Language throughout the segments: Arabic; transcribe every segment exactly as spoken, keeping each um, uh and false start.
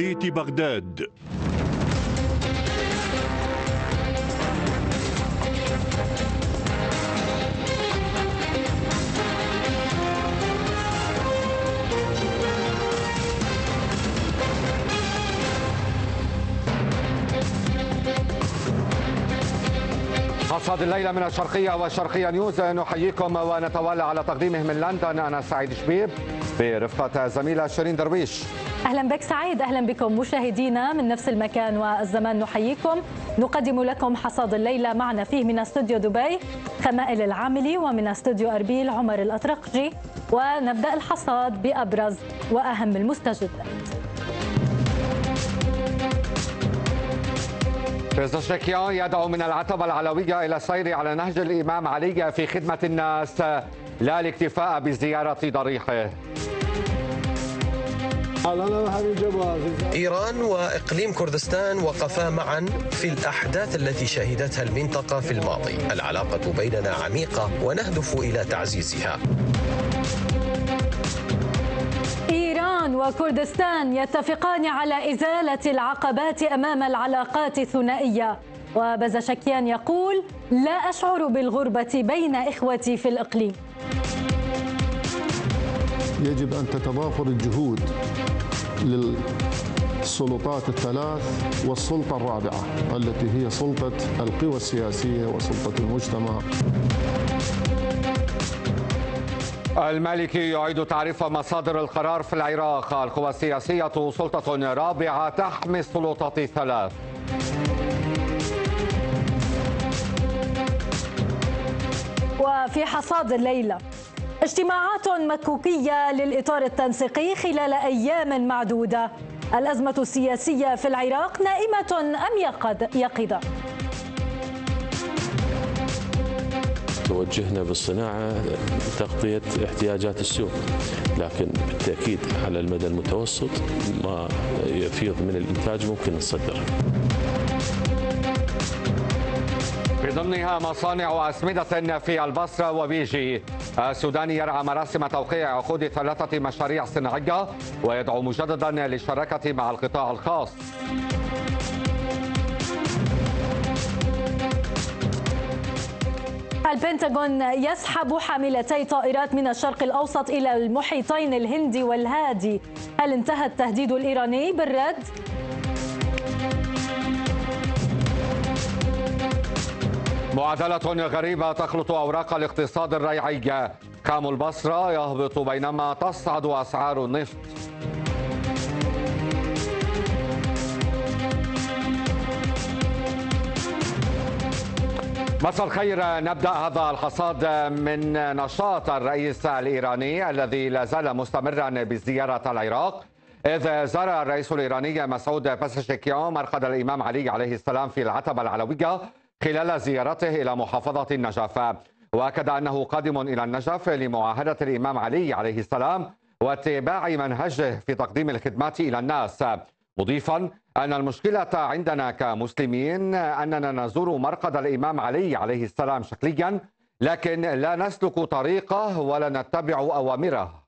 توقيت بغداد. حصاد الليلة من الشرقية والشرقية نيوز، نحييكم ونتوالى على تقديمه من لندن. أنا سعيد شبيب برفقة زميلة شيرين درويش. أهلا بك سعيد، أهلا بكم مشاهدينا من نفس المكان والزمان. نحييكم، نقدم لكم حصاد الليلة، معنا فيه من استوديو دبي خمائل العاملي ومن استوديو أربيل عمر الأطرقجي. ونبدأ الحصاد بأبرز وأهم المستجدات. بزشكيان يدعو من العتبة العلوية إلى السير على نهج الإمام علي في خدمة الناس لا الاكتفاء بزيارة ضريحه. إيران وإقليم كردستان وقفا معا في الأحداث التي شهدتها المنطقة في الماضي. العلاقة بيننا عميقة ونهدف إلى تعزيزها. إيران وكردستان يتفقان على إزالة العقبات أمام العلاقات الثنائية. وبزشكيان يقول: لا أشعر بالغربة بين إخوتي في الإقليم. يجب أن تتضافر الجهود للسلطات الثلاث والسلطة الرابعة التي هي سلطة القوى السياسية وسلطة المجتمع. المالكي يعيد تعريف مصادر القرار في العراق. القوى السياسية سلطة رابعة تحمي السلطات الثلاث. وفي حصاد الليلة، اجتماعات مكوكية للإطار التنسيقي خلال أيام معدودة. الأزمة السياسية في العراق نائمة أم يقظة؟ توجهنا بالصناعة تغطية احتياجات السوق، لكن بالتأكيد على المدى المتوسط ما يفيض من الإنتاج ممكن نصدره. بضمنها مصانع أسمدة في البصرة وبيجي. السودان يرعى مراسم توقيع عقود ثلاثة مشاريع صناعية ويدعو مجددا للشراكة مع القطاع الخاص. البنتاغون يسحب حاملتي طائرات من الشرق الأوسط إلى المحيطين الهندي والهادي. هل انتهى التهديد الإيراني بالرد؟ معادلة غريبة تخلط أوراق الاقتصاد الريعي. خام البصرة يهبط بينما تصعد أسعار النفط. مساء الخير. نبدأ هذا الحصاد من نشاط الرئيس الإيراني الذي لا زال مستمرا بزيارة العراق، إذ زار الرئيس الإيراني مسعود بزشكيان مرقد الإمام علي عليه السلام في العتبة العلوية خلال زيارته إلى محافظة النجف. وأكد أنه قادم إلى النجف لمعاهدة الإمام علي عليه السلام واتباع منهجه في تقديم الخدمات إلى الناس، مضيفا أن المشكلة عندنا كمسلمين أننا نزور مرقد الإمام علي عليه السلام شكليا، لكن لا نسلك طريقه ولا نتبع أوامره.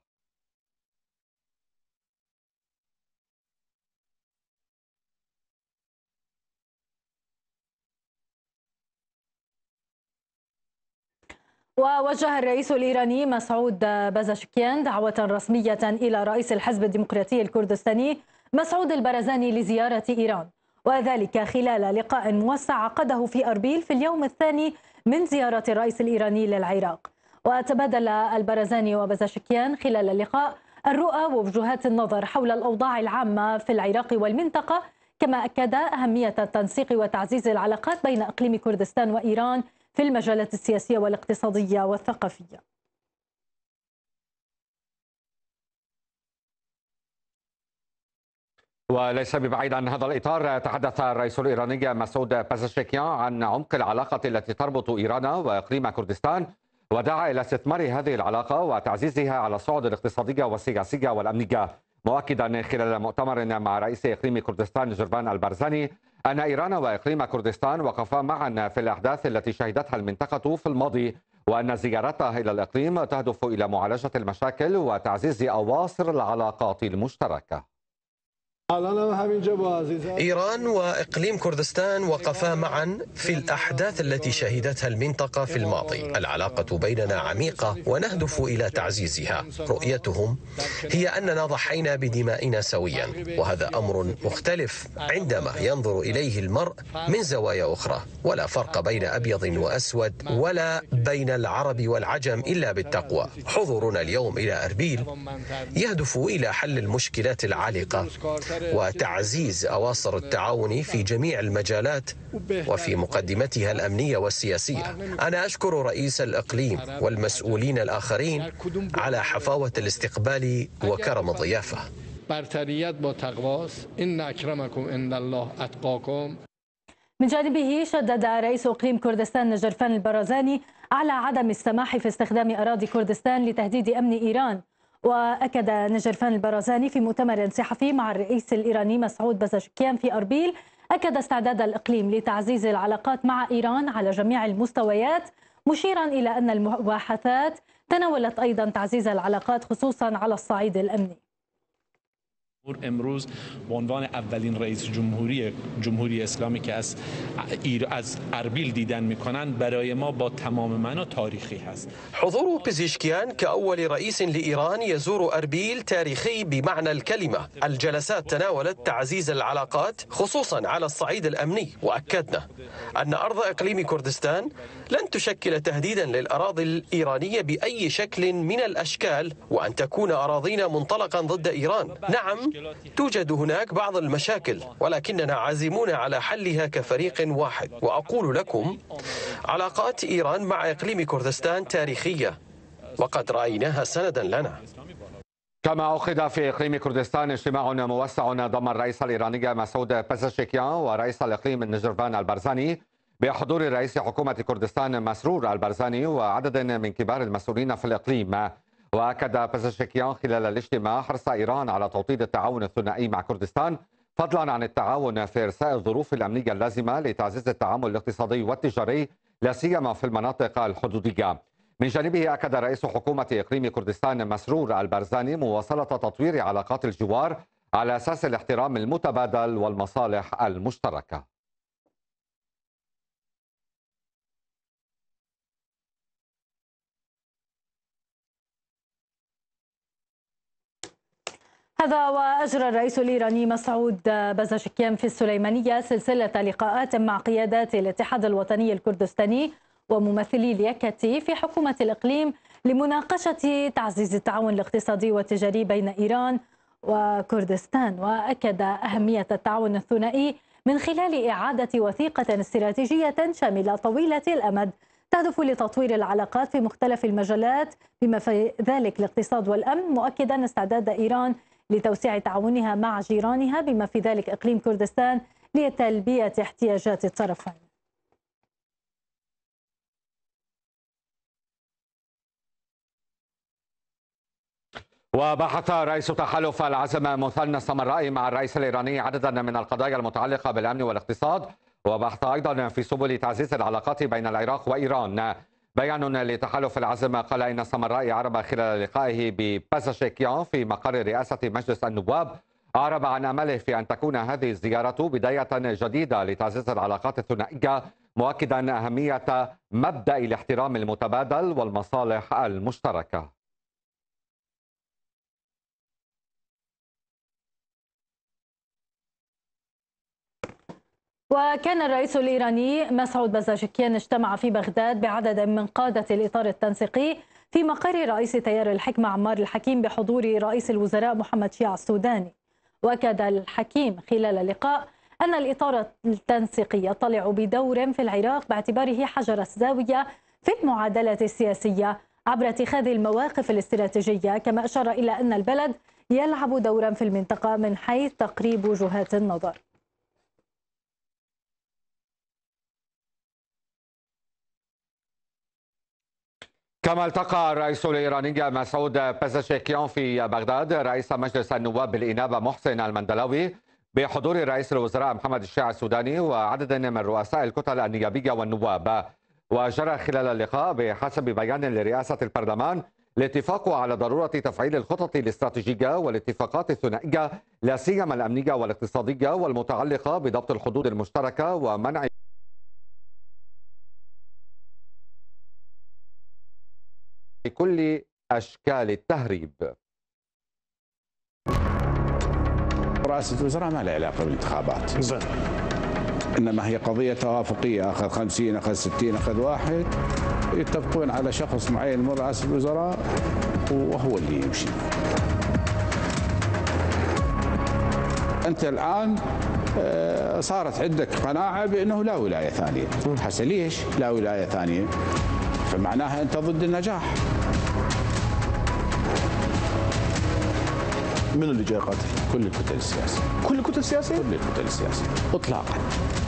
ووجه الرئيس الإيراني مسعود بزشكيان دعوة رسمية إلى رئيس الحزب الديمقراطي الكردستاني مسعود البرزاني لزيارة إيران، وذلك خلال لقاء موسع عقده في أربيل في اليوم الثاني من زيارة الرئيس الإيراني للعراق. وتبادل البرزاني وبزشكيان خلال اللقاء الرؤى ووجهات النظر حول الأوضاع العامة في العراق والمنطقة، كما أكد أهمية التنسيق وتعزيز العلاقات بين إقليم كردستان وإيران في المجالات السياسية والاقتصادية والثقافية. وليس ببعيد عن هذا الإطار تحدث الرئيس الإيراني مسعود بزشكيان عن عمق العلاقة التي تربط إيران وإقليم كردستان، ودعا إلى استثمار هذه العلاقة وتعزيزها على الصعد الاقتصادي والسياسي والأمني، مؤكدا خلال مؤتمر مع رئيس إقليم كردستان جربان البرزاني أن إيران وإقليم كردستان وقفا معا في الأحداث التي شهدتها المنطقة في الماضي، وأن زيارتها إلى الإقليم تهدف إلى معالجة المشاكل وتعزيز أواصر العلاقات المشتركة. إيران وإقليم كردستان وقفا معا في الأحداث التي شهدتها المنطقة في الماضي. العلاقة بيننا عميقة ونهدف إلى تعزيزها. رؤيتهم هي أننا ضحينا بدمائنا سويا، وهذا أمر مختلف عندما ينظر إليه المرء من زوايا أخرى. ولا فرق بين أبيض وأسود ولا بين العرب والعجم إلا بالتقوى. حضورنا اليوم إلى أربيل يهدف إلى حل المشكلات العالقة وتعزيز أواصر التعاون في جميع المجالات وفي مقدمتها الأمنية والسياسية. أنا أشكر رئيس الإقليم والمسؤولين الآخرين على حفاوة الاستقبال وكرم الضيافة. من جانبه شدد رئيس إقليم كردستان نجرفان البرزاني على عدم السماح في استخدام أراضي كردستان لتهديد أمن إيران. وأكد نجرفان البرزاني في مؤتمر صحفي مع الرئيس الإيراني مسعود بزشكيان في أربيل أكد استعداد الإقليم لتعزيز العلاقات مع إيران على جميع المستويات، مشيرا إلى أن المباحثات تناولت أيضا تعزيز العلاقات خصوصا على الصعيد الأمني. امروز به عنوان اولین رئیس جمهوری جمهوری اسلامی که از از اربیل دیدن میکنند برای ما با تمام معنا تاریخی هست. حضور بزيشكيان كأول رئيس لإيران يزور أربيل تاريخي بمعنى الكلمة. الجلسات تناولت تعزيز العلاقات خصوصا على الصعيد الأمني، وأكدنا أن أرض إقليم كردستان لن تشكل تهديدا للأراضي الإيرانية بأي شكل من الأشكال، وأن تكون أراضينا منطلقا ضد إيران. نعم، توجد هناك بعض المشاكل، ولكننا عازمون على حلها كفريق واحد. وأقول لكم، علاقات إيران مع إقليم كردستان تاريخية، وقد رأيناها سندا لنا. كما عقد في إقليم كردستان اجتماع موسع ضم الرئيس الإيراني مسعود بزشكيان ورئيس الإقليم نجرفان البرزاني بحضور رئيس حكومة كردستان مسرور البرزاني وعدد من كبار المسؤولين في الإقليم. وأكد بزشكيان خلال الاجتماع حرص إيران على توطيد التعاون الثنائي مع كردستان، فضلا عن التعاون في إرساء الظروف الأمنية اللازمة لتعزيز التعامل الاقتصادي والتجاري لا سيما في المناطق الحدودية. من جانبه أكد رئيس حكومة إقليم كردستان مسرور البرزاني مواصلة تطوير علاقات الجوار على أساس الاحترام المتبادل والمصالح المشتركة. هذا وأجرى الرئيس الإيراني مسعود بزشكيان في السليمانية سلسلة لقاءات مع قيادات الاتحاد الوطني الكردستاني وممثلي اليكتي في حكومة الإقليم لمناقشة تعزيز التعاون الاقتصادي والتجاري بين إيران وكردستان. وأكد أهمية التعاون الثنائي من خلال إعادة وثيقة استراتيجية شاملة طويلة الأمد تهدف لتطوير العلاقات في مختلف المجالات بما في ذلك الاقتصاد والأمن، مؤكدا استعداد إيران لتوسيع تعاونها مع جيرانها بما في ذلك إقليم كردستان لتلبية احتياجات الطرفين. وبحث رئيس تحالف العزم مثنى السمرائي مع الرئيس الإيراني عددا من القضايا المتعلقة بالأمن والاقتصاد، وبحث أيضا في سبل تعزيز العلاقات بين العراق وإيران. بيان لتحالف العزم قال إن السمرائي أعرب خلال لقائه ببازشكيان في مقر رئاسة مجلس النواب أعرب عن أمله في أن تكون هذه الزيارة بداية جديدة لتعزيز العلاقات الثنائية، مؤكدا أهمية مبدأ الاحترام المتبادل والمصالح المشتركة. وكان الرئيس الإيراني مسعود بزشكيان اجتمع في بغداد بعدد من قادة الإطار التنسيقي في مقر رئيس تيار الحكمة عمار الحكيم بحضور رئيس الوزراء محمد شيع السوداني. وأكد الحكيم خلال اللقاء أن الإطار التنسيقي يطلع بدور في العراق باعتباره حجر الزاوية في المعادلة السياسية عبر اتخاذ المواقف الاستراتيجية، كما أشار إلى أن البلد يلعب دورا في المنطقة من حيث تقريب وجهات النظر. كما التقى الرئيس الإيراني مسعود بزشكيان في بغداد رئيس مجلس النواب بالإنابة محسن المندلاوي بحضور رئيس الوزراء محمد الشيع السوداني وعدد من رؤساء الكتل النيابية والنواب. وجرى خلال اللقاء بحسب بيان لرئاسة البرلمان الاتفاق على ضرورة تفعيل الخطط الاستراتيجية والاتفاقات الثنائية لا سيما الأمنية والاقتصادية والمتعلقة بضبط الحدود المشتركة ومنع كل أشكال التهريب. رئاسة الوزراء ما لها علاقة بالانتخابات، إنما هي قضية توافقية، أخذ خمسين أخذ ستين أخذ واحد، يتفقون على شخص معين من رئاسة الوزراء وهو اللي يمشي. أنت الآن صارت عندك قناعة بأنه لا ولاية ثانية، حسن ليش لا ولاية ثانية؟ فمعناها أنت ضد النجاح. من اللي جاي قاتل؟ كل الكتل السياسية. كل الكتل السياسية؟ كل الكتل السياسية إطلاقا.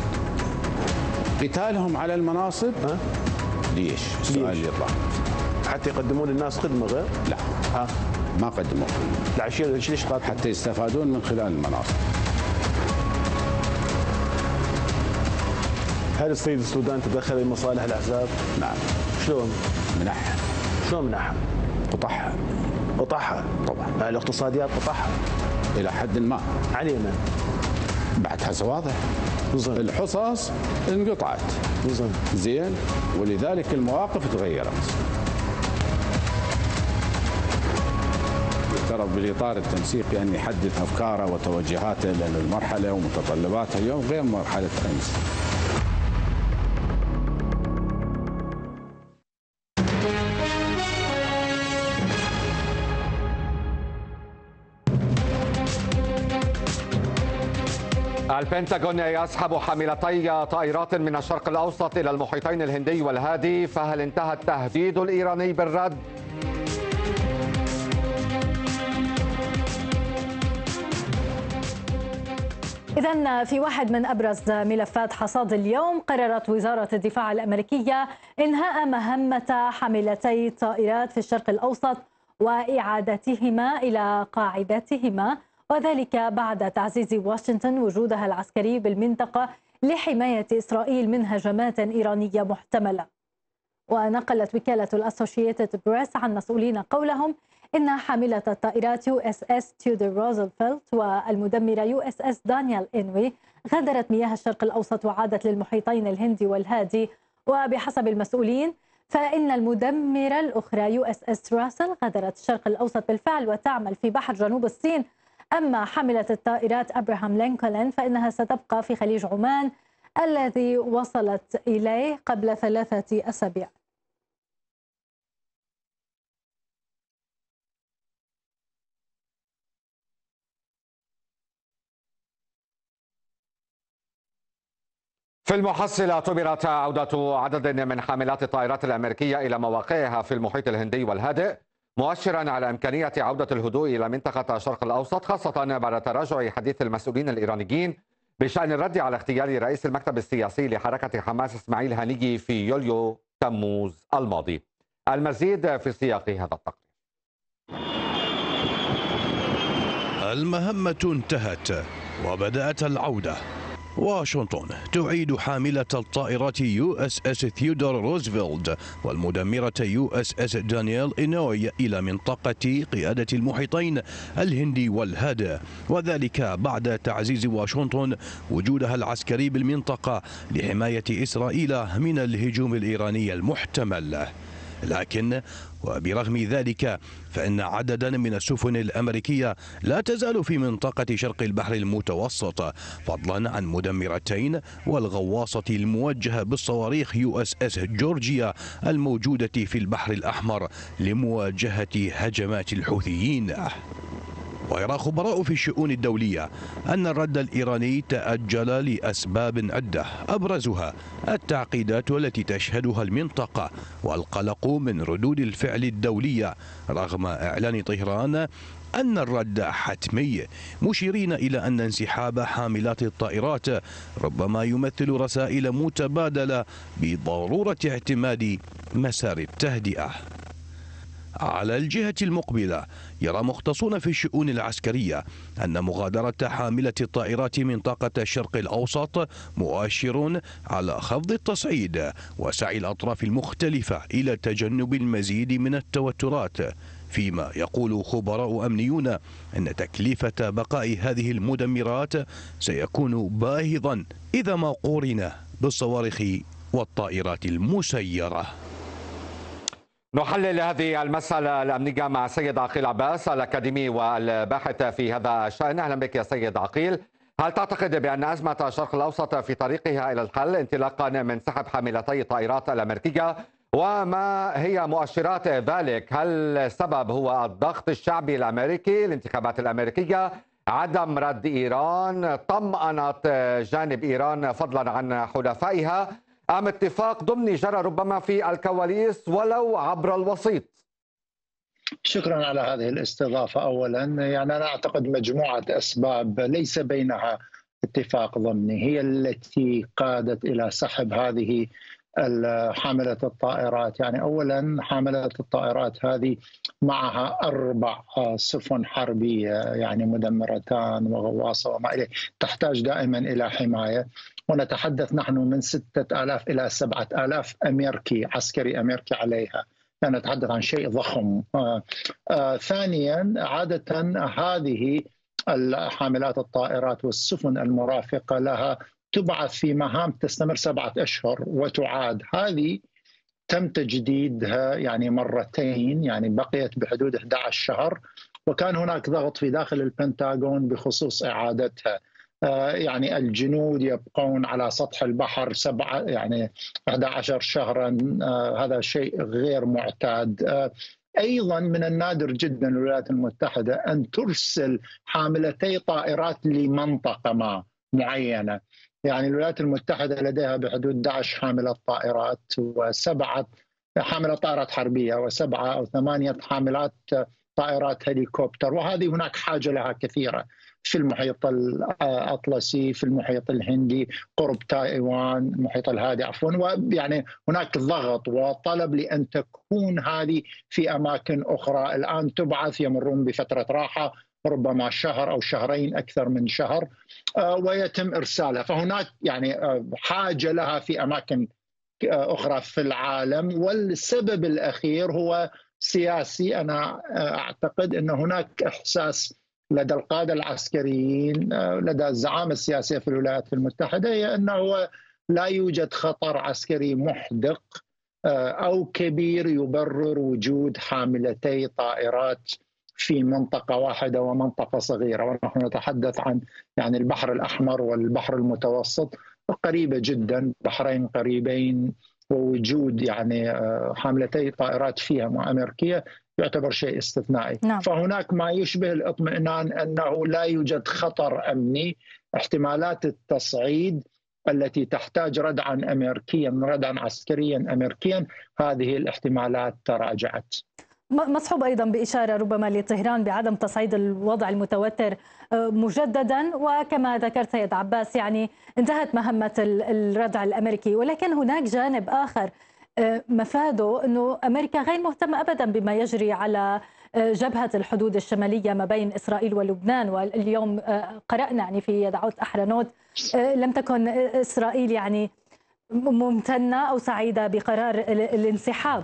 قتالهم على المناصب ها؟ ليش؟ السؤال اللي يطلع. حتى يقدمون للناس خدمة غير؟ لا. ها؟ ما قدموا خدمة. العشيرة ليش قاتل؟ حتى يستفادون من خلال المناصب. هل السيد السودان تدخل بمصالح الأحزاب؟ نعم. شلون؟ منحها. شلون منحها؟ قطعها. قطعها؟ طبعا. الاقتصاديات قطعها؟ إلى حد ما. علينا. بعد هسه واضح. بالضبط. الحصص انقطعت. بالضبط. زين، ولذلك المواقف تغيرت. يفترض بالإطار التنسيقي أن يحدد أفكاره وتوجهاته، لأن المرحلة ومتطلباتها اليوم غير مرحلة أمس. البنتاغون يسحب حاملتي طائرات من الشرق الأوسط إلى المحيطين الهندي والهادي، فهل انتهى التهديد الإيراني بالرد؟ إذن في واحد من أبرز ملفات حصاد اليوم، قررت وزارة الدفاع الأمريكية إنهاء مهمة حاملتي الطائرات في الشرق الأوسط وإعادتهما إلى قاعدتهما، وذلك بعد تعزيز واشنطن وجودها العسكري بالمنطقة لحماية إسرائيل من هجمات إيرانية محتملة. ونقلت وكالة الأسوشيتد بريس عن مسؤولين قولهم إن حاملة الطائرات يو اس اس تيودور روزفلت والمدمرة يو اس اس دانيال إنوي غادرت مياه الشرق الأوسط وعادت للمحيطين الهندي والهادي. وبحسب المسؤولين فإن المدمرة الأخرى يو اس اس راسل غادرت الشرق الأوسط بالفعل وتعمل في بحر جنوب الصين. أما حاملة الطائرات أبراهام لينكولن فإنها ستبقى في خليج عمان الذي وصلت إليه قبل ثلاثة أسابيع. في المحصلة اعتبرت عودة عدد من حاملات الطائرات الأمريكية إلى مواقعها في المحيط الهندي والهادئ مؤشرا على إمكانية عودة الهدوء إلى منطقة الشرق الأوسط، خاصة بعد تراجع حديث المسؤولين الإيرانيين بشأن الرد على اغتيال رئيس المكتب السياسي لحركة حماس إسماعيل هنيجي في يوليو تموز الماضي. المزيد في سياق هذا التقرير. المهمة انتهت وبدأت العودة. واشنطن تعيد حاملة الطائرات يو اس اس ثيودور روزفلت والمدمرة يو اس اس دانيال إنوي إلى منطقة قيادة المحيطين الهندي والهادئ، وذلك بعد تعزيز واشنطن وجودها العسكري بالمنطقة لحماية إسرائيل من الهجوم الإيراني المحتمل. لكن وبرغم ذلك فإن عددا من السفن الأمريكية لا تزال في منطقة شرق البحر المتوسط، فضلا عن مدمرتين والغواصة الموجهة بالصواريخ يو اس اس جورجيا الموجودة في البحر الأحمر لمواجهة هجمات الحوثيين. ويرى خبراء في الشؤون الدولية أن الرد الإيراني تأجل لأسباب عدة، أبرزها التعقيدات التي تشهدها المنطقة والقلق من ردود الفعل الدولية رغم إعلان طهران أن الرد حتمي، مشيرين إلى أن انسحاب حاملات الطائرات ربما يمثل رسائل متبادلة بضرورة اعتماد مسار التهدئة. على الجهة المقبلة يرى مختصون في الشؤون العسكرية أن مغادرة حاملة الطائرات منطقة الشرق الأوسط مؤشر على خفض التصعيد وسعي الأطراف المختلفة إلى تجنب المزيد من التوترات، فيما يقول خبراء أمنيون أن تكلفة بقاء هذه المدمرات سيكون باهظا إذا ما قورن بالصواريخ والطائرات المسيرة. نحلل هذه المسألة الأمنية مع السيد عقيل عباس الأكاديمي والباحث في هذا الشأن. أهلا بك يا سيد عقيل. هل تعتقد بأن أزمة الشرق الأوسط في طريقها إلى الحل انطلاقا من سحب حاملتي الطائرات الأمريكية، وما هي مؤشرات ذلك؟ هل السبب هو الضغط الشعبي الأمريكي، الانتخابات الأمريكية، عدم رد إيران، طمأنة جانب إيران فضلا عن حلفائها، أم اتفاق ضمني جرى ربما في الكواليس ولو عبر الوسيط؟ شكرا على هذه الاستضافة. أولا يعني أنا أعتقد مجموعة أسباب ليس بينها اتفاق ضمني هي التي قادت إلى سحب هذه حاملة الطائرات. يعني أولا حاملة الطائرات هذه معها أربع سفن حربية يعني مدمرتان وغواصة وما إليه، تحتاج دائما إلى حماية، ونتحدث نحن من ستة آلاف إلى سبعة آلاف أمريكي عسكري أمريكي عليها، يعني نتحدث عن شيء ضخم. آه آه ثانيا عادة هذه الحاملات الطائرات والسفن المرافقة لها تبعث في مهام تستمر سبعة أشهر وتعاد. هذه تم تجديدها يعني مرتين، يعني بقيت بحدود أحد عشر شهر، وكان هناك ضغط في داخل البنتاغون بخصوص إعادتها. آه يعني الجنود يبقون على سطح البحر سبعة يعني أحد عشر شهرا، آه هذا شيء غير معتاد. آه أيضا من النادر جدا الولايات المتحدة أن ترسل حاملتي طائرات لمنطقة ما معينة. يعني الولايات المتحدة لديها بحدود أحد عشر حاملة طائرات وسبعة حاملة طائرات حربية وسبعة أو ثمانية حاملات طائرات هليكوبتر، وهذه هناك حاجة لها كثيرة في المحيط الأطلسي، في المحيط الهندي، قرب تايوان، المحيط الهادي عفوا، ويعني هناك ضغط وطلب لأن تكون هذه في أماكن أخرى. الآن تبعث، يمرون بفترة راحة ربما شهر أو شهرين أكثر من شهر، ويتم إرسالها. فهناك يعني حاجة لها في أماكن أخرى في العالم. والسبب الأخير هو سياسي. أنا أعتقد أن هناك إحساس لدى القادة العسكريين، لدى الزعامة السياسية في الولايات المتحدة، هي أنه لا يوجد خطر عسكري محدق أو كبير يبرر وجود حاملتي طائرات في منطقة واحدة ومنطقة صغيرة. ونحن نتحدث عن يعني البحر الأحمر والبحر المتوسط قريبة جدا، بحرين قريبين، ووجود يعني حاملتي طائرات فيها أمريكية يعتبر شيء استثنائي. نعم. فهناك ما يشبه الاطمئنان أنه لا يوجد خطر أمني. احتمالات التصعيد التي تحتاج ردعا أمريكيا ردعا عسكريا أمريكيا، هذه الاحتمالات تراجعت. مصحوب أيضا بإشارة ربما لطهران بعدم تصعيد الوضع المتوتر مجددا، وكما ذكرت سيد عباس يعني انتهت مهمة الردع الأمريكي، ولكن هناك جانب آخر مفاده أنه أمريكا غير مهتمة أبدا بما يجري على جبهة الحدود الشمالية ما بين إسرائيل ولبنان. واليوم قرأنا يعني في يدعوت أحرنوت لم تكن إسرائيل يعني ممتنة أو سعيدة بقرار الانسحاب.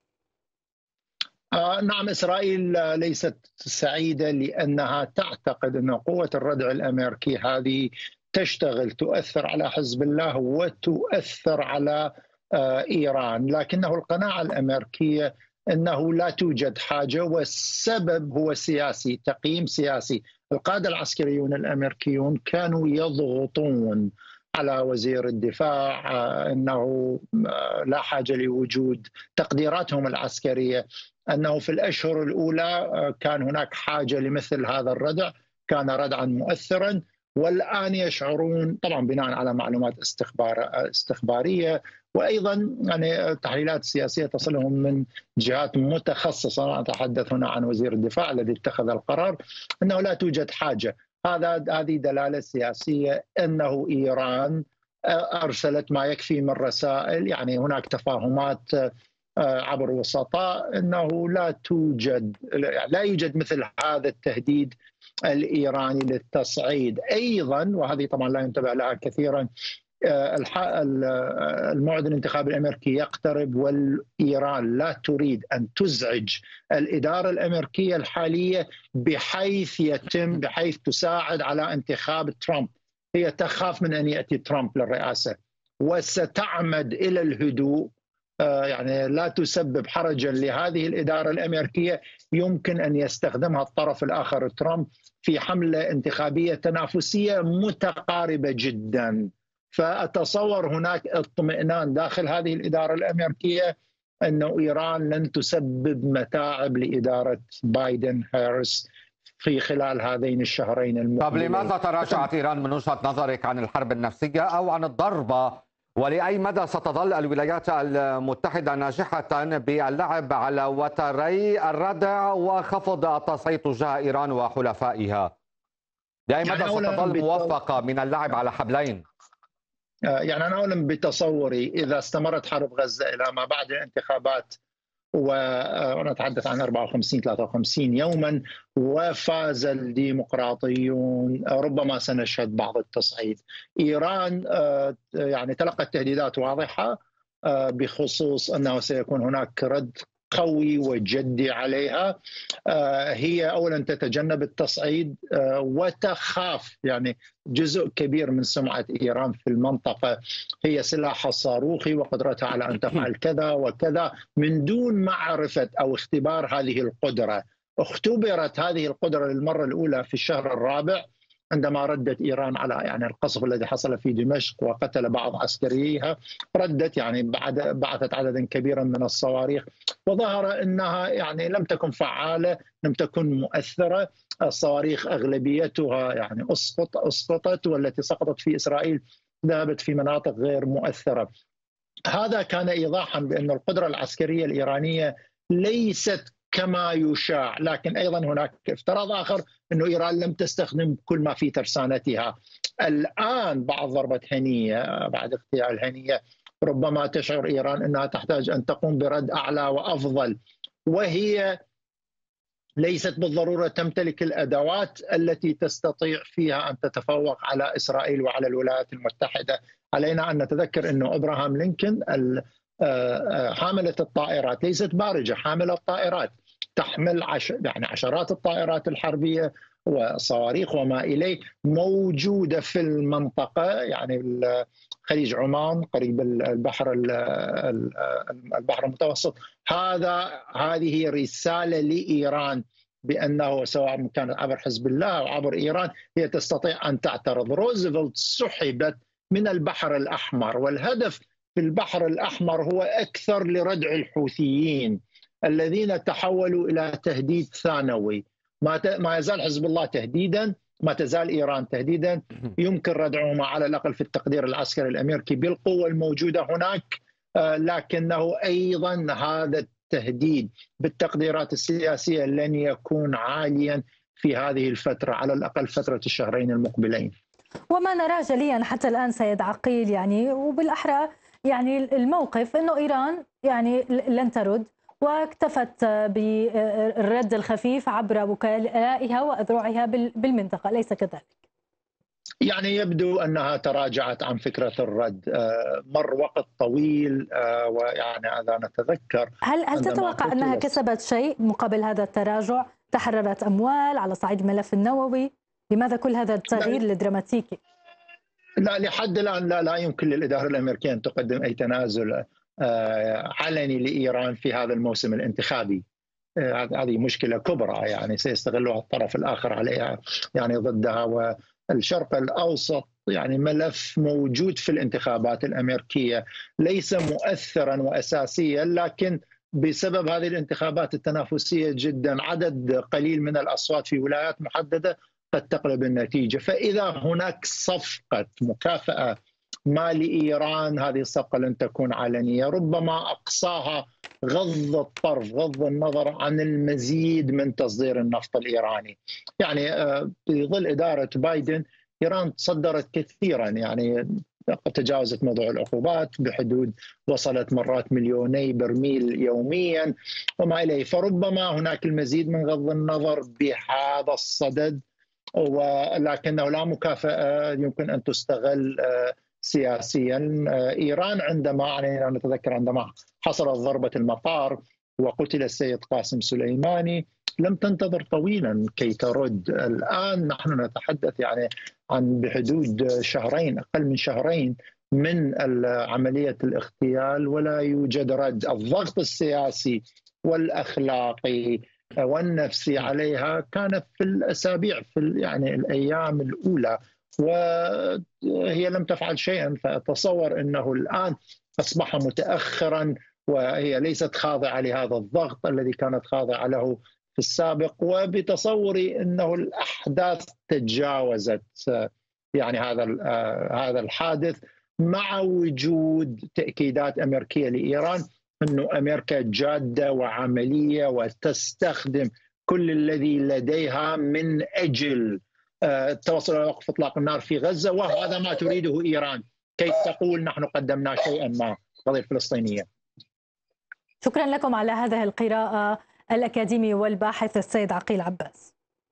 آه نعم، إسرائيل ليست سعيدة لأنها تعتقد أن قوة الردع الأمريكي هذه تشتغل تؤثر على حزب الله وتؤثر على آه إيران، لكنه القناعة الأمريكية أنه لا توجد حاجة، والسبب هو سياسي، تقييم سياسي. القادة العسكريون الأمريكيون كانوا يضغطون على وزير الدفاع أنه لا حاجة لوجود تقديراتهم العسكرية، أنه في الأشهر الأولى كان هناك حاجة لمثل هذا الردع، كان ردعا مؤثرا. والآن يشعرون طبعا بناء على معلومات استخبار استخبارية وأيضا يعني تحليلات سياسية تصلهم من جهات متخصصة، أتحدث هنا عن وزير الدفاع الذي اتخذ القرار، أنه لا توجد حاجة. هذا هذه دلالة سياسية أنه إيران أرسلت ما يكفي من رسائل، يعني هناك تفاهمات عبر وسطاء أنه لا توجد لا يوجد مثل هذا التهديد الإيراني للتصعيد. أيضا وهذه طبعا لا ينتبه لها كثيرا، الموعد الانتخابي الأمريكي يقترب والإيران لا تريد أن تزعج الإدارة الأمريكية الحالية بحيث يتم بحيث تساعد على انتخاب ترامب. هي تخاف من أن يأتي ترامب للرئاسة وستعمد إلى الهدوء، يعني لا تسبب حرجا لهذه الإدارة الأمريكية يمكن أن يستخدمها الطرف الآخر ترامب في حملة انتخابية تنافسية متقاربة جدا. فأتصور هناك اطمئنان داخل هذه الإدارة الأمريكية أن إيران لن تسبب متاعب لإدارة بايدن هاريس في خلال هذين الشهرين المقبلين. طب لماذا تراجعت إيران من وجهة نظرك عن الحرب النفسية أو عن الضربة؟ ولأي مدى ستظل الولايات المتحدة ناجحة باللعب على وتري الردع وخفض التصعيد تجاه إيران وحلفائها؟ لأي مدى يعني ستظل موفقة من اللعب على حبلين؟ يعني أنا أؤمن بتصوري إذا استمرت حرب غزة إلى ما بعد الانتخابات ونتحدث عن أربعة وخمسين ثلاثة وخمسين يوما وفاز الديمقراطيون ربما سنشهد بعض التصعيد. إيران يعني تلقت تهديدات واضحة بخصوص أنه سيكون هناك رد قوي وجدي عليها. هي أولا تتجنب التصعيد وتخاف، يعني جزء كبير من سمعة إيران في المنطقة هي سلاحها الصاروخي وقدرتها على أن تفعل كذا وكذا من دون معرفة أو اختبار هذه القدرة. اختبرت هذه القدرة للمرة الأولى في الشهر الرابع عندما ردت إيران على يعني القصف الذي حصل في دمشق وقتل بعض عسكريها. ردت يعني بعد بعثت عددا كبيرا من الصواريخ وظهر أنها يعني لم تكن فعالة، لم تكن مؤثرة. الصواريخ أغلبيتها يعني أسقط أسقطت والتي سقطت في إسرائيل ذهبت في مناطق غير مؤثرة. هذا كان إيضاحا بأن القدرة العسكرية الإيرانية ليست كما يشاع، لكن أيضا هناك افتراض آخر أنه إيران لم تستخدم كل ما في ترسانتها. الآن بعد ضربة هنية بعد اغتيال هنية ربما تشعر إيران أنها تحتاج أن تقوم برد أعلى وأفضل، وهي ليست بالضرورة تمتلك الأدوات التي تستطيع فيها أن تتفوق على إسرائيل وعلى الولايات المتحدة. علينا أن نتذكر أنه إبراهام لينكولن حاملة الطائرات ليست بارجة، حاملة الطائرات تحمل عش... يعني عشرات الطائرات الحربية وصواريخ وما إليه موجودة في المنطقة، يعني خليج عمان قريب البحر البحر المتوسط. هذا هذه رسالة لإيران بأنه سواء كانت عبر حزب الله أو عبر إيران هي تستطيع أن تعترض. روزفلت سحبت من البحر الأحمر، والهدف في البحر الأحمر هو أكثر لردع الحوثيين الذين تحولوا إلى تهديد ثانوي. ما ما يزال حزب الله تهديدا، ما تزال إيران تهديدا، يمكن ردعهما على الأقل في التقدير العسكري الأمريكي بالقوة الموجودة هناك، لكنه أيضا هذا التهديد بالتقديرات السياسية لن يكون عاليا في هذه الفترة، على الأقل فترة الشهرين المقبلين. وما نراه جليا حتى الآن سيد عقيل، يعني وبالأحرى يعني الموقف أنه إيران يعني لن ترد واكتفت بالرد الخفيف عبر وكالائها وأذرعها بالمنطقة، أليس كذلك؟ يعني يبدو أنها تراجعت عن فكرة الرد. مر وقت طويل ويعني هذا نتذكر. هل هل تتوقع أنها كسبت شيء مقابل هذا التراجع؟ تحررت أموال على صعيد الملف النووي؟ لماذا كل هذا التغيير الدراماتيكي؟ لا، لحد الآن لا, لا يمكن للإدارة الأمريكية أن تقدم أي تنازل علني لإيران في هذا الموسم الانتخابي. هذه مشكلة كبرى يعني سيستغلها الطرف الآخر عليها يعني ضدها. والشرق الأوسط يعني ملف موجود في الانتخابات الأمريكية ليس مؤثرا وأساسيا، لكن بسبب هذه الانتخابات التنافسية جدا عدد قليل من الأصوات في ولايات محددة قد تقلب النتيجة. فإذا هناك صفقة مكافأة ما لإيران، هذه الصفقة لن تكون علنية، ربما أقصاها غض الطرف غض النظر عن المزيد من تصدير النفط الإيراني. يعني في ظل إدارة بايدن إيران تصدرت كثيرا، يعني تجاوزت موضوع العقوبات بحدود وصلت مرات مليوني برميل يوميا وما إليه. فربما هناك المزيد من غض النظر بهذا الصدد، ولكنه لا مكافأة يمكن أن تستغل سياسيا. إيران عندما علينا نتذكر عندما حصلت ضربة المطار وقتل السيد قاسم سليماني لم تنتظر طويلا كي ترد. الآن نحن نتحدث يعني عن بحدود شهرين، أقل من شهرين من عملية الاغتيال ولا يوجد رد. الضغط السياسي والأخلاقي والنفسي عليها كان في الأسابيع في يعني الأيام الأولى وهي لم تفعل شيئا، فأتصور أنه الآن أصبح متأخرا وهي ليست خاضعة لهذا الضغط الذي كانت خاضعة له في السابق. وبتصوري أنه الأحداث تجاوزت يعني هذا هذا الحادث مع وجود تأكيدات أمريكية لإيران أنه أمريكا جادة وعملية وتستخدم كل الذي لديها من أجل التوصل إلى وقف إطلاق النار في غزة، وهذا ما تريده إيران كي تقول نحن قدمنا شيئا ما القضية الفلسطينية. شكرا لكم على هذه القراءة الأكاديمي والباحث السيد عقيل عباس.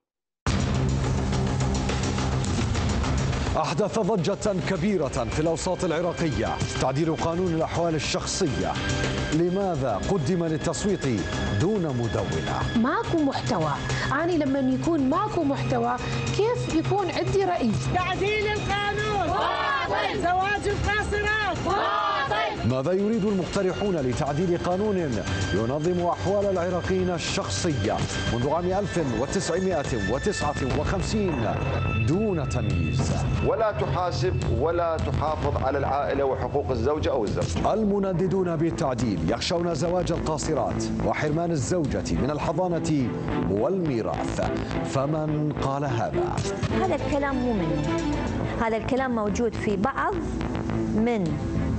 أحدث ضجة كبيرة في الأوساط العراقية تعديل قانون الأحوال الشخصية. لماذا قدم للتصويت دون مدونة؟ ماكو محتوى، أنا لما يكون ماكو محتوى كيف يكون عندي رئيس؟ تعديل القانون باطل، زواج القاصرات باطل. ماذا يريد المقترحون لتعديل قانون ينظم أحوال العراقيين الشخصية منذ عام ألف وتسعمائة وتسعة وخمسين دون تمييز؟ ولا تحاسب ولا تحافظ على العائلة وحقوق الزوجة أو الزوج. المنددون بالتعديل يخشون زواج القاصرات وحرمان الزوجة من الحضانة والميراث. فمن قال هذا؟ هذا الكلام مو مني، هذا الكلام موجود في بعض من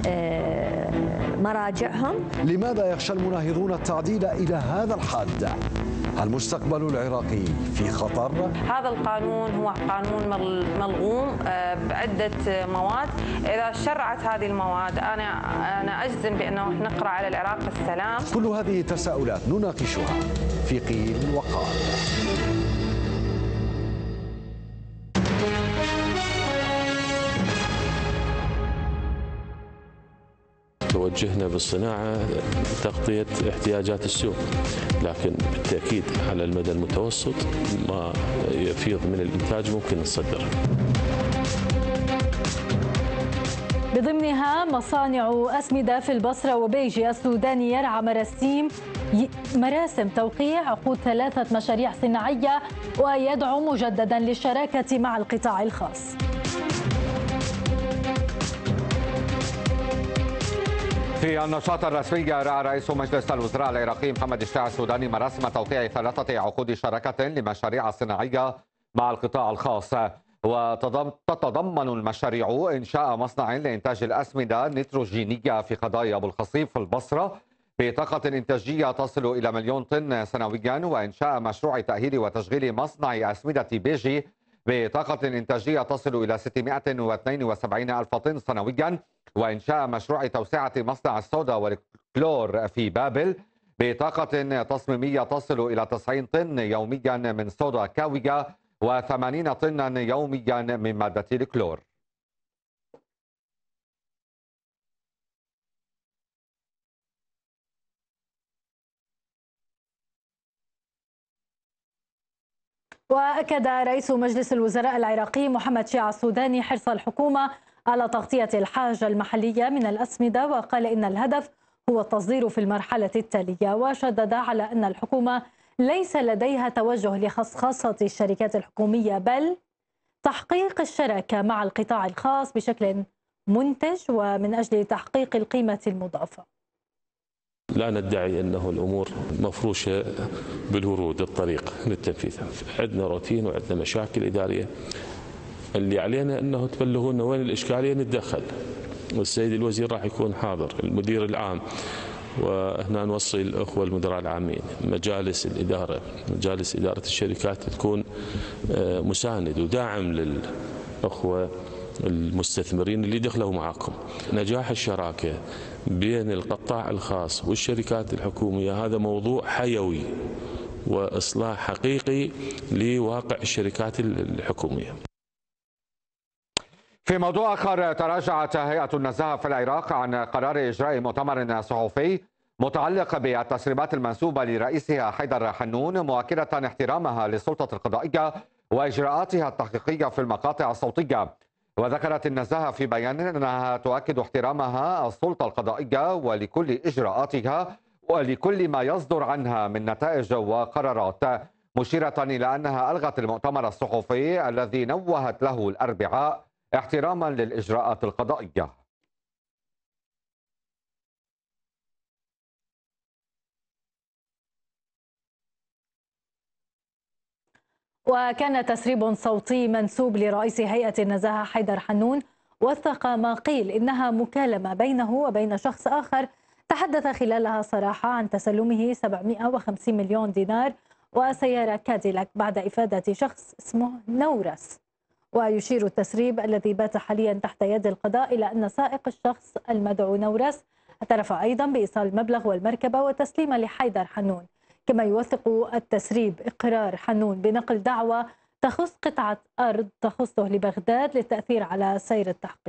مراجعهم. لماذا يخشى المناهضون التعديل إلى هذا الحد؟ المستقبل العراقي في خطر؟ هذا القانون هو قانون ملغوم بعدة مواد. إذا شرعت هذه المواد أنا أنا أجزم بأنه نقرأ على العراق السلام. كل هذه التساؤلات نناقشها في قيل وقال. توجهنا بالصناعة تغطية احتياجات السوق، لكن بالتأكيد على المدى المتوسط ما يفيض من الإنتاج ممكن نصدره. بضمنها مصانع أسمدة في البصرة وبيجي السوداني يرعى مراسيم مراسم توقيع عقود ثلاثة مشاريع صناعية ويدعو مجددا للشراكة مع القطاع الخاص. في النشاط الرسمي رأى رئيس مجلس الوزراء العراقي محمد الشاع السوداني مراسم توقيع ثلاثة عقود شراكة لمشاريع صناعية مع القطاع الخاص، وتتضمن المشاريع إنشاء مصنع لإنتاج الأسمدة النيتروجينية في قضايا أبو الخصيب في البصرة بطاقة إنتاجية تصل إلى مليون طن سنويا، وإنشاء مشروع تأهيل وتشغيل مصنع أسمدة بيجي بطاقة إنتاجية تصل إلى ستمائة واثنين وسبعين ألف طن سنويا، وإنشاء مشروع توسعة مصنع الصودا والكلور في بابل بطاقة تصميمية تصل إلى تسعين طن يوميا من صودا كاوية وثمانين طنا يوميا من مادة الكلور. وأكد رئيس مجلس الوزراء العراقي محمد شيع السوداني حرص الحكومة على تغطية الحاجة المحلية من الأسمدة، وقال إن الهدف هو التصدير في المرحلة التالية، وشدد على أن الحكومة ليس لديها توجه لخصخصة الشركات الحكومية بل تحقيق الشراكة مع القطاع الخاص بشكل منتج ومن أجل تحقيق القيمة المضافة. لا ندعي أنه الأمور مفروشة بالورود الطريق للتنفيذ، عندنا روتين وعندنا مشاكل إدارية، اللي علينا أنه تبلغونا وين الإشكالية نتدخل، والسيد الوزير راح يكون حاضر، المدير العام، وهنا نوصي الأخوة المدراء العامين، مجالس الإدارة، مجالس إدارة الشركات تكون مساند وداعم للأخوة المستثمرين اللي دخلوا معاكم. نجاح الشراكة بين القطاع الخاص والشركات الحكومية هذا موضوع حيوي وإصلاح حقيقي لواقع الشركات الحكومية. في موضوع آخر، تراجعت هيئة النزاهة في العراق عن قرار إجراء مؤتمر صحفي متعلق بالتسريبات المنسوبة لرئيسها حيدر حنون، مؤكدة احترامها للسلطة القضائية وإجراءاتها التحقيقية في المقاطع الصوتية. وذكرت النزاهة في بيان أنها تؤكد احترامها السلطة القضائية ولكل إجراءاتها ولكل ما يصدر عنها من نتائج وقرارات، مشيرة إلى أنها ألغت المؤتمر الصحفي الذي نوهت له الأربعاء احتراما للإجراءات القضائية. وكان تسريب صوتي منسوب لرئيس هيئة النزاهة حيدر حنون وثق ما قيل إنها مكالمة بينه وبين شخص آخر تحدث خلالها صراحة عن تسلمه سبعمئة وخمسين مليون دينار وسيارة كاديلاك بعد إفادة شخص اسمه نورس. ويشير التسريب الذي بات حاليا تحت يد القضاء إلى أن سائق الشخص المدعو نورس اعترف أيضا بإيصال المبلغ والمركبة وتسليمه لحيدر حنون. كما يوثق التسريب إقرار حنون بنقل دعوى تخص قطعة أرض تخصه لبغداد للتأثير على سير التحقيق.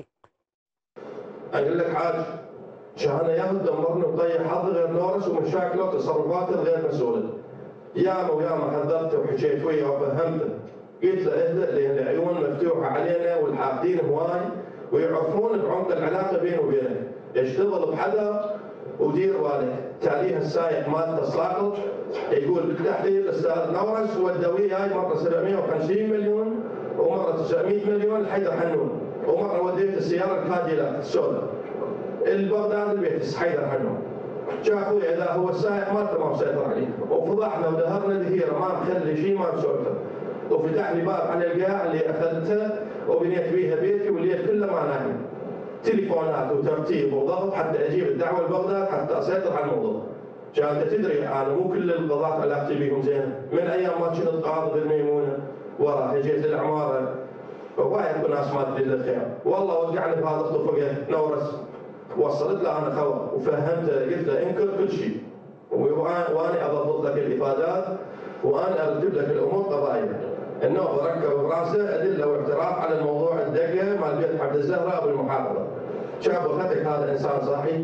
أقول لك حاجة، شهنا ياخذ دمرنا وطيح حظ غير نورس ومشاكله وتصرفاته الغير مسؤولة. ياما وياما حذرته وحكيت وياه وفهمته، قلت له اهدأ لأن العيون مفتوحة علينا والحاقدين هواي ويعرفون بعمق العلاقة بينه وبينه. يشتغل بحذر ودير بالك. تاليها السائق مالته ساقط يقول بالتحديد الاستاذ نورس ودويه هاي مره سبعمئة وخمسين مليون ومره تسعمئة مليون لحيدر حنون، ومره وديت السياره الكاديلاك السوداء البغداد البيت حيدر حنون. جاء اخوي اذا هو السائق مالته ما مسيطر عليه وفضحنا ودهرنا دهيره ما مخلي شيء ما مسولته، وفتح لي باب على القاع اللي اخذته وبنيت بيها بيتي والليل كله ما نايم. تليفونات وترتيب وضغط حتى اجيب الدعوه لبغداد حتى اسيطر على الموضوع. كانت تدري انا مو كل القضاة علاقتي بيهم زينه، من ايام ما كنت قاضي بالميمونه وراه جيت العماره ووايد ناس ما تدري الخير، والله وقعني بهذا الطفقه نورس. وصلت له انا خبر وفهمته قلت له انكر كل شيء وانا اضبط لك الافادات وانا ارتب لك الامور قضائيه. انه بركب براسه ادله واعتراف على الموضوع الدقه مال بيت عبد الزهراء بالمحافظه. شاف اخذك هذا انسان صحي.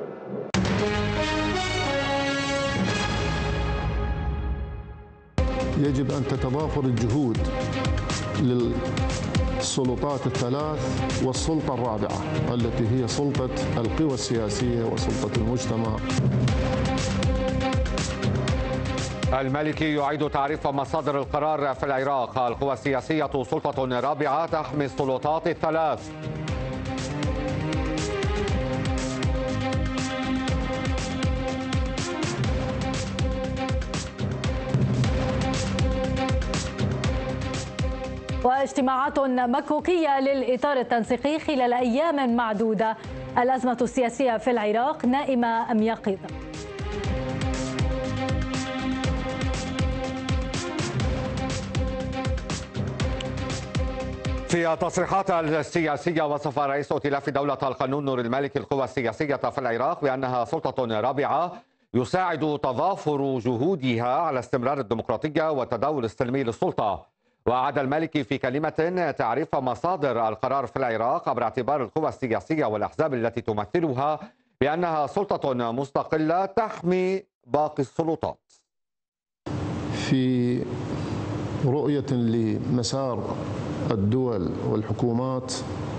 يجب أن تتضافر الجهود للسلطات الثلاث والسلطة الرابعة التي هي سلطة القوى السياسية وسلطة المجتمع. المالكي يعيد تعريف مصادر القرار في العراق. القوى السياسية سلطة رابعة تحمي السلطات الثلاث. واجتماعات مكوكية للإطار التنسيقي خلال أيام معدودة. الأزمة السياسية في العراق نائمة أم يقظة؟ في تصريحات السياسية وصف رئيس ائتلاف دولة القانون نور المالكي القوى السياسية في العراق بأنها سلطة رابعة يساعد تضافر جهودها على استمرار الديمقراطية والتداول السلمي للسلطة. وأعاد المالكي في كلمة تعريف مصادر القرار في العراق عبر اعتبار القوى السياسية والأحزاب التي تمثلها بأنها سلطة مستقلة تحمي باقي السلطات. في رؤية لمسار الدول والحكومات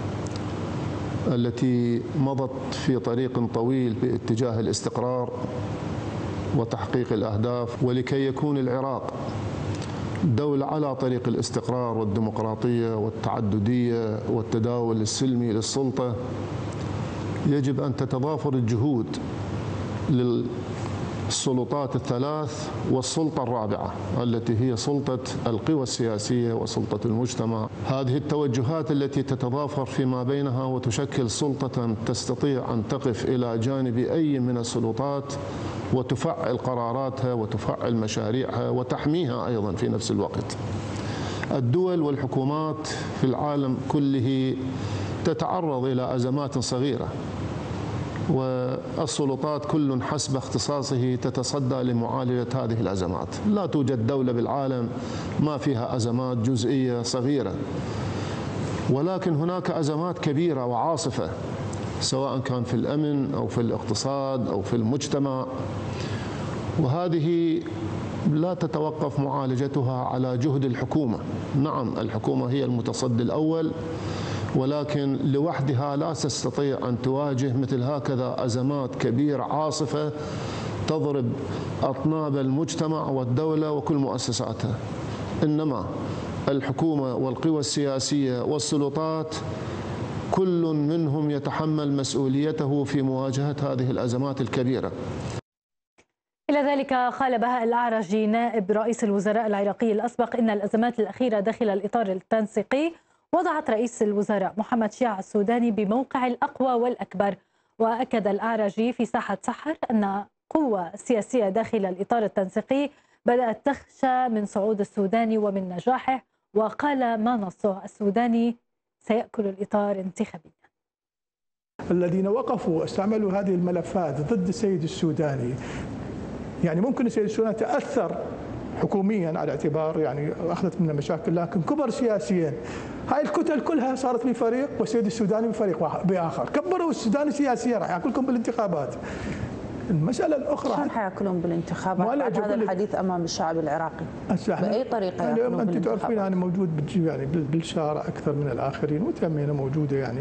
التي مضت في طريق طويل باتجاه الاستقرار وتحقيق الأهداف، ولكي يكون العراق دولة على طريق الاستقرار والديمقراطية والتعددية والتداول السلمي للسلطة، يجب أن تتضافر الجهود للسلطات الثلاث والسلطة الرابعة التي هي سلطة القوى السياسية وسلطة المجتمع. هذه التوجهات التي تتضافر فيما بينها وتشكل سلطة تستطيع أن تقف إلى جانب أي من السلطات وتفعل قراراتها وتفعل مشاريعها وتحميها أيضا في نفس الوقت. الدول والحكومات في العالم كله تتعرض إلى أزمات صغيرة، والسلطات كل حسب اختصاصه تتصدى لمعالجة هذه الأزمات. لا توجد دولة بالعالم ما فيها أزمات جزئية صغيرة، ولكن هناك أزمات كبيرة وعاصفة سواء كان في الأمن أو في الاقتصاد أو في المجتمع، وهذه لا تتوقف معالجتها على جهد الحكومة. نعم الحكومة هي المتصدي الأول، ولكن لوحدها لا تستطيع أن تواجه مثل هكذا أزمات كبيرة عاصفة تضرب أطناب المجتمع والدولة وكل مؤسساتها. إنما الحكومة والقوى السياسية والسلطات كل منهم يتحمل مسؤوليته في مواجهة هذه الأزمات الكبيرة. إلى ذلك قال بهاء الأعرجي نائب رئيس الوزراء العراقي الأسبق إن الأزمات الأخيرة داخل الإطار التنسيقي وضعت رئيس الوزراء محمد شيع السوداني بموقع الأقوى والأكبر. وأكد الأعرجي في ساحة سحر أن قوة سياسية داخل الإطار التنسيقي بدأت تخشى من صعود السوداني ومن نجاحه، وقال ما نصه السوداني سيأكل الإطار انتخابيا. الذين وقفوا استعملوا هذه الملفات ضد السيد السوداني، يعني ممكن السيد السوداني تأثر حكوميا على اعتبار يعني أخذت منه مشاكل، لكن كبر سياسيا. هاي الكتل كلها صارت بفريق والسيد السوداني بفريق بآخر، كبروا السوداني سياسيا راح ياكلكم بالانتخابات. المسألة الأخرى شلون حياكلون بالانتخابات بعد هذا الحديث أمام الشعب العراقي؟ بأي طريقة ياكلون اليوم بالانتخابات؟ أنت تعرفين أنا موجود يعني بالشارع أكثر من الآخرين وتمينا موجودة. يعني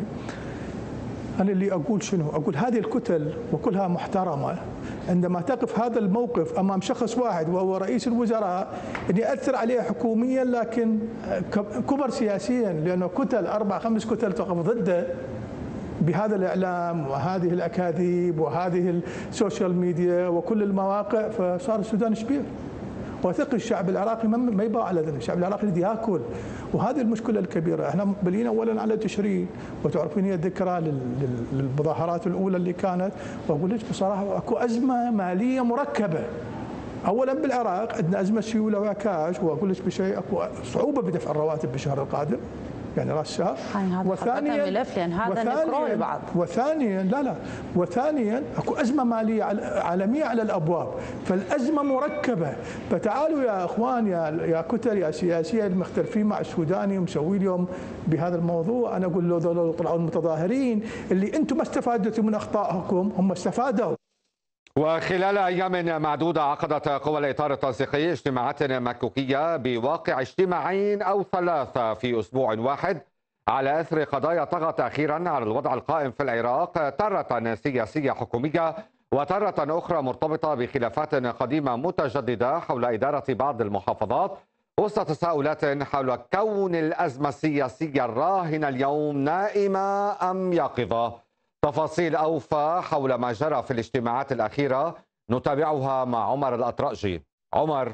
أنا اللي أقول شنو؟ أقول هذه الكتل وكلها محترمة، عندما تقف هذا الموقف أمام شخص واحد وهو رئيس الوزراء أن يأثر عليه حكوميا لكن كبر سياسيا، لأنه كتل أربع خمس كتل تقف ضده بهذا الإعلام وهذه الأكاذيب وهذه السوشيال ميديا وكل المواقع، فصار السودان شبير. وثق الشعب العراقي ما يباع على ذلك، الشعب العراقي اللي ياكل، وهذه المشكله الكبيره. احنا مقبلين اولا على تشرين، وتعرفين هي ذكرى للمظاهرات الاولى اللي كانت، واقول لك بصراحه اكو ازمه ماليه مركبه. اولا بالعراق عندنا ازمه سيوله وعكاش، واقول لك بشيء اكو صعوبه بدفع الرواتب بالشهر القادم، يعني راس الشهر. وثانيا ملف لان هذا نكروا لبعض. وثانيا لا لا وثانيا اكو ازمه ماليه عالميه على الابواب، فالازمه مركبه. فتعالوا يا اخوان يا يا كتل يا سياسيه المختلفين مع السوداني ومسوي لهم بهذا الموضوع. انا اقول له لو طلعوا المتظاهرين اللي انتم ما استفادتوا من اخطائكم هم استفادوا. وخلال أيام معدودة عقدت قوى الإطار التنسيقي اجتماعات مكوكية بواقع اجتماعين أو ثلاثة في أسبوع واحد على إثر قضايا طغت أخيرا على الوضع القائم في العراق، تارة سياسية حكومية وتارة أخرى مرتبطة بخلافات قديمة متجددة حول إدارة بعض المحافظات، وسط تساؤلات حول كون الأزمة السياسية الراهنة اليوم نائمة أم يقظة. تفاصيل أوفى حول ما جرى في الاجتماعات الأخيرة نتابعها مع عمر الأطرأجي. عمر.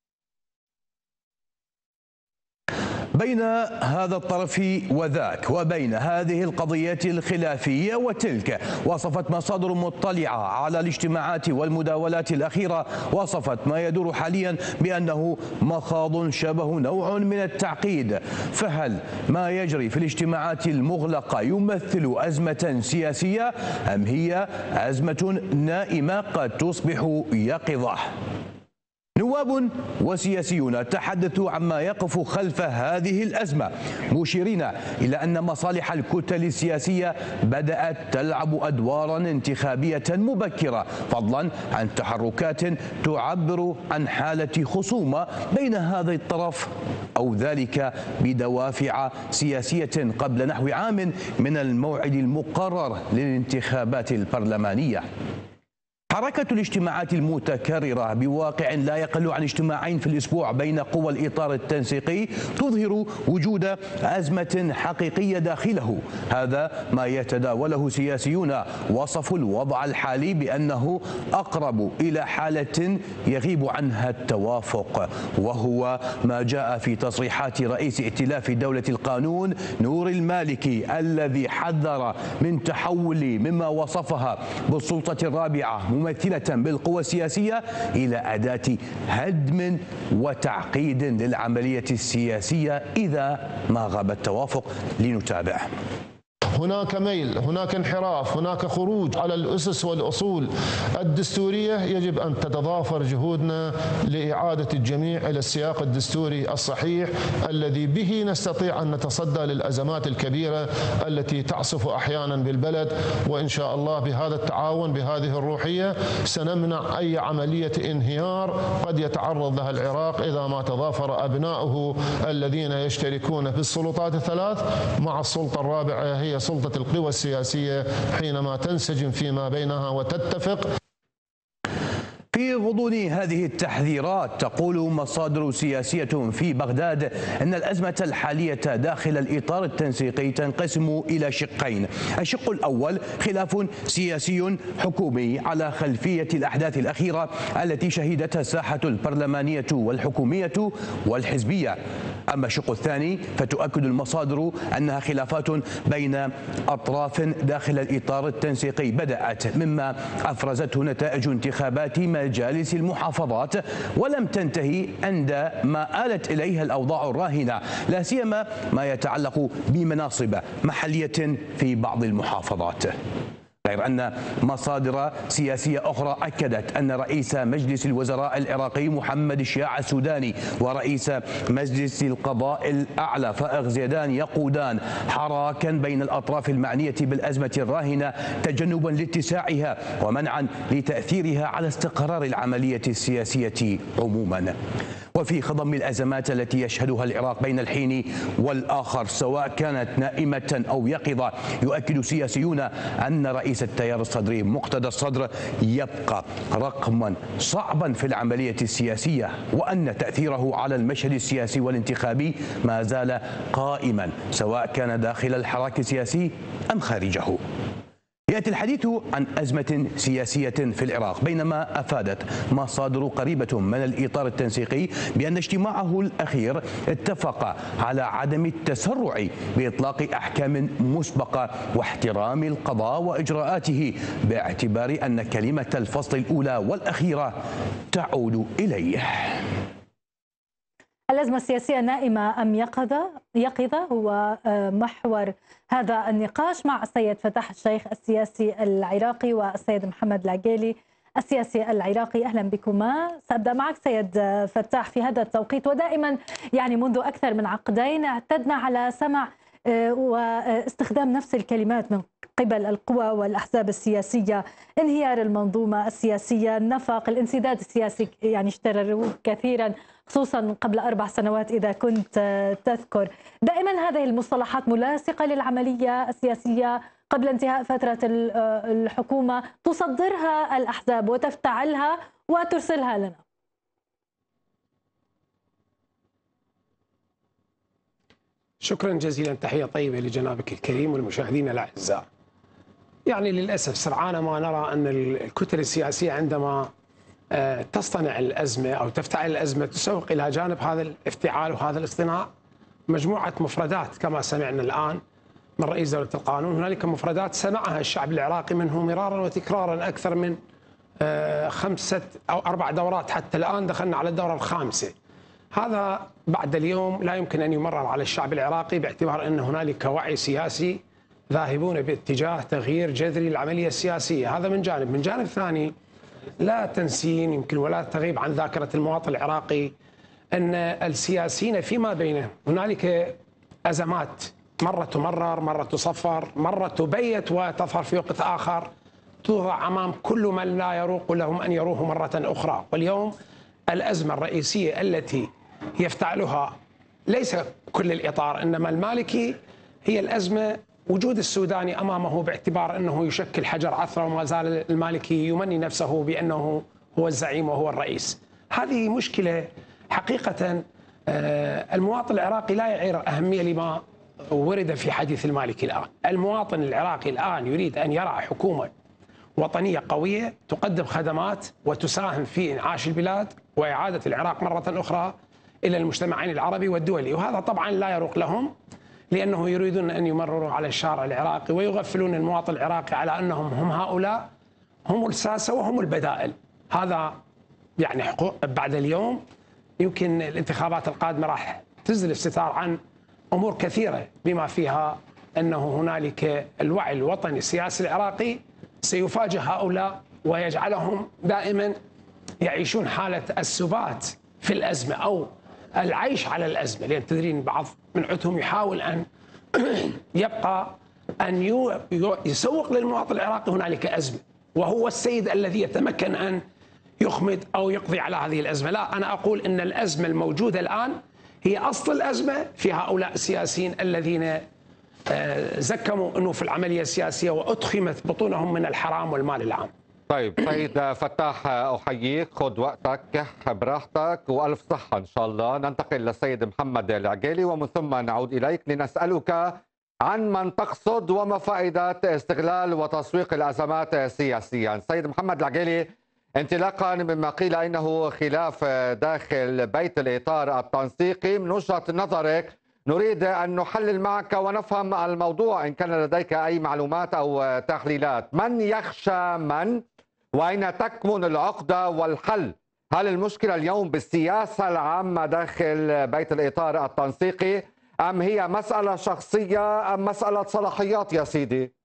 بين هذا الطرف وذاك وبين هذه القضيات الخلافية وتلك، وصفت مصادر مطلعة على الاجتماعات والمداولات الأخيرة وصفت ما يدور حاليا بأنه مخاض شبه نوع من التعقيد. فهل ما يجري في الاجتماعات المغلقة يمثل أزمة سياسية أم هي أزمة نائمة قد تصبح يقظة؟ نواب وسياسيون تحدثوا عما يقف خلف هذه الأزمة، مشيرين إلى أن مصالح الكتل السياسية بدأت تلعب أدوارا انتخابية مبكرة، فضلا عن تحركات تعبر عن حالة خصومة بين هذا الطرف أو ذلك بدوافع سياسية قبل نحو عام من الموعد المقرر للانتخابات البرلمانية. حركة الاجتماعات المتكررة بواقع لا يقل عن اجتماعين في الأسبوع بين قوى الإطار التنسيقي تظهر وجود أزمة حقيقية داخله. هذا ما يتداوله سياسيون، وصفوا الوضع الحالي بأنه أقرب إلى حالة يغيب عنها التوافق، وهو ما جاء في تصريحات رئيس ائتلاف دولة القانون نور المالكي الذي حذر من تحول مما وصفها بالسلطة الرابعة ممثلة بالقوى السياسية إلى أداة هدم وتعقيد للعملية السياسية إذا ما غاب التوافق. لنتابع. هناك ميل، هناك انحراف، هناك خروج على الأسس والأصول الدستورية، يجب أن تتضافر جهودنا لإعادة الجميع إلى السياق الدستوري الصحيح الذي به نستطيع أن نتصدى للأزمات الكبيرة التي تعصف أحيانا بالبلد. وإن شاء الله بهذا التعاون بهذه الروحية سنمنع أي عملية انهيار قد يتعرض لها العراق إذا ما تضافر أبناؤه الذين يشتركون في السلطات الثلاث مع السلطة الرابعة هي سلطة القوى السياسية حينما تنسجم فيما بينها وتتفق. في غضون هذه التحذيرات تقول مصادر سياسية في بغداد أن الأزمة الحالية داخل الإطار التنسيقي تنقسم إلى شقين. الشق الأول خلاف سياسي حكومي على خلفية الأحداث الأخيرة التي شهدتها الساحة البرلمانية والحكومية والحزبية. أما الشق الثاني فتؤكد المصادر أنها خلافات بين أطراف داخل الإطار التنسيقي بدأت مما أفرزته نتائج انتخابات مجالس المحافظات ولم تنتهي عند ما آلت إليها الأوضاع الراهنة، لا سيما ما يتعلق بمناصب محلية في بعض المحافظات. غير أن مصادر سياسية أخرى أكدت أن رئيس مجلس الوزراء العراقي محمد الشياع السوداني ورئيس مجلس القضاء الأعلى فائق زيدان يقودان حراكا بين الأطراف المعنية بالأزمة الراهنة تجنبا لاتساعها ومنعا لتأثيرها على استقرار العملية السياسية عموما. وفي خضم الأزمات التي يشهدها العراق بين الحين والآخر سواء كانت نائمة أو يقظة، يؤكد سياسيون أن رئيس التيار الصدري مقتدى الصدر يبقى رقما صعبا في العملية السياسية، وأن تأثيره على المشهد السياسي والانتخابي ما زال قائما سواء كان داخل الحراك السياسي أم خارجه. يأتي الحديث عن أزمة سياسية في العراق، بينما أفادت مصادر قريبة من الإطار التنسيقي بأن اجتماعه الأخير اتفق على عدم التسرع بإطلاق أحكام مسبقة واحترام القضاء وإجراءاته، باعتبار أن كلمة الفصل الأولى والأخيرة تعود إليه. الأزمة السياسية نائمة أم يقظة؟ يقظة هو محور هذا النقاش مع السيد فتاح الشيخ السياسي العراقي والسيد محمد العقيلي السياسي العراقي. أهلا بكما. سأبدأ معك سيد فتاح في هذا التوقيت، ودائما يعني منذ أكثر من عقدين اعتدنا على سمع واستخدام نفس الكلمات من قبل القوى والأحزاب السياسية: انهيار المنظومة السياسية، النفق، الانسداد السياسي، يعني اشترروه كثيرا خصوصا قبل أربع سنوات إذا كنت تذكر. دائما هذه المصطلحات ملاصقة للعملية السياسية قبل انتهاء فترة الحكومة، تصدرها الأحزاب وتفتعلها وترسلها لنا. شكرا جزيلا، تحية طيبة لجنابك الكريم والمشاهدين الأعزاء. يعني للأسف سرعان ما نرى أن الكتل السياسية عندما تصطنع الأزمة أو تفتعل الأزمة تسوق إلى جانب هذا الافتعال وهذا الاصطناع مجموعة مفردات كما سمعنا الآن من رئيس دولة القانون. هنالك مفردات سمعها الشعب العراقي منه مرارا وتكرارا أكثر من خمسة أو أربع دورات، حتى الآن دخلنا على الدورة الخامسة. هذا بعد اليوم لا يمكن أن يمرر على الشعب العراقي، باعتبار أن هنالك وعي سياسي ذاهبون باتجاه تغيير جذري للعملية السياسية. هذا من جانب. من جانب ثاني لا تنسين يمكن ولا تغيب عن ذاكرة المواطن العراقي أن السياسيين فيما بينهم هنالك أزمات، مرة تمرر، مرة تصفر، مرة تبيت وتظهر في وقت آخر، توضع أمام كل من لا يروق لهم أن يروه مرة أخرى. واليوم الأزمة الرئيسية التي يفتعلها ليس كل الإطار إنما المالكي هي الأزمة وجود السوداني أمامه، باعتبار أنه يشكل حجر عثرة وما زال المالكي يمني نفسه بأنه هو الزعيم وهو الرئيس. هذه مشكلة حقيقة المواطن العراقي لا يعير أهمية لما ورد في حديث المالكي الآن. المواطن العراقي الآن يريد أن يرى حكومة وطنية قوية تقدم خدمات وتساهم في إنعاش البلاد وإعادة العراق مرة أخرى إلى المجتمعين العربي والدولي، وهذا طبعا لا يروق لهم، لأنه يريدون أن يمرروا على الشارع العراقي ويغفلون المواطن العراقي على أنهم هم هؤلاء هم الساسة وهم البدائل. هذا يعني حقوق. بعد اليوم يمكن الانتخابات القادمة راح تزل الستار عن أمور كثيرة بما فيها أنه هنالك الوعي الوطني السياسي العراقي سيفاجئ هؤلاء ويجعلهم دائما يعيشون حالة السبات في الأزمة أو العيش على الأزمة، لأن تدرين بعض من عندهم يحاول أن يبقى أن يسوق للمواطن العراقي هنالك أزمة، وهو السيد الذي يتمكن أن يخمد أو يقضي على هذه الأزمة. لا، أنا أقول أن الأزمة الموجودة الآن هي أصل الأزمة في هؤلاء السياسيين الذين زكموا أنه في العملية السياسية وأدخمت بطونهم من الحرام والمال العام. طيب سيد فتاح، أحييك، خذ وقتك براحتك وألف صحة إن شاء الله. ننتقل للسيد محمد العقيلي ومن ثم نعود إليك لنسألك عن من تقصد وما فائدة استغلال وتسويق الأزمات سياسيا. سيد محمد العقيلي، انطلاقا مما قيل إنه خلاف داخل بيت الإطار التنسيقي، من وجهة نظرك نريد أن نحلل معك ونفهم الموضوع إن كان لديك أي معلومات أو تحليلات. من يخشى من؟ وأين تكمن العقدة والحل؟ هل المشكلة اليوم بالسياسة العامة داخل بيت الإطار التنسيقي أم هي مسألة شخصية أم مسألة صلاحيات يا سيدي؟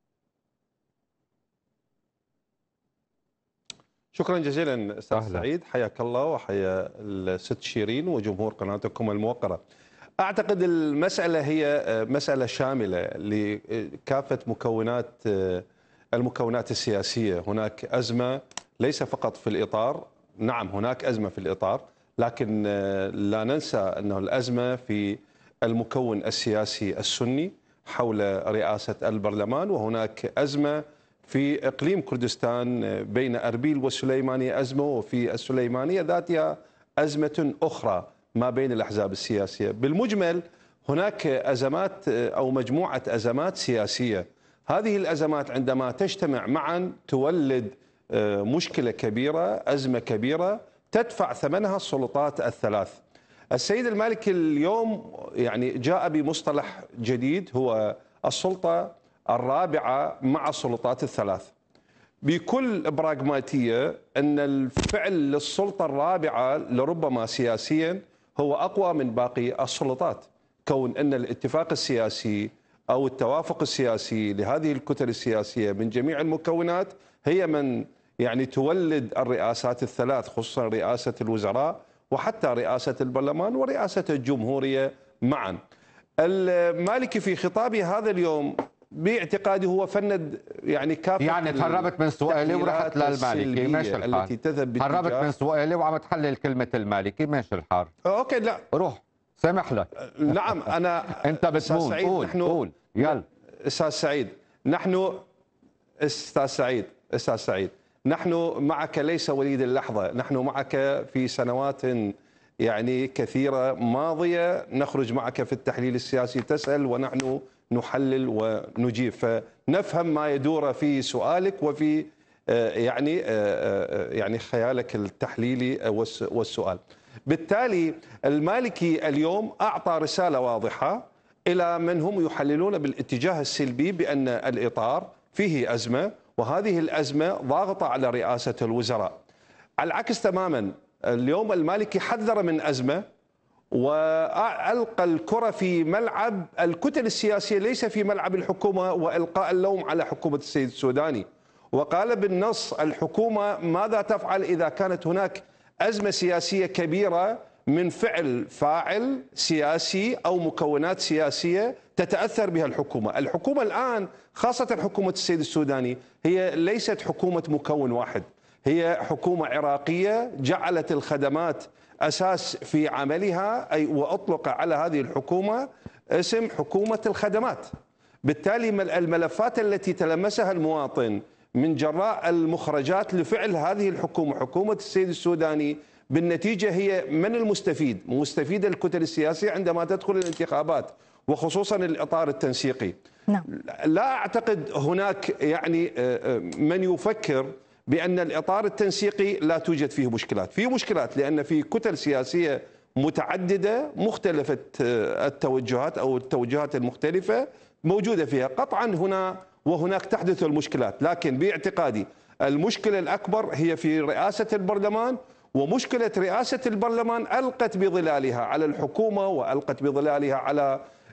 شكرا جزيلا أستاذ سعيد، حياك الله وحيا الست شيرين وجمهور قناتكم الموقرة. أعتقد المسألة هي مسألة شاملة لكافة مكونات المكونات السياسية. هناك أزمة ليس فقط في الإطار، نعم هناك أزمة في الإطار، لكن لا ننسى أنه الأزمة في المكون السياسي السني حول رئاسة البرلمان، وهناك أزمة في إقليم كردستان بين أربيل والسليمانية أزمة، وفي السليمانية ذاتها أزمة أخرى ما بين الأحزاب السياسية. بالمجمل هناك أزمات أو مجموعة أزمات سياسية. هذه الأزمات عندما تجتمع معا تولد مشكلة كبيرة، أزمة كبيرة تدفع ثمنها السلطات الثلاث. السيد المالكي اليوم يعني جاء بمصطلح جديد هو السلطة الرابعة مع السلطات الثلاث. بكل براغماتية أن الفعل للسلطة الرابعة لربما سياسيا هو أقوى من باقي السلطات، كون أن الاتفاق السياسي أو التوافق السياسي لهذه الكتل السياسية من جميع المكونات هي من يعني تولد الرئاسات الثلاث، خصوصا رئاسة الوزراء وحتى رئاسة البرلمان ورئاسة الجمهورية معا. المالكي في خطابه هذا اليوم باعتقادي هو فند يعني كافة يعني تهربت من سؤالي ورحت للمالكي، ماشي الحال. التي تذهب تهربت من سؤالي وعم تحلل كلمة المالكي، ماشي الحال. اوكي لا روح سامح لك. نعم انا انت بتمون، قول قول يلا. استاذ سعيد نحن استاذ سعيد استاذ سعيد نحن معك ليس وليد اللحظة، نحن معك في سنوات يعني كثيرة ماضية، نخرج معك في التحليل السياسي، تسأل ونحن نحلل ونجيب، فنفهم ما يدور في سؤالك وفي يعني يعني خيالك التحليلي والسؤال. بالتالي المالكي اليوم أعطى رسالة واضحة إلى من هم يحللون بالاتجاه السلبي بأن الإطار فيه أزمة، وهذه الأزمة ضاغطة على رئاسة الوزراء. على العكس تماما، اليوم المالكي حذر من أزمة وألقى الكرة في ملعب الكتل السياسية ليس في ملعب الحكومة وإلقاء اللوم على حكومة السيد السوداني، وقال بالنص الحكومة ماذا تفعل إذا كانت هناك أزمة سياسية كبيرة من فعل فاعل سياسي أو مكونات سياسية تتأثر بها الحكومة. الحكومة الآن خاصة حكومة السيد السوداني هي ليست حكومة مكون واحد، هي حكومة عراقية جعلت الخدمات أساس في عملها، أي وأطلق على هذه الحكومة اسم حكومة الخدمات. بالتالي الملفات التي تلمسها المواطن من جراء المخرجات لفعل هذه الحكومة حكومة السيد السوداني بالنتيجة هي من المستفيد؟ مستفيد الكتل السياسية عندما تدخل الانتخابات وخصوصا الإطار التنسيقي. نعم. لا أعتقد هناك يعني من يفكر بأن الإطار التنسيقي لا توجد فيه مشكلات، فيه مشكلات لأن في كتل سياسية متعددة مختلفة التوجهات أو التوجهات المختلفة موجودة فيها، قطعا هنا وهناك تحدث المشكلات، لكن باعتقادي المشكلة الأكبر هي في رئاسة البرلمان، ومشكلة رئاسة البرلمان ألقت بظلالها على الحكومة وألقت بظلالها على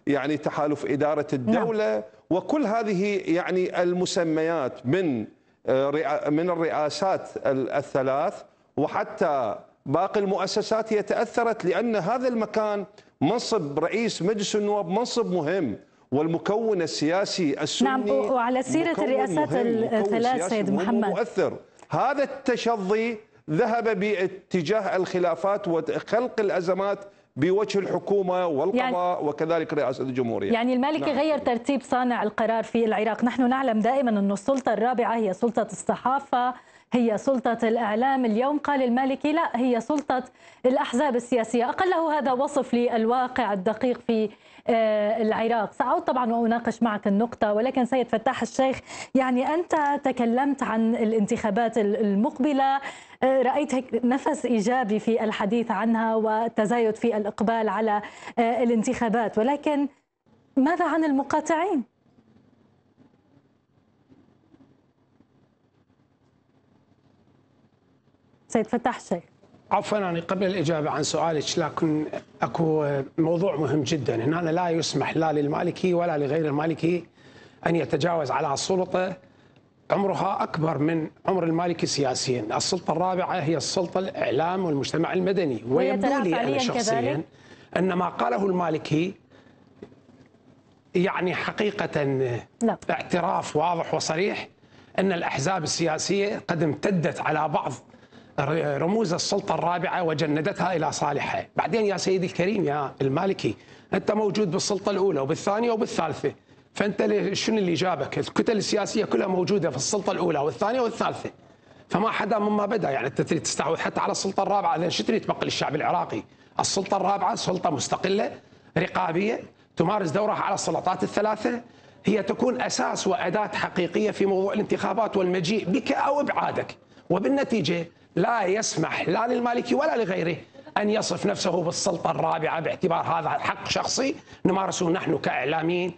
يعني تحالف إدارة الدولة نعم. وكل هذه يعني المسميات من من الرئاسات الثلاث وحتى باقي المؤسسات هي تأثرت، لأن هذا المكان منصب رئيس مجلس النواب منصب مهم، والمكون السياسي السني نعم. وعلى سيرة الرئاسات الثلاث سيد محمد مؤثر. هذا التشظي ذهب باتجاه الخلافات وخلق الأزمات بوجه الحكومة والقضاء يعني وكذلك رئاسة الجمهورية. يعني المالكي نعم. غير ترتيب صانع القرار في العراق. نحن نعلم دائما أن السلطة الرابعة هي سلطة الصحافة، هي سلطة الإعلام. اليوم قال المالكي لا، هي سلطة الأحزاب السياسية. أقله هذا وصف للواقع الدقيق في العراق. سأعود طبعا وأناقش معك النقطة، ولكن سيد فتاح الشيخ، يعني أنت تكلمت عن الانتخابات المقبلة، رأيت نفس إيجابي في الحديث عنها وتزايد في الإقبال على الانتخابات، ولكن ماذا عن المقاطعين؟ سيد فتاح الشيخ. عفوا، أنا قبل الإجابة عن سؤالك، لكن أكو موضوع مهم جدا هنا. لا يسمح لا للمالكي ولا لغير المالكي أن يتجاوز على السلطة عمرها أكبر من عمر المالكي سياسيا. السلطة الرابعة هي السلطة الإعلام والمجتمع المدني، ويبدو لي أنا شخصيا أن ما قاله المالكي يعني حقيقة لا. اعتراف واضح وصريح أن الأحزاب السياسية قد امتدت على بعض رموز السلطة الرابعة وجندتها إلى صالحها. بعدين يا سيدي الكريم يا المالكي، أنت موجود بالسلطة الأولى وبالثانية وبالثالثة، فأنت شنو اللي جابك؟ الكتل السياسية كلها موجودة في السلطة الأولى والثانية والثالثة، فما حدا مما بدأ. يعني أنت تريد تستحوذ حتى على السلطة الرابعة، لأن شو تريد تبقي للشعب العراقي؟ السلطة الرابعة سلطة مستقلة رقابية تمارس دورها على السلطات الثلاثة، هي تكون أساس وأداة حقيقية في موضوع الانتخابات والمجيء بك أو إبعادك، وبالنتيجة لا يسمح لا للمالكي ولا لغيره أن يصف نفسه بالسلطة الرابعة، باعتبار هذا حق شخصي نمارسه نحن كإعلاميين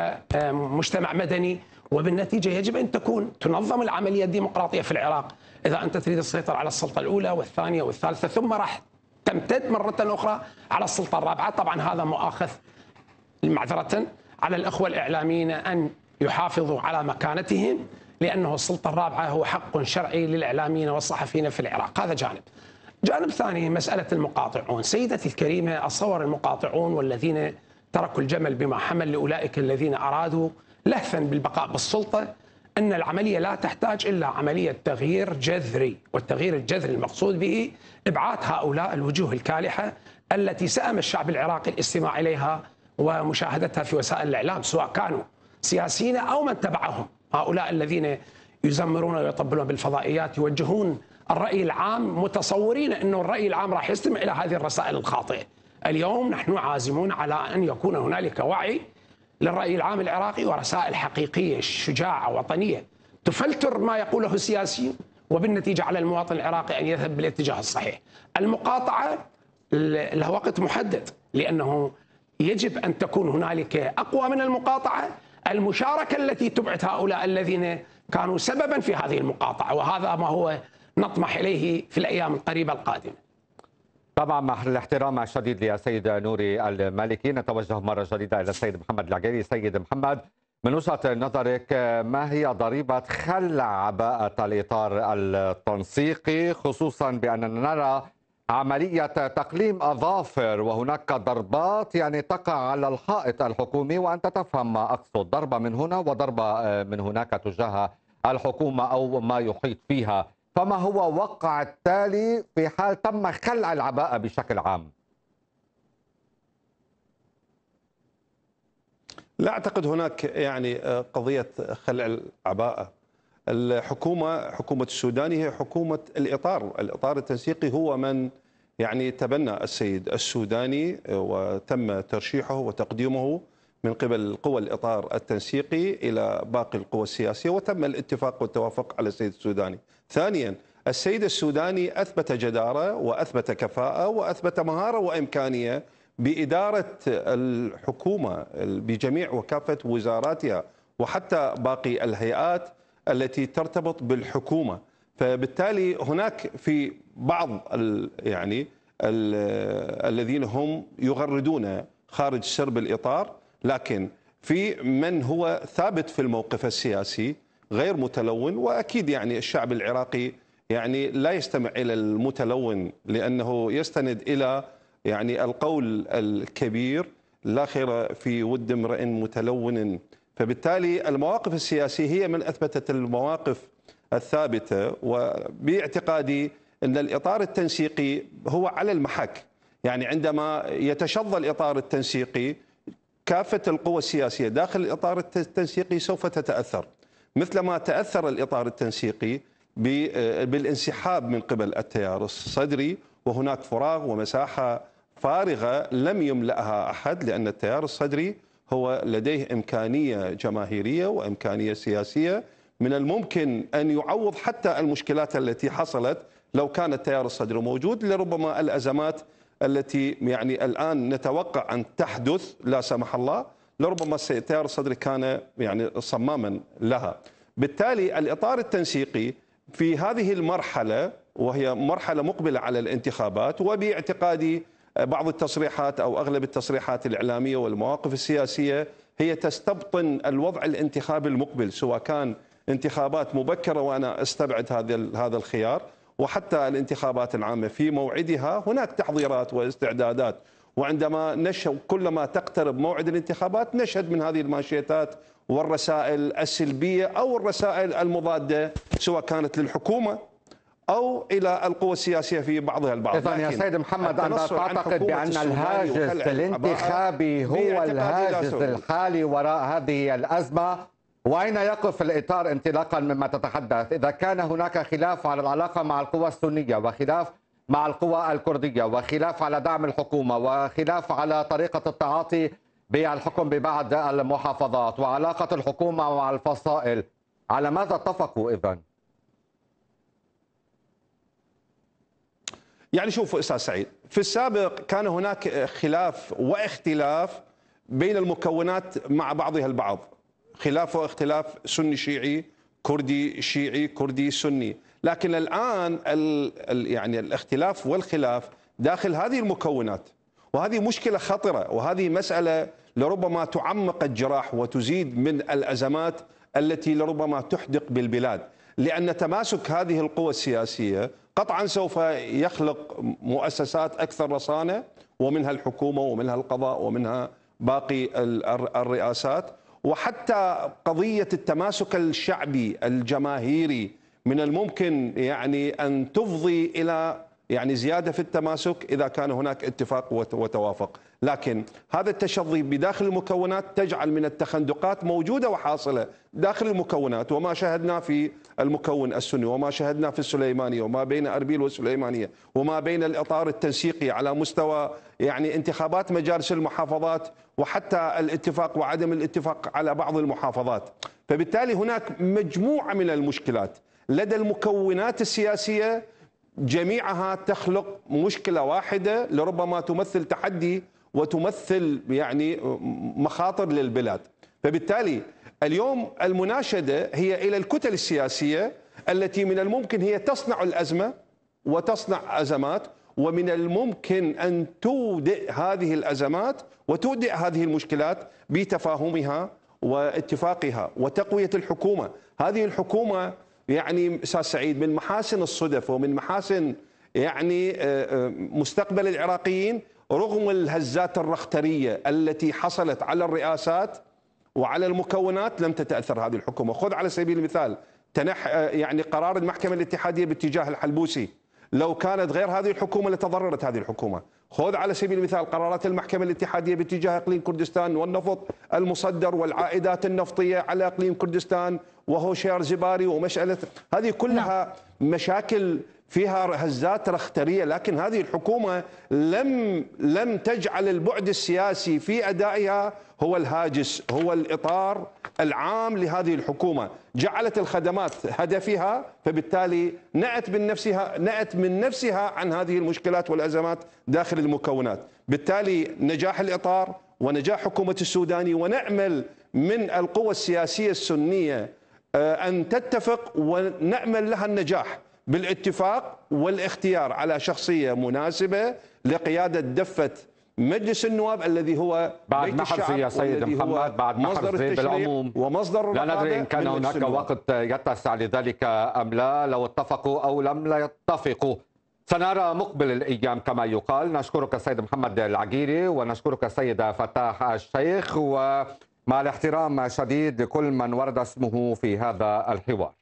ومجتمع مدني. وبالنتيجة يجب أن تكون تنظم العملية الديمقراطية في العراق إذا أنت تريد السيطرة على السلطة الأولى والثانية والثالثة، ثم راح تمتد مرة أخرى على السلطة الرابعة. طبعا هذا مؤاخذ معذرة على الأخوة الإعلاميين أن يحافظوا على مكانتهم، لأنه السلطة الرابعة هو حق شرعي للإعلاميين والصحفيين في العراق. هذا جانب. جانب ثاني مسألة المقاطعون. سيدتي الكريمة، أتصور المقاطعون والذين تركوا الجمل بما حمل لأولئك الذين أرادوا لهثا بالبقاء بالسلطة أن العملية لا تحتاج إلا عملية تغيير جذري، والتغيير الجذري المقصود به إبعاد هؤلاء الوجوه الكالحة التي سأم الشعب العراقي الاستماع إليها ومشاهدتها في وسائل الإعلام، سواء كانوا سياسيين أو من تبعهم. هؤلاء الذين يزمرون ويطبلون بالفضائيات يوجهون الرأي العام متصورين أنه الرأي العام راح يستمع إلى هذه الرسائل الخاطئة. اليوم نحن عازمون على أن يكون هنالك وعي للرأي العام العراقي ورسائل حقيقية شجاعة وطنية تفلتر ما يقوله السياسيين، وبالنتيجة على المواطن العراقي أن يذهب بالاتجاه الصحيح. المقاطعة لها وقت محدد، لأنه يجب أن تكون هنالك أقوى من المقاطعة المشاركة التي تبعد هؤلاء الذين كانوا سببا في هذه المقاطعة، وهذا ما هو نطمح إليه في الأيام القريبة القادمة. طبعا مع الاحترام الشديد للسيد نوري المالكي، نتوجه مرة جديدة إلى السيد محمد العقيلي. سيد محمد، من وجهة نظرك ما هي ضريبة خلع عباءة الإطار التنسيقي، خصوصا بأننا نرى عملية تقليم أظافر وهناك ضربات يعني تقع على الحائط الحكومي، وأنت تفهم ما أقصد، ضربة من هنا وضربة من هناك تجاه الحكومة أو ما يحيط فيها، فما هو وقع التالي في حال تم خلع العباءة بشكل عام؟ لا أعتقد هناك يعني قضية خلع العباءة. الحكومة حكومة السوداني هي حكومة الإطار، الإطار التنسيقي هو من يعني تبنى السيد السوداني وتم ترشيحه وتقديمه من قبل القوى الإطار التنسيقي إلى باقي القوى السياسية، وتم الاتفاق والتوافق على السيد السوداني. ثانيا، السيد السوداني أثبت جدارة وأثبت كفاءة وأثبت مهارة وإمكانية بإدارة الحكومة بجميع وكافة وزاراتها وحتى باقي الهيئات التي ترتبط بالحكومة. فبالتالي هناك في بعض ال يعني ال الذين هم يغردون خارج سرب الإطار لكن في من هو ثابت في الموقف السياسي غير متلون، وأكيد يعني الشعب العراقي يعني لا يستمع إلى المتلون لأنه يستند إلى يعني القول الكبير لا خير في ود امرئ متلون. فبالتالي المواقف السياسية هي من أثبتت المواقف الثابتة، وباعتقادي أن الإطار التنسيقي هو على المحك. يعني عندما يتشظى الإطار التنسيقي كافة القوى السياسية داخل الإطار التنسيقي سوف تتأثر، مثلما تأثر الإطار التنسيقي بالانسحاب من قبل التيار الصدري، وهناك فراغ ومساحة فارغة لم يملأها أحد، لأن التيار الصدري هو لديه إمكانية جماهيرية وإمكانية سياسية من الممكن أن يعوض حتى المشكلات التي حصلت لو كان التيار الصدري موجود. لربما الأزمات التي يعني الآن نتوقع أن تحدث لا سمح الله لربما التيار الصدري كان يعني صماما لها. بالتالي الإطار التنسيقي في هذه المرحلة، وهي مرحلة مقبلة على الانتخابات، وباعتقادي بعض التصريحات أو أغلب التصريحات الإعلامية والمواقف السياسية هي تستبطن الوضع الانتخابي المقبل، سواء كان انتخابات مبكرة وأنا استبعد هذا هذا الخيار، وحتى الانتخابات العامة في موعدها هناك تحضيرات واستعدادات. وعندما نشهد كلما تقترب موعد الانتخابات نشهد من هذه المانشيتات والرسائل السلبية أو الرسائل المضادة، سواء كانت للحكومة أو إلى القوى السياسية في بعضها البعض. إذن يا سيد محمد، أنت تعتقد بأن الهاجس الانتخابي هو الهاجس الحالي وراء هذه الأزمة؟ وأين يقف الإطار انطلاقا مما تتحدث؟ إذا كان هناك خلاف على العلاقة مع القوى السنية، وخلاف مع القوى الكردية، وخلاف على دعم الحكومة، وخلاف على طريقة التعاطي بالحكم ببعض المحافظات، وعلاقة الحكومة مع الفصائل، على ماذا اتفقوا إذن؟ يعني شوفوا أستاذ سعيد، في السابق كان هناك خلاف واختلاف بين المكونات مع بعضها البعض، خلاف واختلاف سني شيعي، كردي شيعي، كردي سني. لكن الآن ال ال يعني الاختلاف والخلاف داخل هذه المكونات، وهذه مشكلة خطرة، وهذه مسألة لربما تعمق الجراح وتزيد من الأزمات التي لربما تحدق بالبلاد، لأن تماسك هذه القوى السياسية قطعا سوف يخلق مؤسسات أكثر رصانة، ومنها الحكومة ومنها القضاء ومنها باقي الرئاسات، وحتى قضية التماسك الشعبي الجماهيري من الممكن يعني أن تفضي إلى يعني زيادة في التماسك إذا كان هناك اتفاق وتوافق. لكن هذا التشظي بداخل المكونات تجعل من التخندقات موجودة وحاصلة داخل المكونات، وما شاهدنا في المكون السني، وما شاهدنا في السليمانية، وما بين أربيل والسليمانية، وما بين الإطار التنسيقي على مستوى يعني انتخابات مجالس المحافظات، وحتى الاتفاق وعدم الاتفاق على بعض المحافظات. فبالتالي هناك مجموعة من المشكلات لدى المكونات السياسية، جميعها تخلق مشكلة واحدة لربما تمثل تحدي وتمثل يعني مخاطر للبلاد. فبالتالي اليوم المناشدة هي إلى الكتل السياسية التي من الممكن هي تصنع الأزمة وتصنع أزمات، ومن الممكن أن تودئ هذه الأزمات وتودئ هذه المشكلات بتفاهمها واتفاقها وتقوية الحكومة. هذه الحكومة يعني أستاذ سعيد من محاسن الصدف ومن محاسن يعني مستقبل العراقيين، رغم الهزات الرخترية التي حصلت على الرئاسات وعلى المكونات لم تتأثر هذه الحكومة. خذ على سبيل المثال تنح يعني قرار المحكمة الاتحادية باتجاه الحلبوسي، لو كانت غير هذه الحكومة لتضررت هذه الحكومة. خذ على سبيل المثال قرارات المحكمة الاتحادية باتجاه إقليم كردستان والنفط المصدر والعائدات النفطية على إقليم كردستان وهوشيار زباري ومسألة، هذه كلها مشاكل فيها هزات رخترية. لكن هذه الحكومة لم لم تجعل البعد السياسي في أدائها هو الهاجس، هو الإطار العام لهذه الحكومة، جعلت الخدمات هدفها، فبالتالي نأت من نفسها نأت من نفسها عن هذه المشكلات والأزمات داخل المكونات. بالتالي نجاح الإطار ونجاح حكومة السوداني، ونأمل من القوى السياسية السنية أن تتفق، ونأمل لها النجاح بالاتفاق والاختيار على شخصية مناسبة لقيادة دفة مجلس النواب الذي هو بعد بيت محرزي يا سيد محمد، بعد محرزي بالعموم ومصدر لا ندري إن كان هناك وقت يتسع لذلك أم لا، لو اتفقوا أو لم لا يتفقوا. سنرى مقبل الأيام كما يقال. نشكرك السيد محمد العقيري ونشكرك السيد فتاح الشيخ، ومع الاحترام شديد لكل من ورد اسمه في هذا الحوار.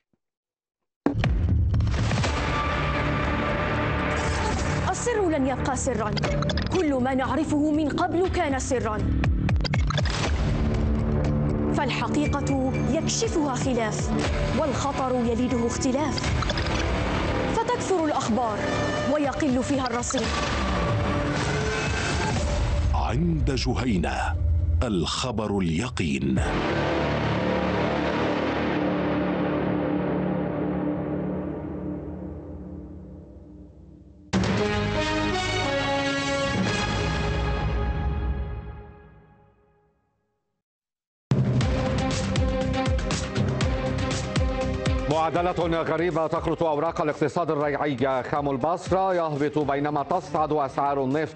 السر لن يبقى سرا، كل ما نعرفه من قبل كان سرا، فالحقيقة يكشفها خلاف والخطر يلده اختلاف، فتكثر الأخبار ويقل فيها الرصيد. عند جهينة الخبر اليقين. معادلة غريبة تخلط أوراق الاقتصاد الريعي. خام البصرة يهبط بينما تصعد أسعار النفط.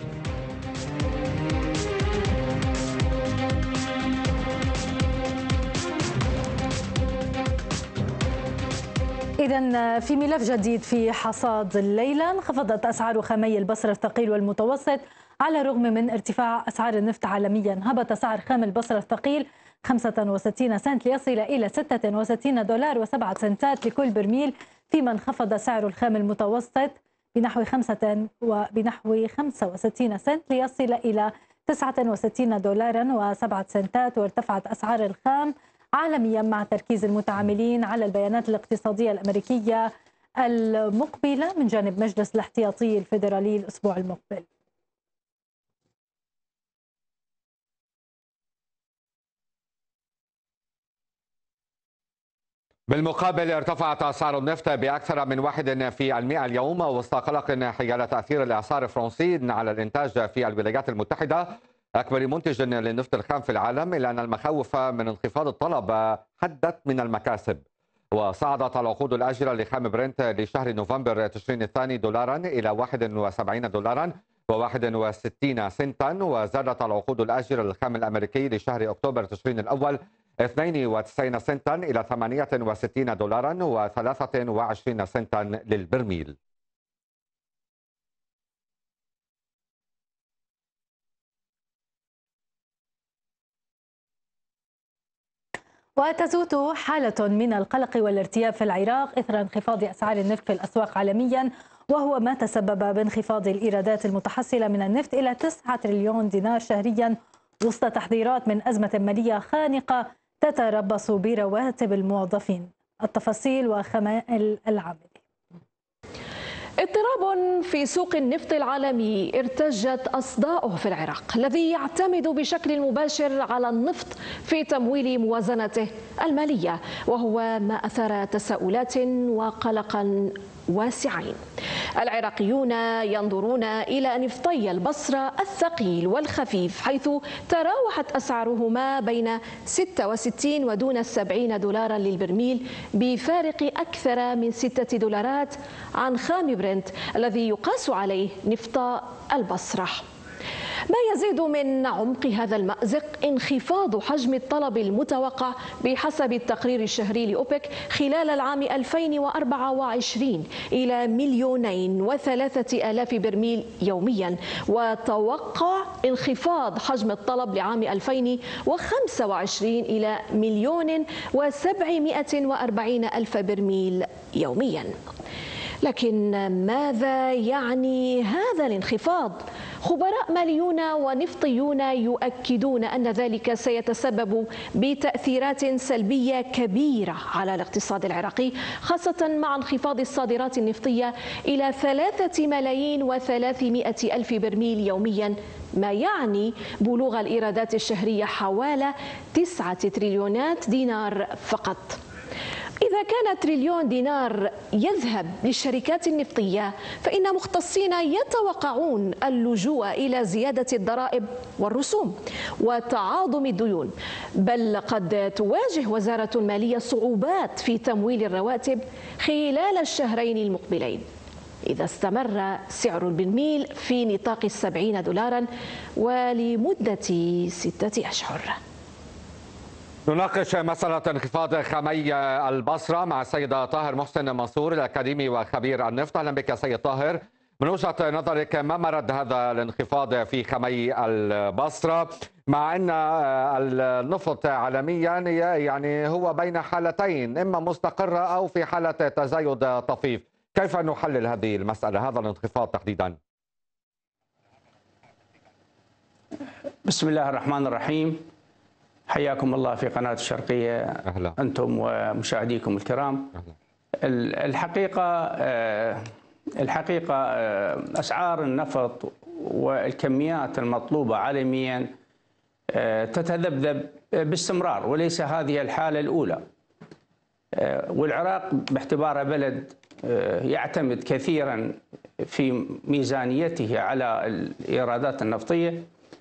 إذن في ملف جديد في حصاد الليلة، انخفضت أسعار خامي البصرة الثقيل والمتوسط على الرغم من ارتفاع أسعار النفط عالميا. هبط سعر خام البصرة الثقيل خمسة وستين سنت ليصل إلى ستة وستين دولار وسبعة سنتات لكل برميل، فيما انخفض سعر الخام المتوسط بنحو خمسة وبنحو خمسة وستين سنت ليصل إلى تسعة وستين دولارا وسبعة سنتات. وارتفعت أسعار الخام عالميا مع تركيز المتعاملين على البيانات الاقتصادية الأمريكية المقبلة من جانب مجلس الاحتياطي الفيدرالي الأسبوع المقبل. بالمقابل ارتفعت أسعار النفط بأكثر من واحد في المئة اليوم وسط قلق حيال تأثير الإعصار الفرنسي على الإنتاج في الولايات المتحدة أكبر منتج للنفط الخام في العالم، إلا أن المخاوف من انخفاض الطلب حدت من المكاسب. وصعدت العقود الآجلة لخام برنت لشهر نوفمبر تشرين الثاني دولارا إلى واحد وسبعين دولارا وواحد وستين سنتا، وزادت العقود الآجلة للخام الأمريكي لشهر أكتوبر تشرين الأول اثنين وتسعين سنتا إلى ثمانية وستين دولارا وثلاثة وعشرين سنتا للبرميل. وتزود حالة من القلق والارتياب في العراق إثر انخفاض أسعار النفط في الأسواق عالميا، وهو ما تسبب بانخفاض الإيرادات المتحصلة من النفط إلى تسعة تريليون دينار شهريا وسط تحذيرات من أزمة مالية خانقة تتربص برواتب الموظفين. التفاصيل وخمائل العامل. اضطراب في سوق النفط العالمي ارتجت أصداؤه في العراق، الذي يعتمد بشكل مباشر على النفط في تمويل موازنته المالية، وهو ما أثار تساؤلات وقلقا واسعين. العراقيون ينظرون إلى نفطي البصرة الثقيل والخفيف، حيث تراوحت أسعارهما بين ستة وستين ودون السبعين دولارا للبرميل، بفارق أكثر من ستة دولارات عن خام برنت الذي يقاس عليه نفط البصرة. ما يزيد من عمق هذا المأزق انخفاض حجم الطلب المتوقع بحسب التقرير الشهري لأوبك خلال العام ألفين وأربعة وعشرين إلى مليونين وثلاثة آلاف برميل يوميا، وتوقع انخفاض حجم الطلب لعام ألفين وخمسة وعشرين إلى مليون وسبعمائة وأربعين ألف برميل يوميا. لكن ماذا يعني هذا الانخفاض؟ خبراء ماليون ونفطيون يؤكدون أن ذلك سيتسبب بتأثيرات سلبية كبيرة على الاقتصاد العراقي، خاصة مع انخفاض الصادرات النفطية إلى ثلاثة ملايين وثلاثمائة ألف برميل يوميا، ما يعني بلوغ الإيرادات الشهرية حوالي تسعة تريليونات دينار فقط. إذا كان تريليون دينار يذهب للشركات النفطية، فإن مختصين يتوقعون اللجوء إلى زيادة الضرائب والرسوم وتعاظم الديون، بل قد تواجه وزارة المالية صعوبات في تمويل الرواتب خلال الشهرين المقبلين. إذا استمر سعر البرميل في نطاق السبعين دولارا ولمدة ستة أشهر. نناقش مسألة انخفاض خامي البصرة مع السيد طاهر محسن منصور الأكاديمي وخبير النفط. أهلا بك سيد طاهر. من وجهة نظرك ما مرد هذا الانخفاض في خامي البصرة مع أن النفط عالميا يعني هو بين حالتين، إما مستقرة أو في حالة تزايد طفيف؟ كيف نحلل هذه المسألة، هذا الانخفاض تحديدا؟ بسم الله الرحمن الرحيم. حياكم الله في قناة الشرقية. أهلا. أنتم ومشاهديكم الكرام. أهلا. الحقيقة الحقيقة أسعار النفط والكميات المطلوبة عالميا تتذبذب باستمرار، وليس هذه الحالة الأولى. والعراق باعتباره بلد يعتمد كثيرا في ميزانيته على الإيرادات النفطية،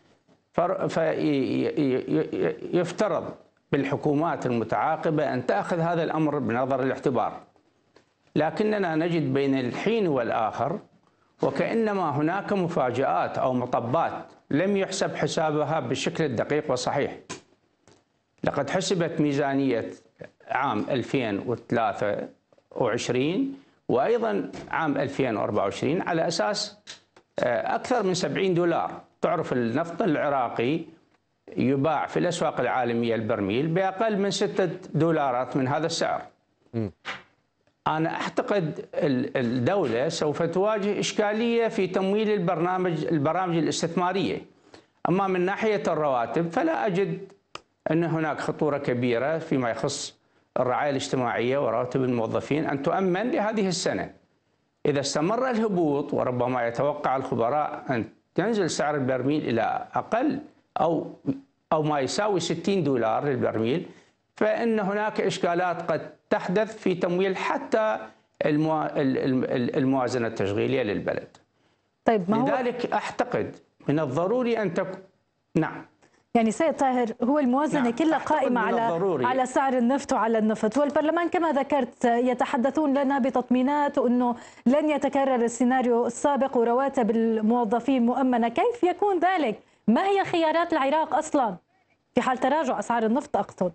فيفترض بالحكومات المتعاقبة أن تأخذ هذا الأمر بنظر الاعتبار. لكننا نجد بين الحين والآخر وكأنما هناك مفاجآت أو مطبات لم يحسب حسابها بالشكل الدقيق والصحيح. لقد حسبت ميزانية عام ألفين وثلاثة وعشرين وأيضا عام ألفين وأربعة وعشرين على أساس أكثر من سبعين دولار. تعرف النفط العراقي يباع في الأسواق العالمية البرميل بأقل من ستة دولارات من هذا السعر. م. أنا أعتقد الدولة سوف تواجه إشكالية في تمويل البرنامج البرامج الاستثمارية. أما من ناحية الرواتب فلا أجد أن هناك خطورة كبيرة فيما يخص الرعاية الاجتماعية ورواتب الموظفين أن تؤمن لهذه السنة. إذا استمر الهبوط وربما يتوقع الخبراء أن ينزل سعر البرميل إلى أقل أو أو ما يساوي ستين دولار للبرميل، فإن هناك إشكالات قد تحدث في تمويل حتى المو... الموازنة التشغيلية للبلد. طيب ما هو... لذلك أعتقد من الضروري أن تكون نعم يعني سيد طاهر هو الموازنة نعم. كلها قائمة على الضروري. على سعر النفط وعلى النفط، والبرلمان كما ذكرت يتحدثون لنا بتطمينات أنه لن يتكرر السيناريو السابق ورواتب الموظفين مؤمنة. كيف يكون ذلك؟ ما هي خيارات العراق أصلا في حال تراجع أسعار النفط أقصد؟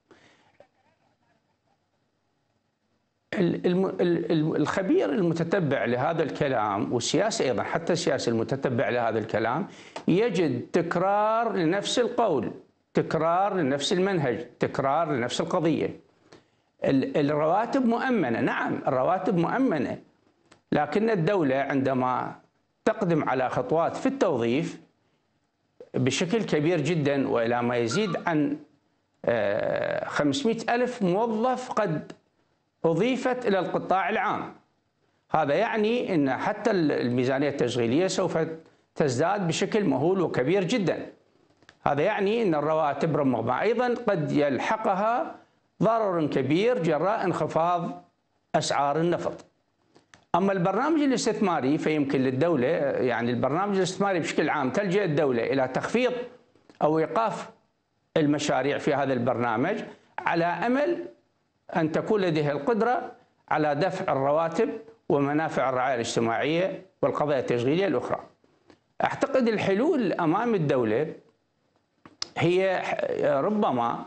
الخبير المتتبع لهذا الكلام والسياسي أيضا، حتى السياسي المتتبع لهذا الكلام، يجد تكرار لنفس القول، تكرار لنفس المنهج، تكرار لنفس القضية. الرواتب مؤمنة، نعم الرواتب مؤمنة، لكن الدولة عندما تقدم على خطوات في التوظيف بشكل كبير جدا وإلى ما يزيد عن خمسمئة ألف موظف قد أضيفت إلى القطاع العام، هذا يعني أن حتى الميزانية التشغيلية سوف تزداد بشكل مهول وكبير جدا. هذا يعني أن الرواتب ربما أيضا قد يلحقها ضرر كبير جراء انخفاض أسعار النفط. أما البرنامج الاستثماري فيمكن للدولة، يعني البرنامج الاستثماري بشكل عام تلجأ الدولة إلى تخفيض أو إيقاف المشاريع في هذا البرنامج على أمل أن تكون لديها القدرة على دفع الرواتب ومنافع الرعاية الاجتماعية والقضايا التشغيلية الأخرى. أعتقد الحلول أمام الدولة هي ربما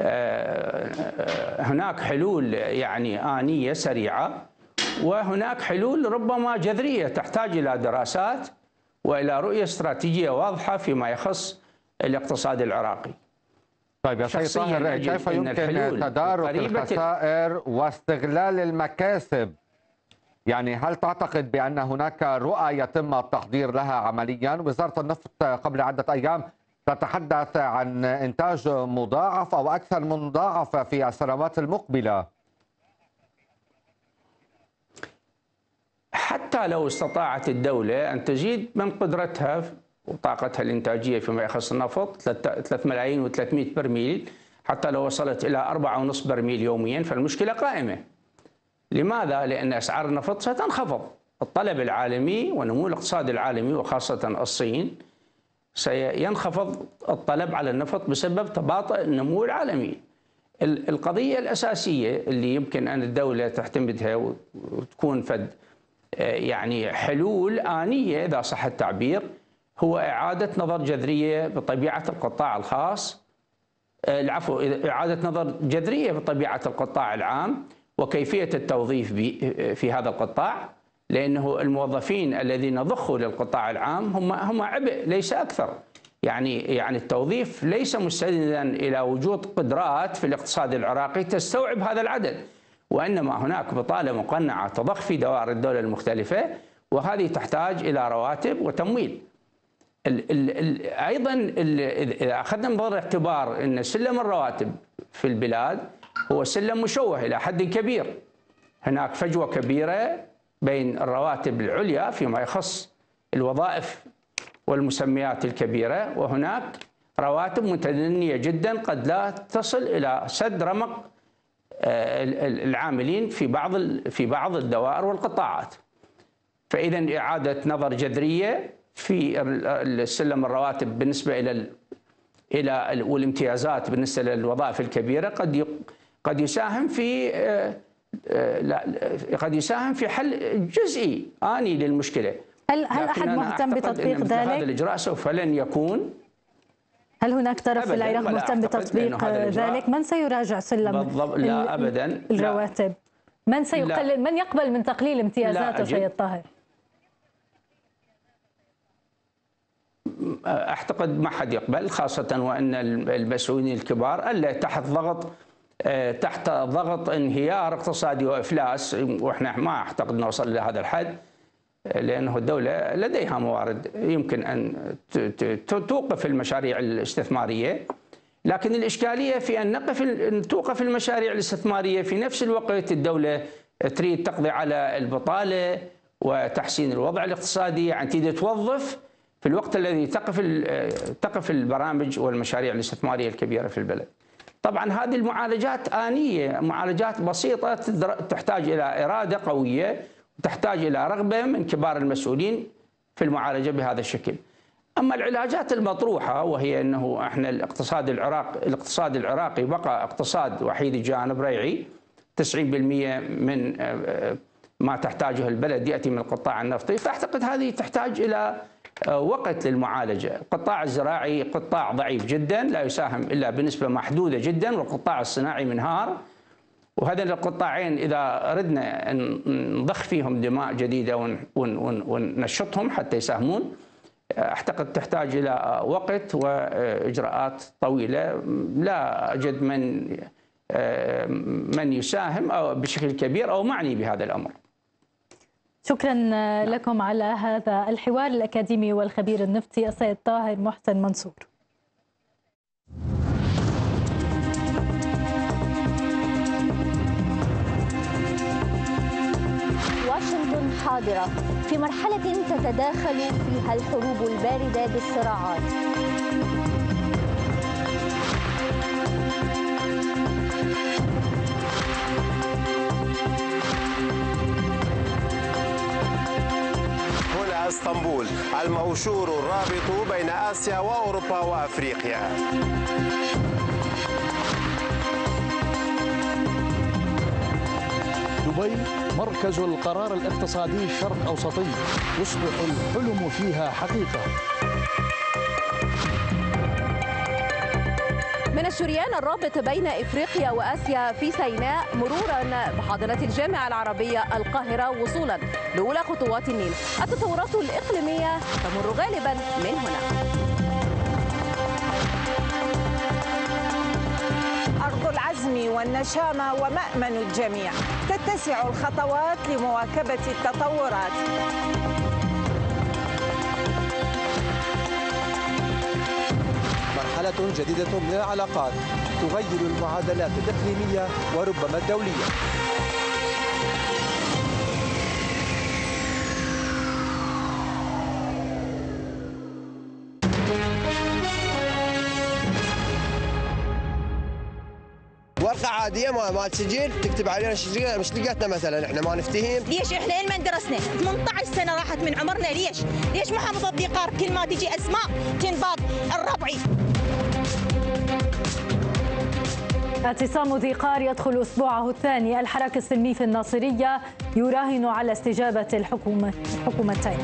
هناك حلول يعني آنية سريعة، وهناك حلول ربما جذرية تحتاج إلى دراسات وإلى رؤية استراتيجية واضحة فيما يخص الاقتصاد العراقي. طيب يا سيد طاهر، كيف يمكن تدارك الخسائر واستغلال المكاسب؟ يعني هل تعتقد بأن هناك رؤى يتم التحضير لها عمليا؟ وزارة النفط قبل عدة أيام تتحدث عن إنتاج مضاعف أو أكثر من مضاعف في السنوات المقبلة. حتى لو استطاعت الدولة أن تزيد من قدرتها وطاقتها الإنتاجية فيما يخص النفط ثلاثة ملايين وثلاثمئة برميل، حتى لو وصلت إلى أربعة ونصف برميل يوميا، فالمشكلة قائمة. لماذا؟ لأن أسعار النفط ستنخفض، الطلب العالمي ونمو الاقتصاد العالمي وخاصة الصين سينخفض الطلب على النفط بسبب تباطؤ النمو العالمي. القضية الأساسية اللي يمكن أن الدولة تعتمدها وتكون فد يعني حلول آنية إذا صح التعبير، هو إعادة نظر جذرية بطبيعة القطاع الخاص، العفو إعادة نظر جذرية بطبيعة القطاع العام وكيفية التوظيف في هذا القطاع، لأنه الموظفين الذين ضخوا للقطاع العام هم هم عبء ليس أكثر. يعني يعني التوظيف ليس مستندا إلى وجود قدرات في الاقتصاد العراقي تستوعب هذا العدد، وإنما هناك بطالة مقنعة تضخ في دوائر الدولة المختلفة، وهذه تحتاج إلى رواتب وتمويل. ال ال ال أيضا ال إذا أخذنا بنظر الاعتبار أن سلم الرواتب في البلاد هو سلم مشوه إلى حد كبير، هناك فجوة كبيرة بين الرواتب العليا فيما يخص الوظائف والمسميات الكبيرة، وهناك رواتب متدنية جدا قد لا تصل إلى سد رمق العاملين في بعض في بعض الدوائر والقطاعات. فإذا إعادة نظر جذرية في السلم الرواتب بالنسبة إلى إلى والامتيازات بالنسبة للوظائف الكبيرة قد قد يساهم في لا قد يساهم في حل جزئي آني للمشكلة. هل هل أحد مهتم بتطبيق ذلك؟ هذا الإجراء سوف لن يكون. هل هناك طرف في العراق مهتم بتطبيق ذلك؟ من سيراجع سلم بالضبط؟ لا أبدا الرواتب. من سيقلل؟ من يقبل من تقليل امتيازاته سيد طاهر؟ أعتقد ما حد يقبل، خاصة وأن المسؤولين الكبار ألا تحت ضغط تحت ضغط انهيار اقتصادي وإفلاس، وإحنا ما أعتقد نوصل لهذا الحد، لأنه الدولة لديها موارد يمكن أن توقف المشاريع الاستثمارية، لكن الإشكالية في أن نقف توقف المشاريع الاستثمارية في نفس الوقت الدولة تريد تقضي على البطالة وتحسين الوضع الاقتصادي، يعني تريد توظف في الوقت الذي تقف تقف البرامج والمشاريع الاستثمارية الكبيرة في البلد. طبعا هذه المعالجات آنية، معالجات بسيطة تحتاج إلى إرادة قوية، تحتاج إلى رغبة من كبار المسؤولين في المعالجة بهذا الشكل. أما العلاجات المطروحة وهي أنه إحنا الاقتصاد العراق الاقتصاد العراقي بقى اقتصاد وحيد الجانب ريعي، تسعين بالمئة من ما تحتاجه البلد يأتي من القطاع النفطي، فأعتقد هذه تحتاج إلى وقت للمعالجة. القطاع الزراعي قطاع ضعيف جدا لا يساهم إلا بنسبة محدودة جدا، والقطاع الصناعي منهار، وهذين القطاعين إذا أردنا أن نضخ فيهم دماء جديدة وننشطهم حتى يساهمون، أعتقد تحتاج إلى وقت وإجراءات طويلة. لا أجد من من يساهم أو بشكل كبير أو معني بهذا الأمر. شكرا لكم على هذا الحوار الأكاديمي والخبير النفطي السيد طاهر محسن منصور. واشنطن حاضرة في مرحلة تتداخل فيها الحروب الباردة بالصراعات. هنا اسطنبول، الموشور الرابط بين آسيا وأوروبا وأفريقيا. دبي مركز القرار الاقتصادي الشرق أوسطي، يصبح الحلم فيها حقيقة. من الشريان الرابط بين إفريقيا وآسيا في سيناء مرورا بحاضنة الجامعة العربية القاهرة وصولا لأولى خطوات النيل، التطورات الإقليمية تمر غالبا من هنا. أرض العزم والنشامة ومأمن الجميع، تتسع الخطوات لمواكبة التطورات. مرحلة جديدة من العلاقات تغير المعادلات الإقليمية وربما الدولية. ورقة عادية مال سجل تكتب علينا مش لقيتنا مثلا احنا ما نفتهم. ليش احنا لين ما درسنا ثمانية عشر سنة راحت من عمرنا، ليش؟ ليش محافظة ذي كل ما تجي اسماء تنباط الربعي؟ اعتصام ذي قار يدخل أسبوعه الثاني. الحراك السلمي في الناصرية يراهن على استجابة الحكومة الحكومتين.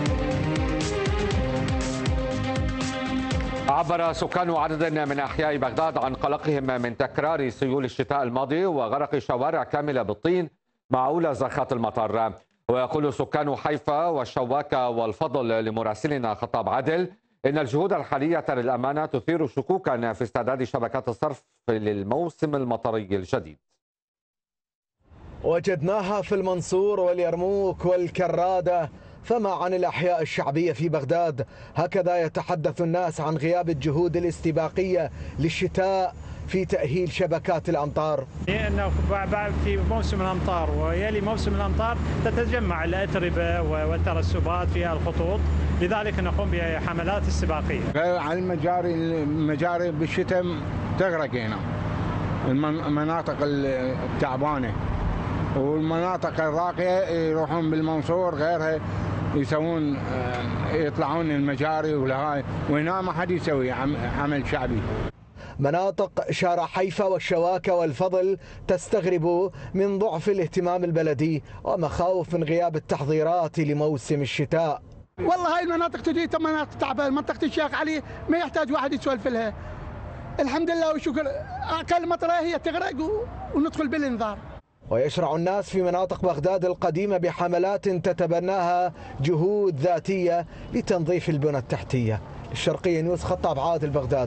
عبر سكان عدد من أحياء بغداد عن قلقهم من تكرار سيول الشتاء الماضي وغرق شوارع كاملة بالطين مع أولى زخات المطر. ويقول سكان حيفا والشواكة والفضل لمراسلنا خطاب عادل إن الجهود الحالية للأمانة تثير شكوكا في استعداد شبكات الصرف للموسم المطري الجديد. وجدناها في المنصور واليرموك والكرادة، فما عن الأحياء الشعبية في بغداد. هكذا يتحدث الناس عن غياب الجهود الاستباقية للشتاء في تأهيل شبكات الأمطار. لأنه في موسم الأمطار ويلي موسم الأمطار تتجمع الأتربة والترسبات في الخطوط، لذلك نقوم بحملات استباقية. على المجاري المجاري بالشتاء تغرق هنا، المناطق التعبانة والمناطق الراقية يروحون بالمنصور غيرها يسوون يطلعون المجاري ولهاي، وهنا ما حد يسوي عمل شعبي. مناطق شارع حيفا والشواكة والفضل تستغرب من ضعف الاهتمام البلدي ومخاوف من غياب التحضيرات لموسم الشتاء. والله هاي المناطق تجي مناطق تعبانة، منطقة الشيخ علي ما يحتاج واحد يسولف لها. الحمد لله وشكر، أقل مطرة هي تغرق وندخل بالإنذار. ويشرع الناس في مناطق بغداد القديمة بحملات تتبناها جهود ذاتية لتنظيف البنى التحتية. الشرقية نيوز خطاب عادل بغداد.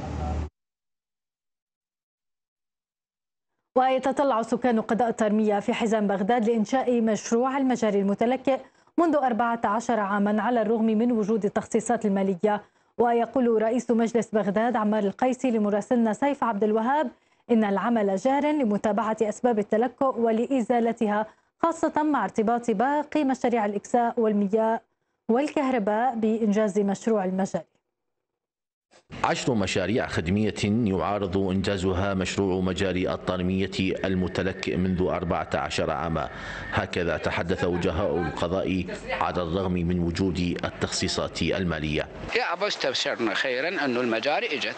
ويتطلع سكان قضاء الترمية في حزام بغداد لإنشاء مشروع المجاري المتلكئ منذ أربعة عشر عاما على الرغم من وجود التخصيصات المالية. ويقول رئيس مجلس بغداد عمار القيسي لمراسلنا سيف عبد الوهاب إن العمل جار لمتابعة أسباب التلكؤ ولإزالتها، خاصة مع ارتباط باقي مشاريع الإكساء والمياه والكهرباء بإنجاز مشروع المجاري. عشر مشاريع خدمية يعارض إنجازها مشروع مجاري الطارمية المتلكئ منذ أربعة عشر عاما. هكذا تحدث وجهاء القضاء على الرغم من وجود التخصيصات المالية. يا أبو استبشرنا خيرا أن المجاري إجت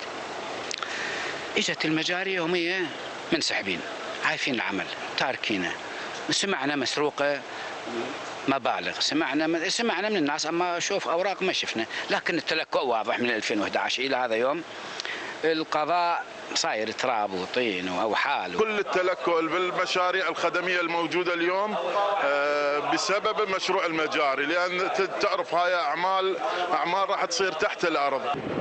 إجت المجاري يومية منسحبين، عايفين العمل تاركينه. سمعنا مسروقة مبالغ، سمعنا سمعنا من الناس، اما شوف اوراق ما شفنا، لكن التلكؤ واضح من ألفين وأحد عشر الى هذا يوم. القضاء صاير تراب وطين واوحال. كل التلكؤ بالمشاريع الخدميه الموجوده اليوم بسبب مشروع المجاري، لان تعرف هاي اعمال اعمال راح تصير تحت الارض.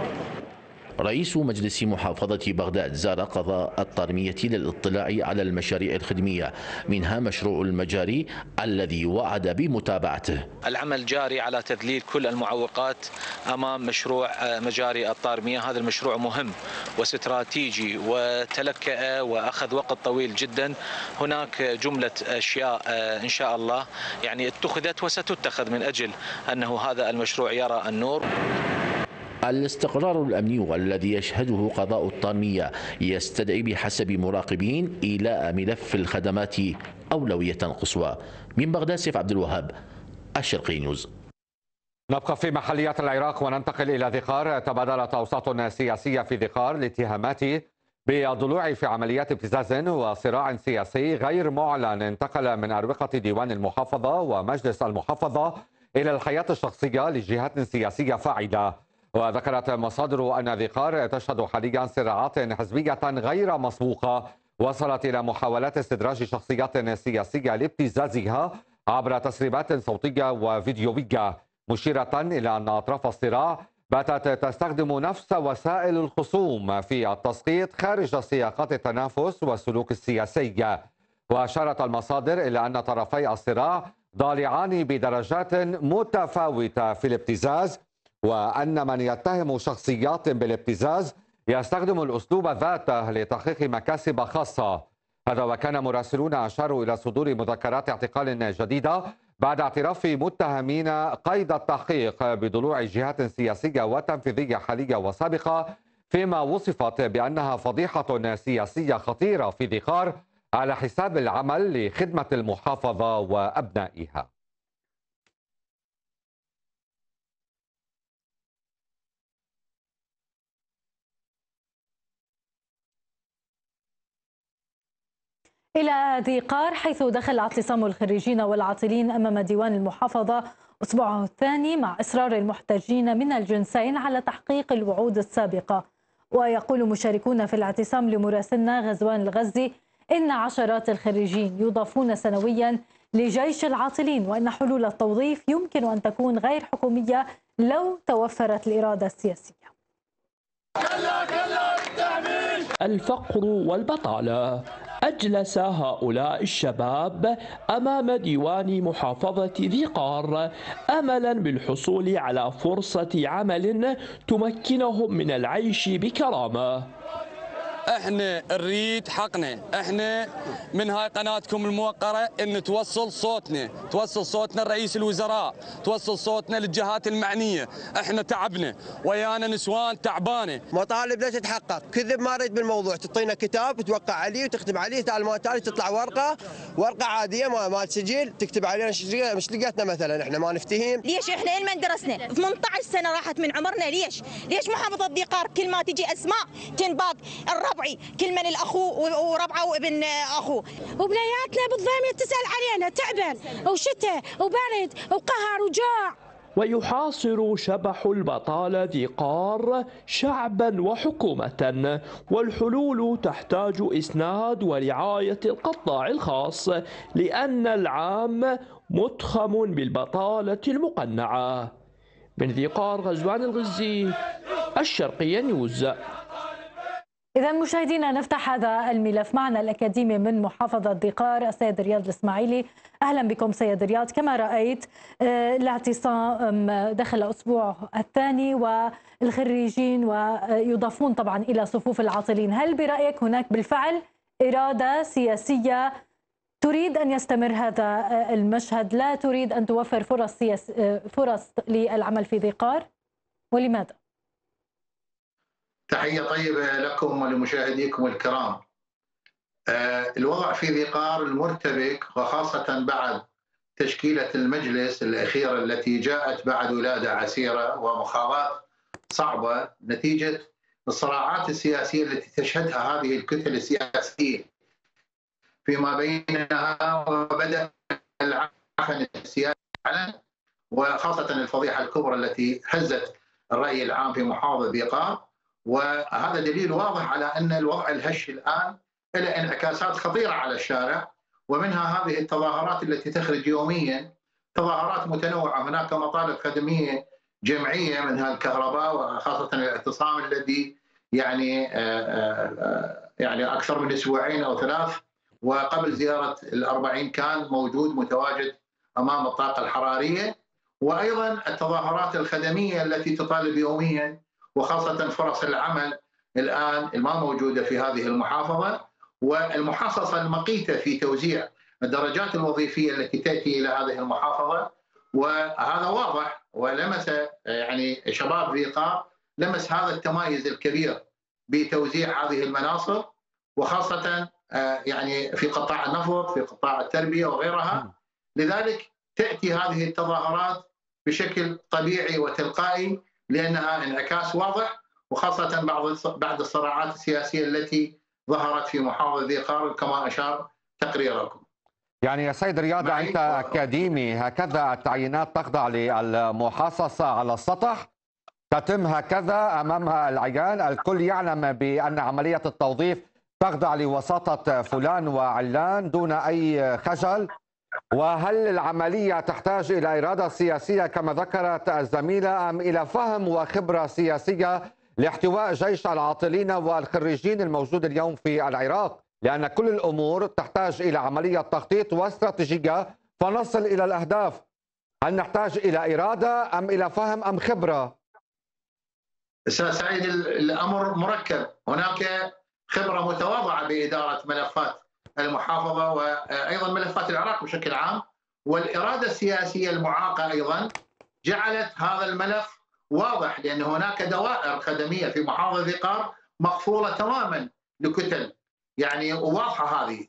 رئيس مجلس محافظة بغداد زار قضاء الطارمية للاطلاع على المشاريع الخدمية، منها مشروع المجاري الذي وعد بمتابعته. العمل جاري على تذليل كل المعوقات أمام مشروع مجاري الطارمية. هذا المشروع مهم واستراتيجي وتلكأ وأخذ وقت طويل جدا. هناك جملة أشياء إن شاء الله يعني اتخذت وستتخذ من أجل أنه هذا المشروع يرى النور. الاستقرار الأمني والذي يشهده قضاء الطارمية يستدعي بحسب مراقبين إيلاء ملف الخدمات أولوية قصوى. من بغداد سيف عبد الوهاب، الشرقي نيوز. نبقى في محليات العراق وننتقل إلى ذي قار. تبادلت أوساط سياسية في ذي قار الاتهامات بالضلوع في عمليات ابتزاز وصراع سياسي غير معلن انتقل من أروقة ديوان المحافظة ومجلس المحافظة إلى الحياة الشخصية لجهات سياسية فاعلة. وذكرت مصادر أن ذي قار تشهد حاليا صراعات حزبية غير مسبوقة وصلت إلى محاولات استدراج شخصيات سياسية لابتزازها عبر تسريبات صوتية وفيديوية، مشيرة إلى أن أطراف الصراع باتت تستخدم نفس وسائل الخصوم في التسقيط خارج سياقات التنافس والسلوك السياسي. وأشارت المصادر إلى أن طرفي الصراع ضالعان بدرجات متفاوتة في الابتزاز، وأن من يتهم شخصيات بالابتزاز يستخدم الأسلوب ذاته لتحقيق مكاسب خاصة. هذا وكان مراسلون أشاروا إلى صدور مذكرات اعتقال جديدة بعد اعتراف متهمين قيد التحقيق بضلوع جهات سياسية وتنفيذية حالية وسابقة فيما وصفت بأنها فضيحة سياسية خطيرة في ذي قار على حساب العمل لخدمة المحافظة وأبنائها. إلى ذي قار، حيث دخل اعتصام الخريجين والعاطلين أمام ديوان المحافظة أسبوعه الثاني مع إصرار المحتجين من الجنسين على تحقيق الوعود السابقة. ويقول مشاركون في الاعتصام لمراسلنا غزوان الغزي إن عشرات الخريجين يضافون سنويا لجيش العاطلين، وأن حلول التوظيف يمكن أن تكون غير حكومية لو توفرت الإرادة السياسية. الفقر والبطالة أجلس هؤلاء الشباب أمام ديوان محافظة ذي قار أملا بالحصول على فرصة عمل تمكنهم من العيش بكرامة. احنا نريد حقنا، احنا من هاي قناتكم الموقرة ان توصل صوتنا، توصل صوتنا لرئيس الوزراء، توصل صوتنا للجهات المعنية. احنا تعبنا ويانا نسوان تعبانة. مطالب لا تتحقق، كذب ما اريد بالموضوع، تعطينا كتاب توقع عليه وتختم عليه، تعال ما تالي تطلع ورقة ورقة عادية مال سجل تكتب علينا مش لقيتنا مثلا احنا ما نفتهم. ليش احنا لما درسنا ثمانية عشر سنة راحت من عمرنا، ليش؟ ليش محافظة ذي قار كل ما تجي اسماء تنباط الربعي كل من الاخو وربعه وابن اخوه، وبنياتنا بالضيمه تسال علينا تعبان وشتاء وبرد وقهر وجوع. ويحاصر شبح البطالة ذي قار شعبا وحكومة، والحلول تحتاج إسناد ورعاية القطاع الخاص، لأن العام متخم بالبطالة المقنعة. من ذي قار غزوان الغزي، الشرقية نيوز. إذا مشاهدينا نفتح هذا الملف، معنا الأكاديمي من محافظة ذي قار السيد رياض الإسماعيلي. أهلا بكم سيد رياض. كما رأيت الاعتصام دخل أسبوعه الثاني والخريجين ويضافون طبعا إلى صفوف العاطلين، هل برأيك هناك بالفعل إرادة سياسية تريد أن يستمر هذا المشهد، لا تريد أن توفر فرص سياس فرص للعمل في ذي قار، ولماذا؟ تحية طيبة لكم ولمشاهديكم الكرام. الوضع في ذي قار المرتبك، وخاصة بعد تشكيلة المجلس الأخيرة التي جاءت بعد ولادة عسيرة ومخاضات صعبة نتيجة الصراعات السياسية التي تشهدها هذه الكتل السياسية فيما بينها، وبدأ العفن السياسي وخاصة الفضيحة الكبرى التي هزت الرأي العام في محافظة ذي قار. وهذا دليل واضح على أن الوضع الهش الآن له انعكاسات خطيرة على الشارع، ومنها هذه التظاهرات التي تخرج يوميا، تظاهرات متنوعة. هناك مطالب خدمية جمعية منها الكهرباء، وخاصة الاعتصام الذي يعني يعني أكثر من أسبوعين أو ثلاث، وقبل زيارة الأربعين كان موجود متواجد أمام الطاقة الحرارية. وأيضا التظاهرات الخدمية التي تطالب يوميا، وخاصة فرص العمل الآن ما موجودة في هذه المحافظة، والمحاصصة المقيتة في توزيع الدرجات الوظيفية التي تأتي إلى هذه المحافظة. وهذا واضح، ولمس يعني شباب ذي قار لمس هذا التمايز الكبير بتوزيع هذه المناصب، وخاصة يعني في قطاع النفط، في قطاع التربية وغيرها. لذلك تأتي هذه التظاهرات بشكل طبيعي وتلقائي، لأنها انعكاس واضح، وخاصة بعد بعد الصراعات السياسية التي ظهرت في محافظة ذي قار كما أشار تقريركم. يعني يا سيد رياض، أنت أكاديمي، هكذا التعيينات تخضع للمحاصصة على السطح، تتم هكذا أمامها العيان، الكل يعلم بأن عملية التوظيف تخضع لوساطة فلان وعلان دون أي خجل. وهل العملية تحتاج إلى إرادة سياسية كما ذكرت الزميلة، أم إلى فهم وخبرة سياسية لاحتواء جيش العاطلين والخريجين الموجود اليوم في العراق؟ لأن كل الأمور تحتاج إلى عملية تخطيط واستراتيجية فنصل إلى الأهداف. هل نحتاج إلى إرادة أم إلى فهم أم خبرة؟ أستاذ سعيد، الأمر مركب. هناك خبرة متواضعة بإدارة ملفات المحافظة وأيضا ملفات العراق بشكل عام، والإرادة السياسية المعاقة أيضا جعلت هذا الملف واضح، لأن هناك دوائر خدمية في محافظة ذي قار مقفولة تماما لكتل يعني واضحة هذه.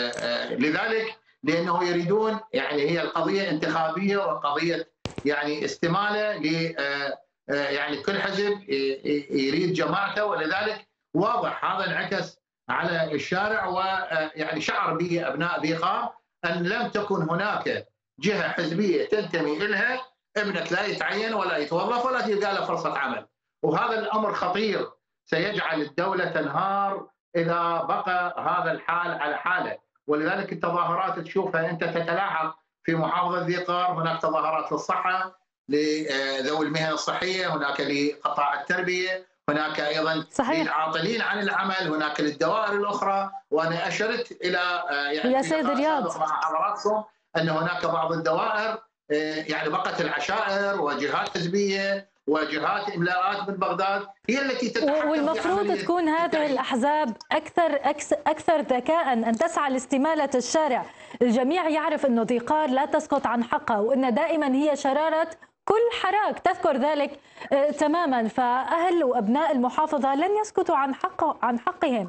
لذلك لأنه يريدون، يعني هي القضية انتخابية وقضية يعني استمالة ل يعني كل حزب يريد جماعته، ولذلك واضح هذا انعكس على الشارع، ويعني شعر به أبناء ذي قار أن لم تكن هناك جهة حزبية تنتمي إلها ابنك لا يتعين ولا يتوظف ولا تلقى له فرصة عمل. وهذا الأمر خطير سيجعل الدولة تنهار إذا بقى هذا الحال على حاله. ولذلك التظاهرات تشوفها أنت تتلاحق في محافظة ذي قار، هناك تظاهرات للصحة لذوي المهن الصحية، هناك لقطاع التربية، هناك أيضا صحيح. للعاطلين عن العمل، هناك للدوائر الأخرى. وأنا أشرت إلى يعني يا سيد رياض مع حضراتكم أن هناك بعض الدوائر يعني بقت العشائر وجهات حزبية وجهات إملاءات من بغداد هي التي تتحكم. والمفروض تكون هذه الأحزاب أكثر أكثر ذكاء أن تسعى لاستمالة الشارع. الجميع يعرف أن ذي قار لا تسقط عن حقها، وأن دائما هي شرارة كل حراك تذكر ذلك تماما. فأهل وأبناء المحافظة لن يسكتوا عن حق عن حقهم.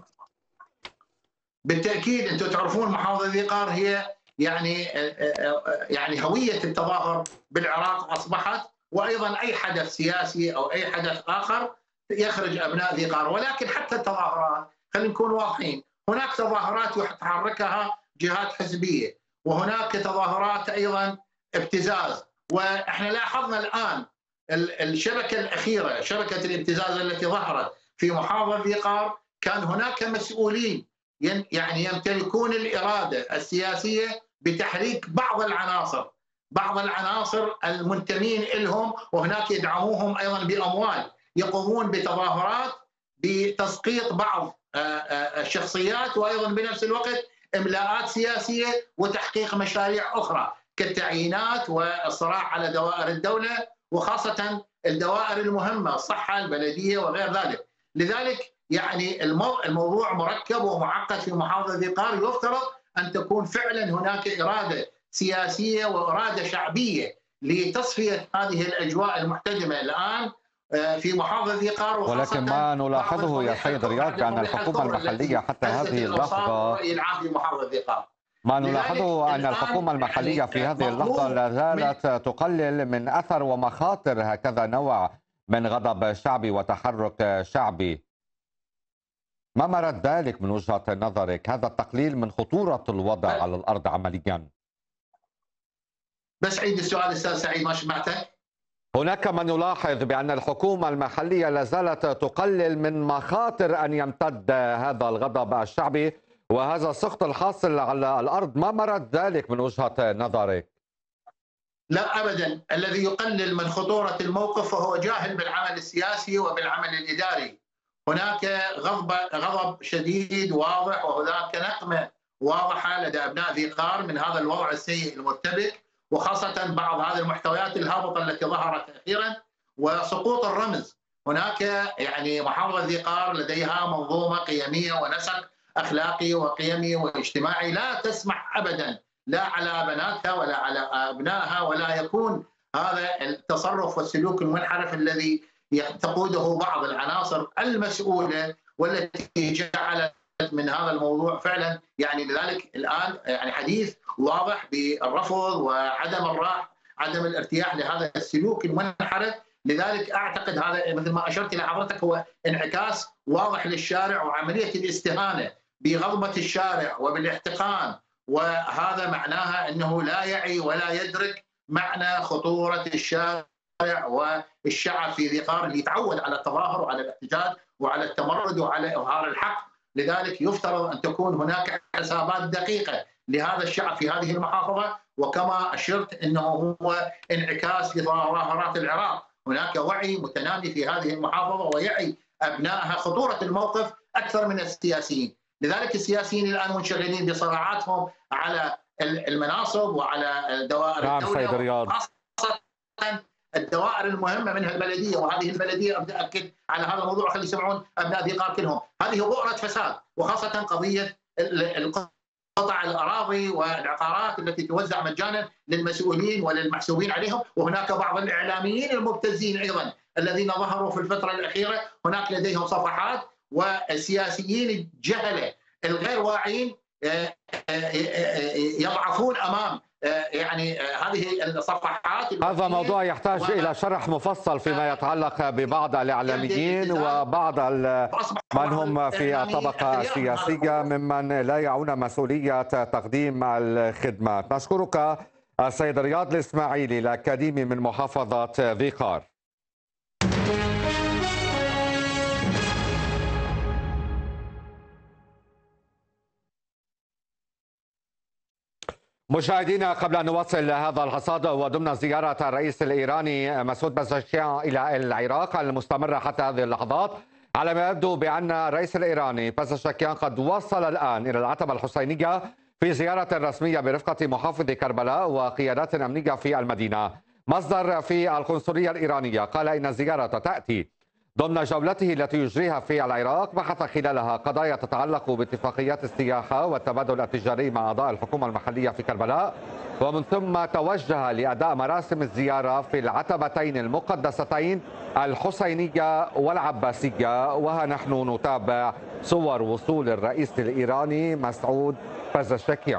بالتأكيد أنتم تعرفون محافظة ذي قار هي يعني يعني هوية التظاهر بالعراق أصبحت، وأيضا أي حدث سياسي أو أي حدث آخر يخرج أبناء ذي قار. ولكن حتى التظاهرات خلينا نكون واضحين، هناك تظاهرات يتحركها جهات حزبية، وهناك تظاهرات أيضا ابتزاز. وإحنا لاحظنا الآن الشبكة الأخيرة، شبكة الابتزاز التي ظهرت في محافظة ذي قار، كان هناك مسؤولين يعني يمتلكون الإرادة السياسية بتحريك بعض العناصر بعض العناصر المنتمين لهم، وهناك يدعموهم أيضا بأموال، يقومون بتظاهرات بتسقيط بعض الشخصيات، وأيضا بنفس الوقت إملاءات سياسية وتحقيق مشاريع أخرى كالتعيينات والصراع على دوائر الدولة، وخاصة الدوائر المهمة الصحة البلدية وغير ذلك. لذلك يعني الموضوع مركب ومعقد في محافظة ذي قار. يفترض أن تكون فعلا هناك إرادة سياسية وإرادة شعبية لتصفية هذه الأجواء المحتدمة الآن في محافظة ذي قار. ولكن ما نلاحظه يا سيد رياض بأن الحكومة المحلية حتى هذه اللحظة ما نلاحظه أن الحكومة المحلية في هذه اللحظة لا زالت تقلل من أثر ومخاطر هكذا نوع من غضب شعبي وتحرك شعبي. ما مرد ذلك من وجهة نظرك، هذا التقليل من خطورة الوضع على الأرض عمليا؟ بس عيد السؤال أستاذ سعيد ما سمعتك. هناك من يلاحظ بأن الحكومة المحلية لا زالت تقلل من مخاطر أن يمتد هذا الغضب الشعبي وهذا السخط الحاصل على الأرض. ما مرد ذلك من وجهة نظرك؟ لا أبدا، الذي يقلل من خطورة الموقف فهو جاهل بالعمل السياسي وبالعمل الإداري. هناك غضب غضب شديد واضح، وهناك نقمة واضحة لدى أبناء ذي قار من هذا الوضع السيء المرتبك، وخاصة بعض هذه المحتويات الهابطة التي ظهرت أخيرا وسقوط الرمز. هناك يعني محافظة ذي قار لديها منظومة قيمية ونسق أخلاقي وقيمي واجتماعي لا تسمح أبدا لا على بناتها ولا على أبنائها، ولا يكون هذا التصرف والسلوك المنحرف الذي تقوده بعض العناصر المسؤولة والتي جعلت من هذا الموضوع فعلا يعني. لذلك الآن يعني حديث واضح بالرفض وعدم الراح عدم الارتياح لهذا السلوك المنحرف. لذلك أعتقد هذا مثل ما أشرت إلى حضرتك هو انعكاس واضح للشارع وعملية الاستهانة بغضبة الشارع وبالاحتقان، وهذا معناها أنه لا يعي ولا يدرك معنى خطورة الشارع والشعب في ذي قار اللي يتعود على التظاهر وعلى الاحتجاج وعلى التمرد وعلى إظهار الحق. لذلك يفترض أن تكون هناك حسابات دقيقة لهذا الشعب في هذه المحافظة، وكما أشرت أنه هو انعكاس لتظاهرات العراق. هناك وعي متنامي في هذه المحافظة ويعي أبنائها خطورة الموقف أكثر من السياسيين. لذلك السياسيين الآن منشغلين بصراعاتهم على المناصب وعلى دوائر نعم الدولة، سيد رياض. خاصة الدوائر المهمة منها البلدية، وهذه البلدية أبدأ أكد على هذا الموضوع خلي يسمعون أبناء ذي قار كلهم. هذه بؤرة فساد، وخاصة قضية قطع الأراضي والعقارات التي توزع مجانا للمسؤولين وللمحسوبين عليهم. وهناك بعض الإعلاميين المبتزين أيضا الذين ظهروا في الفترة الأخيرة، هناك لديهم صفحات، والسياسيين الجهلة الغير واعيين يضعفون أمام يعني هذه الصفحات. هذا موضوع يحتاج إلى شرح مفصل فيما يتعلق ببعض الإعلاميين وبعض من هم في الطبقة السياسية ممن لا يعون مسؤولية تقديم الخدمات. نشكرك السيد رياض الإسماعيلي الأكاديمي من محافظة ذي قار. مشاهدينا، قبل أن نواصل هذا الحصاد وضمن زيارة الرئيس الإيراني مسعود بزشكيان إلى العراق المستمرة حتى هذه اللحظات، على ما يبدو بأن الرئيس الإيراني بزشكيان قد وصل الآن إلى العتبة الحسينية في زيارة رسمية برفقة محافظ كربلاء وقيادات أمنية في المدينة. مصدر في القنصلية الإيرانية قال إن الزيارة تأتي ضمن جولته التي يجريها في العراق، بحث خلالها قضايا تتعلق باتفاقيات السياحة والتبادل التجاري مع أعضاء الحكومة المحلية في كربلاء، ومن ثم توجه لأداء مراسم الزيارة في العتبتين المقدستين الحسينية والعباسية. وها نحن نتابع صور وصول الرئيس الإيراني مسعود بزشكيان.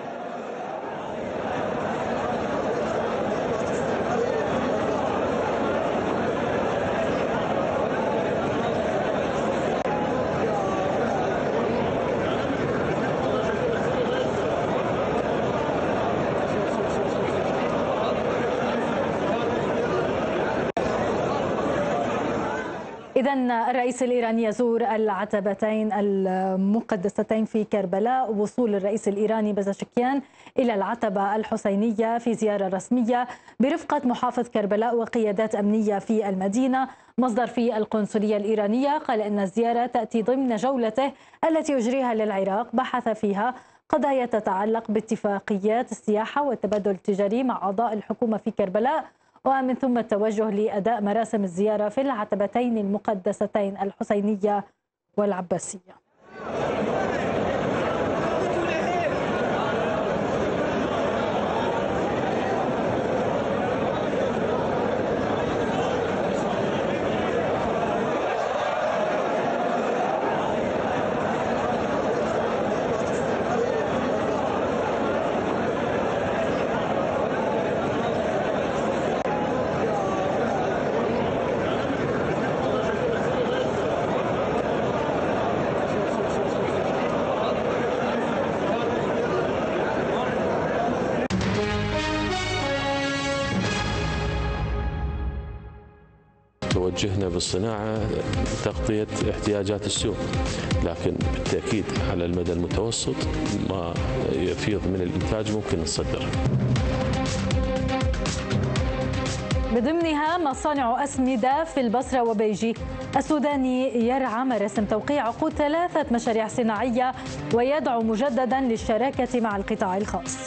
إذن الرئيس الإيراني يزور العتبتين المقدستين في كربلاء. وصول الرئيس الإيراني بزشكيان إلى العتبة الحسينية في زيارة رسمية برفقة محافظ كربلاء وقيادات أمنية في المدينة. مصدر في القنصلية الإيرانية قال إن الزيارة تأتي ضمن جولته التي يجريها للعراق، بحث فيها قضايا تتعلق باتفاقيات السياحة والتبادل التجاري مع أعضاء الحكومة في كربلاء، ومن ثم التوجه لأداء مراسم الزيارة في العتبتين المقدستين الحسينية والعباسية. توجهنا بالصناعة تغطية احتياجات السوق، لكن بالتأكيد على المدى المتوسط ما يفيض من الإنتاج ممكن نصدره. بضمنها مصانع أسمدة في البصرة وبيجي. السوداني يرعى مراسم توقيع عقود ثلاثة مشاريع صناعية ويدعو مجددا للشراكة مع القطاع الخاص.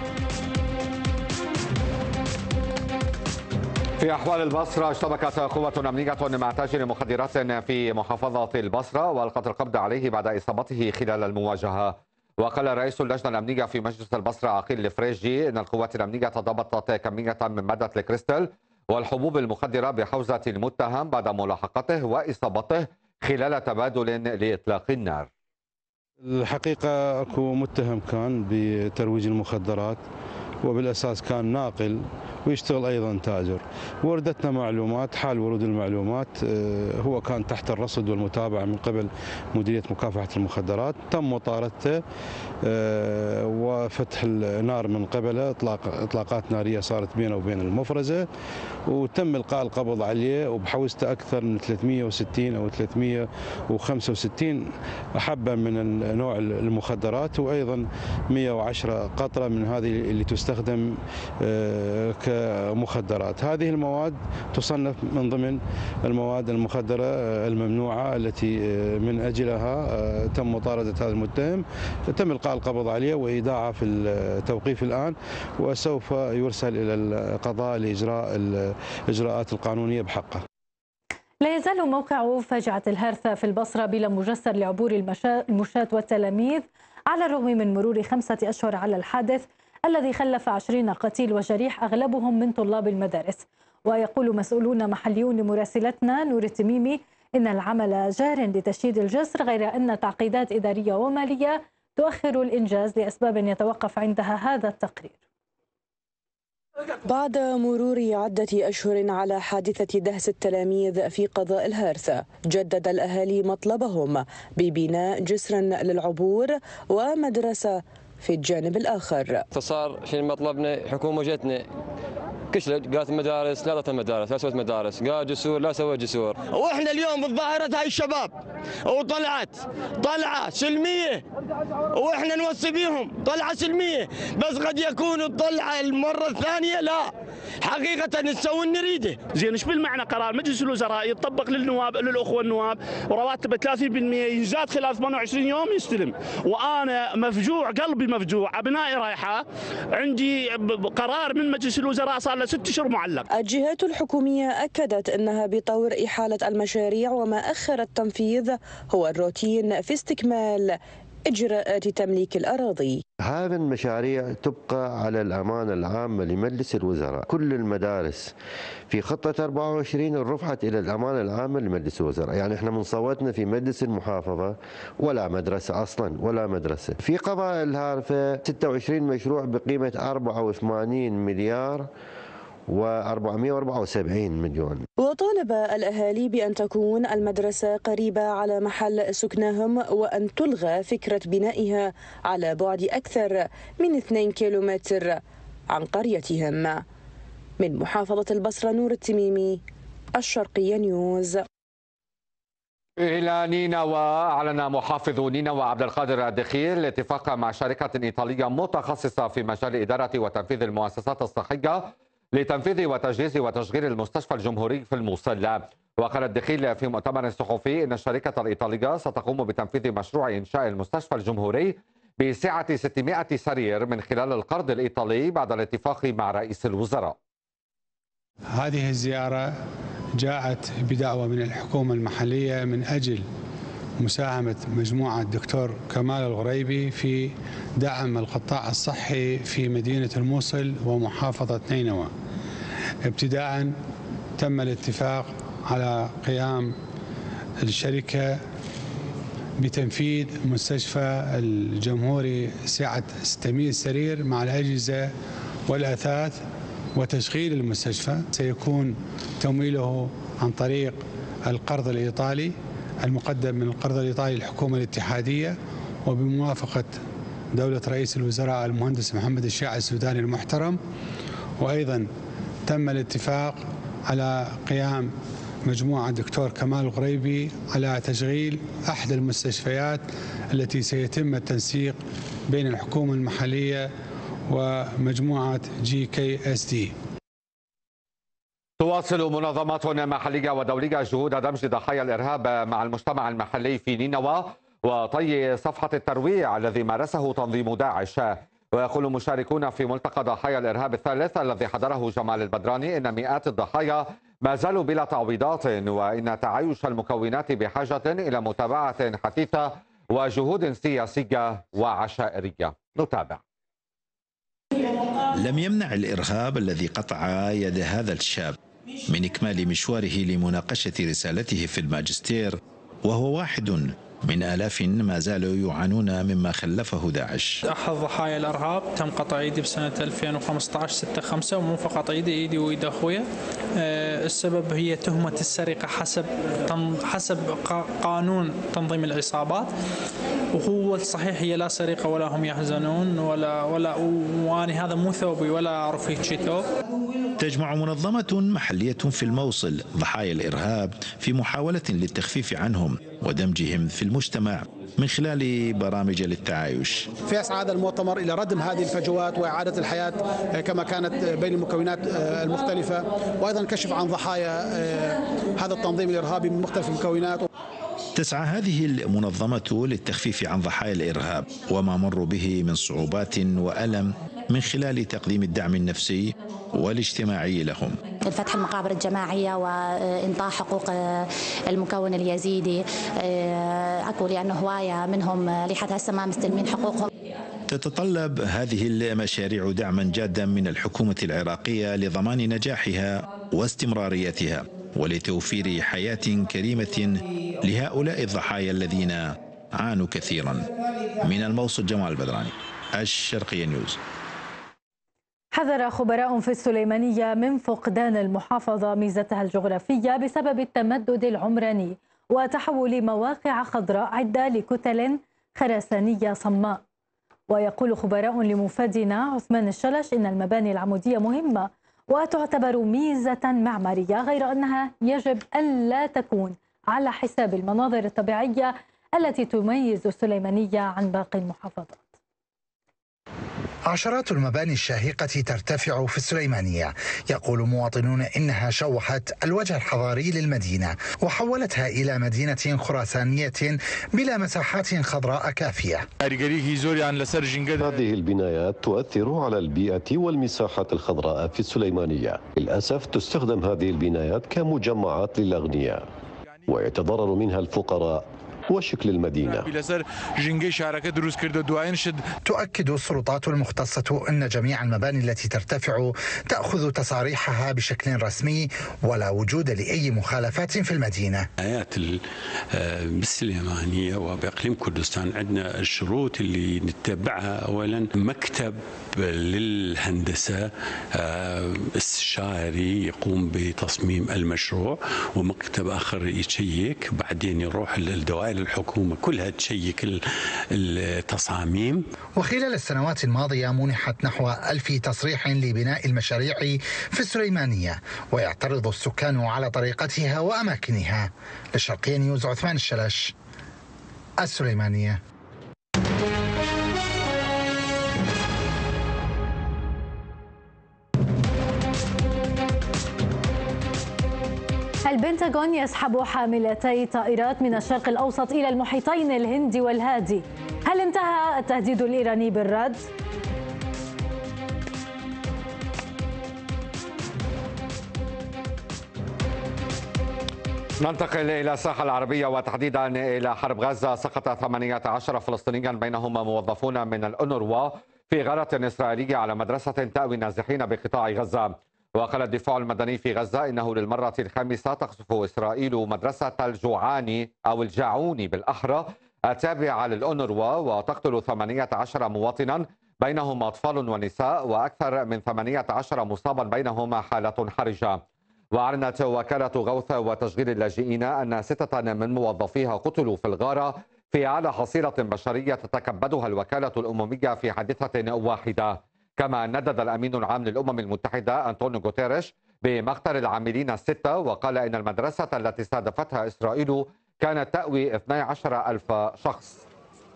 في أحوال البصرة، اشتبكت قوة أمنية مع تاجر مخدرات في محافظة البصرة وألقت القبض عليه بعد إصابته خلال المواجهة. وقال رئيس اللجنة الأمنية في مجلس البصرة عقيل الفريجي إن القوات الأمنية ضبطت كمية من مادة الكريستال والحبوب المخدرة بحوزة المتهم بعد ملاحقته وإصابته خلال تبادل لإطلاق النار. الحقيقة أكو متهم كان بترويج المخدرات وبالأساس كان ناقل ويشتغل أيضا تاجر. وردتنا معلومات، حال ورود المعلومات هو كان تحت الرصد والمتابعة من قبل مديرية مكافحة المخدرات، تم مطاردته وفتح النار من قبله، إطلاق إطلاقات نارية صارت بينه وبين المفرزة، وتم إلقاء القبض عليه وبحوزته أكثر من ثلاثمئة وستين أو ثلاثمئة وخمسة وستين حبة من نوع المخدرات، وأيضا مئة وعشرة قطرة من هذه اللي تستخدم كمخدرات. هذه المواد تصنف من ضمن المواد المخدرة الممنوعة التي من أجلها تم مطاردة هذا المتهم. تم إلقاء القبض عليه وإيداعه في التوقيف الآن، وسوف يرسل إلى القضاء لإجراء الإجراءات القانونية بحقه. لا يزال موقع فاجعة الهرثة في البصرة بلا مجسر لعبور المشاة والتلاميذ على الرغم من مرور خمسة أشهر على الحادث الذي خلف عشرين قتيل وجريح أغلبهم من طلاب المدارس. ويقول مسؤولون محليون لمراسلتنا نور التميمي إن العمل جار لتشييد الجسر، غير أن تعقيدات إدارية ومالية تؤخر الإنجاز لأسباب يتوقف عندها هذا التقرير. بعد مرور عدة أشهر على حادثة دهس التلاميذ في قضاء الهرث، جدد الأهالي مطلبهم ببناء جسر للعبور ومدرسة في الجانب الآخر. صار حين مطلبنا حكومة جتنا كشلت قالت مدارس، لا ضفت مدارس، لا سوت مدارس، قال جسور، لا سوت جسور. واحنا اليوم بظاهرة هاي الشباب وطلعت طلعة سلمية واحنا نوصي بيهم طلعة سلمية، بس قد يكون الطلعة المرة الثانية لا حقيقة نسوي نريده. زين ايش بالمعنى قرار مجلس الوزراء يطبق للنواب للاخوة النواب ورواتب ثلاثين بالمئة يزاد خلال ثمانية وعشرين يوم يستلم، وانا مفجوع قلبي مفجوع، ابنائي رايحة عندي قرار من مجلس الوزراء صار له ست اشهر معلق. الجهات الحكومية أكدت أنها بطور إحالة المشاريع وما أخر التنفيذ هو الروتين في استكمال إجراءات تمليك الأراضي. هذه المشاريع تبقى على الأمانة العامة لمجلس الوزراء. كل المدارس في خطة أربعة وعشرين رفعت إلى الأمانة العامة لمجلس الوزراء، يعني احنا من صوتنا في مجلس المحافظة ولا مدرسة أصلا ولا مدرسة. في قضاء الهارثة ستة وعشرين مشروع بقيمة أربعة وثمانين مليار وأربعمئة وأربعة وسبعين مليون. وطالب الأهالي بأن تكون المدرسة قريبة على محل سكنهم وأن تلغى فكرة بنائها على بعد أكثر من اثنين كيلومتر عن قريتهم. من محافظة البصرة نور التميمي، الشرقية نيوز. إلى نينوى. أعلن محافظ نينوى عبد القادر الدخيل اتفاقا مع شركة إيطالية متخصصة في مجال إدارة وتنفيذ المؤسسات الصحية لتنفيذ وتجهيز وتشغيل المستشفى الجمهوري في الموصل. وقال الدخيل في مؤتمر صحفي إن الشركة الإيطالية ستقوم بتنفيذ مشروع إنشاء المستشفى الجمهوري بسعة ستمئة سرير من خلال القرض الإيطالي بعد الاتفاق مع رئيس الوزراء. هذه الزيارة جاءت بدعوة من الحكومة المحلية من أجل مساهمة مجموعة الدكتور كمال الغريبي في دعم القطاع الصحي في مدينة الموصل ومحافظة نينوى. ابتداء تم الاتفاق على قيام الشركة بتنفيذ مستشفى الجمهوري سعة ستمئة سرير مع الأجهزة والأثاث وتشغيل المستشفى. سيكون تمويله عن طريق القرض الإيطالي المقدم من القرض الإيطالي للحكومة الاتحادية وبموافقة دولة رئيس الوزراء المهندس محمد الشاعر السوداني المحترم. وأيضا تم الاتفاق على قيام مجموعة الدكتور كمال الغريبي على تشغيل أحد المستشفيات التي سيتم التنسيق بين الحكومة المحلية ومجموعة جي كي اس دي. تواصل منظمات محلية ودولية جهود دمج ضحايا الإرهاب مع المجتمع المحلي في نينوى وطي صفحة الترويع الذي مارسه تنظيم داعش. ويقول مشاركون في ملتقى ضحايا الإرهاب الثالث الذي حضره جمال البدراني إن مئات الضحايا ما زالوا بلا تعويضات، وإن تعايش المكونات بحاجة إلى متابعة حثيثة وجهود سياسية وعشائرية. نتابع. لم يمنع الإرهاب الذي قطع يد هذا الشاب من إكمال مشواره لمناقشة رسالته في الماجستير، وهو واحد من آلاف ما زالوا يعانون مما خلفه داعش. أحد ضحايا الإرهاب تم قطع يدي بسنة ألفين وخمسة عشر ستة خمسة، ومو فقط يدي ايدي وايد اخويا. السبب هي تهمة السرقة حسب حسب قانون تنظيم العصابات، وهو الصحيح هي لا سرقة ولا هم يحزنون ولا ولا واني هذا مو ثوبي ولا اعرف هيك ثوب. تجمع منظمة محلية في الموصل ضحايا الإرهاب في محاولة للتخفيف عنهم ودمجهم في المجتمع من خلال برامج للتعايش. فيسعى هذا المؤتمر إلى ردم هذه الفجوات وإعادة الحياة كما كانت بين المكونات المختلفة، وأيضا كشف عن ضحايا هذا التنظيم الإرهابي من مختلف المكونات. تسعى هذه المنظمة للتخفيف عن ضحايا الإرهاب وما مروا به من صعوبات وألم من خلال تقديم الدعم النفسي والاجتماعي لهم. فتح المقابر الجماعية وإنطاء حقوق المكون اليزيدي، أقول لأنه هواية منهم لحد هسه ما مستلمين حقوقهم. تتطلب هذه المشاريع دعما جادا من الحكومة العراقية لضمان نجاحها واستمراريتها ولتوفير حياة كريمة لهؤلاء الضحايا الذين عانوا كثيرا. من الموصل جمال البدراني، الشرقية نيوز. حذر خبراء في السليمانية من فقدان المحافظة ميزتها الجغرافية بسبب التمدد العمراني وتحول مواقع خضراء عدة لكتل خرسانية صماء. ويقول خبراء لمفادنا عثمان الشلش إن المباني العمودية مهمة وتعتبر ميزة معمارية، غير أنها يجب ألا تكون على حساب المناظر الطبيعية التي تميز السليمانية عن باقي المحافظات. عشرات المباني الشاهقة ترتفع في السليمانية، يقول مواطنون إنها شوهت الوجه الحضاري للمدينة وحولتها إلى مدينة خراسانية بلا مساحات خضراء كافية. هذه البنايات تؤثر على البيئة والمساحات الخضراء في السليمانية. للأسف تستخدم هذه البنايات كمجمعات للأغنياء ويتضرر منها الفقراء وشكل المدينة. تؤكد السلطات المختصة أن جميع المباني التي ترتفع تأخذ تصاريحها بشكل رسمي ولا وجود لأي مخالفات في المدينة. آيات بالسليمانية وبإقليم كردستان عندنا الشروط اللي نتبعها. أولا مكتب للهندسة استشاري يقوم بتصميم المشروع، ومكتب آخر يشيك، بعدين يروح للدوائر الحكومة كلها تشيك التصاميم. وخلال السنوات الماضية منحت نحو ألف تصريح لبناء المشاريع في السليمانية، ويعترض السكان على طريقتها وأماكنها. للشرقية نيوز عثمان الشلش، السليمانية. البنتاغون يسحب حاملتي طائرات من الشرق الأوسط إلى المحيطين الهندي والهادي. هل انتهى التهديد الإيراني بالرد؟ ننتقل إلى الساحة العربية وتحديدا إلى حرب غزة. سقط ثمانية عشر فلسطينيا بينهم موظفون من الأونروا في غارة إسرائيلية على مدرسة تأوي نازحين بقطاع غزة. وقال الدفاع المدني في غزة إنه للمرة الخامسة تقصف إسرائيل مدرسة الجوعاني أو الجاعوني بالأحرى التابعة للأونروا، وتقتل ثمانية عشر مواطنا بينهم أطفال ونساء، وأكثر من ثمانية عشر مصابا بينهم حالة حرجة. وأعلنت وكالة غوث وتشغيل اللاجئين أن ستة من موظفيها قتلوا في الغارة في أعلى حصيلة بشرية تتكبدها الوكالة الأممية في حادثة واحدة. كما ندد الأمين العام للأمم المتحدة أنطونيو غوتيريش بمقتل العاملين الستة، وقال إن المدرسة التي استهدفتها إسرائيل كانت تأوي اثني عشر ألف شخص.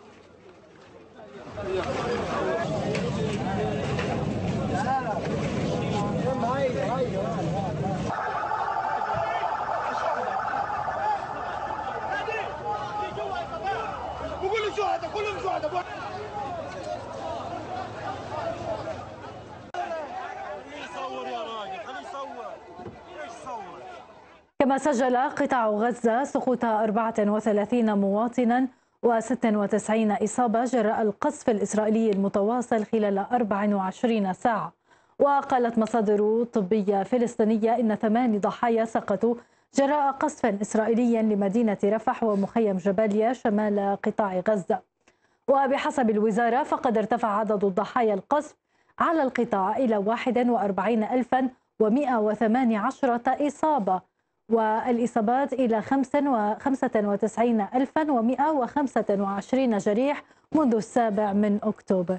كما سجل قطاع غزة سقوط أربعة وثلاثين مواطنا وستة وتسعين إصابة جراء القصف الإسرائيلي المتواصل خلال أربع وعشرين ساعة. وقالت مصادر طبية فلسطينية إن ثماني ضحايا سقطوا جراء قصف إسرائيلي لمدينة رفح ومخيم جباليا شمال قطاع غزة. وبحسب الوزارة فقد ارتفع عدد الضحايا القصف على القطاع إلى واحد وأربعين ألفا ومئة وثمانية عشر إصابة، والإصابات إلى خمسة وتسعين ألفا ومئة وخمسة وعشرين جريح منذ السابع من أكتوبر.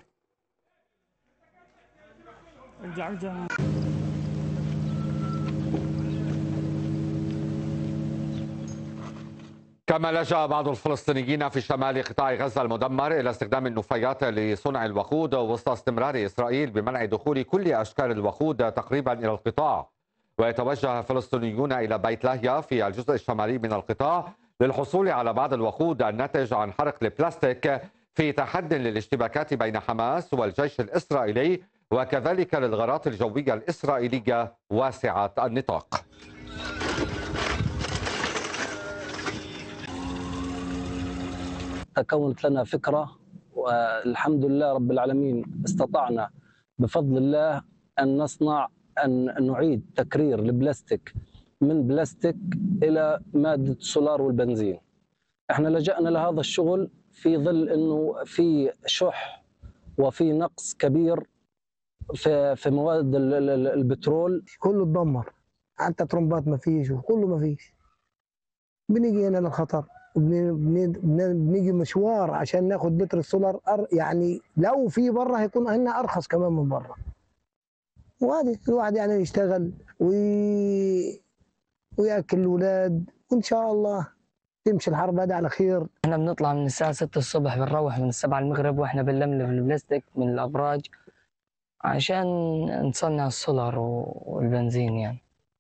كما لجأ بعض الفلسطينيين في شمال قطاع غزة المدمر إلى استخدام النفايات لصنع الوقود وسط استمرار إسرائيل بمنع دخول كل أشكال الوقود تقريبا إلى القطاع. ويتوجه فلسطينيون إلى بيت لاهيا في الجزء الشمالي من القطاع للحصول على بعض الوقود الناتج عن حرق البلاستيك في تحد للاشتباكات بين حماس والجيش الإسرائيلي، وكذلك للغارات الجوية الإسرائيلية واسعة النطاق. تكونت لنا فكرة والحمد لله رب العالمين استطعنا بفضل الله أن نصنع أن نعيد تكرير البلاستيك من بلاستيك إلى مادة السولار والبنزين. احنا لجأنا لهذا الشغل في ظل أنه في شح وفي نقص كبير في في مواد البترول كله اتدمر، حتى ترمبات ما فيش وكله ما فيش. بنيجي هنا للخطر وبنيجي مشوار عشان ناخد بتر السولار، يعني لو في بره هيكون هنا ارخص كمان من بره. وهذه الواحد يعني يشتغل وي... وياكل الاولاد وان شاء الله تمشي الحرب هذه على خير. احنا بنطلع من الساعه ستة الصبح، بنروح من السبعة المغرب واحنا بنلملم البلاستيك من الابراج عشان نصنع السولار والبنزين يعني.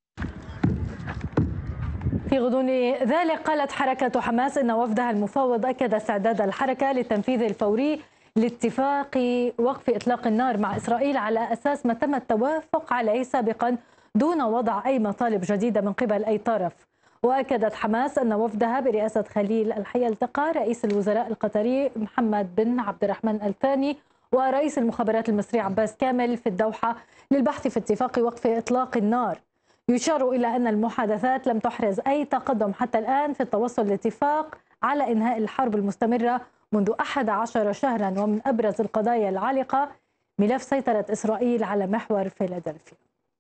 في غضون ذلك قالت حركة حماس إن وفدها المفوض أكد استعداد الحركة للتنفيذ الفوري لاتفاق وقف إطلاق النار مع إسرائيل على أساس ما تم التوافق عليه سابقا دون وضع أي مطالب جديدة من قبل أي طرف. وأكدت حماس أن وفدها برئاسة خليل الحية التقى رئيس الوزراء القطري محمد بن عبد الرحمن الثاني ورئيس المخابرات المصري عباس كامل في الدوحة للبحث في اتفاق وقف إطلاق النار. يشار إلى أن المحادثات لم تحرز أي تقدم حتى الآن في التوصل لاتفاق على إنهاء الحرب المستمرة منذ أحد عشر شهرا، ومن أبرز القضايا العالقة ملف سيطرة إسرائيل على محور فيلادلفيا.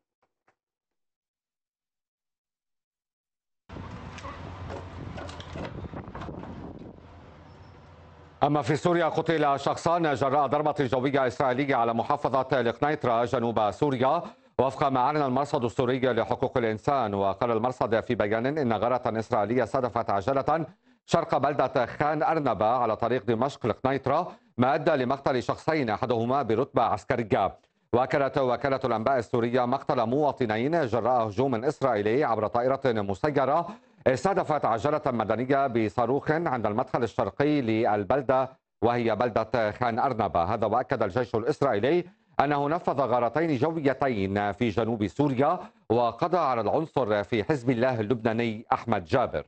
أما في سوريا قتل شخصان جراء ضربة جوية إسرائيلية على محافظة القنيطرة جنوب سوريا وفق ما أعلن المرصد السوري لحقوق الإنسان. وقال المرصد في بيان إن غارة إسرائيلية صادفت عجلة شرق بلدة خان أرنبة على طريق دمشق القنيطرة، ما أدى لمقتل شخصين أحدهما برتبة عسكرية. وأكدت وكالة الأنباء السورية مقتل مواطنين جراء هجوم إسرائيلي عبر طائرة مسيرة استهدفت عجلة مدنية بصاروخ عند المدخل الشرقي للبلدة وهي بلدة خان أرنبة. هذا وأكد الجيش الإسرائيلي أنه نفذ غارتين جويتين في جنوب سوريا وقضى على العنصر في حزب الله اللبناني أحمد جابر.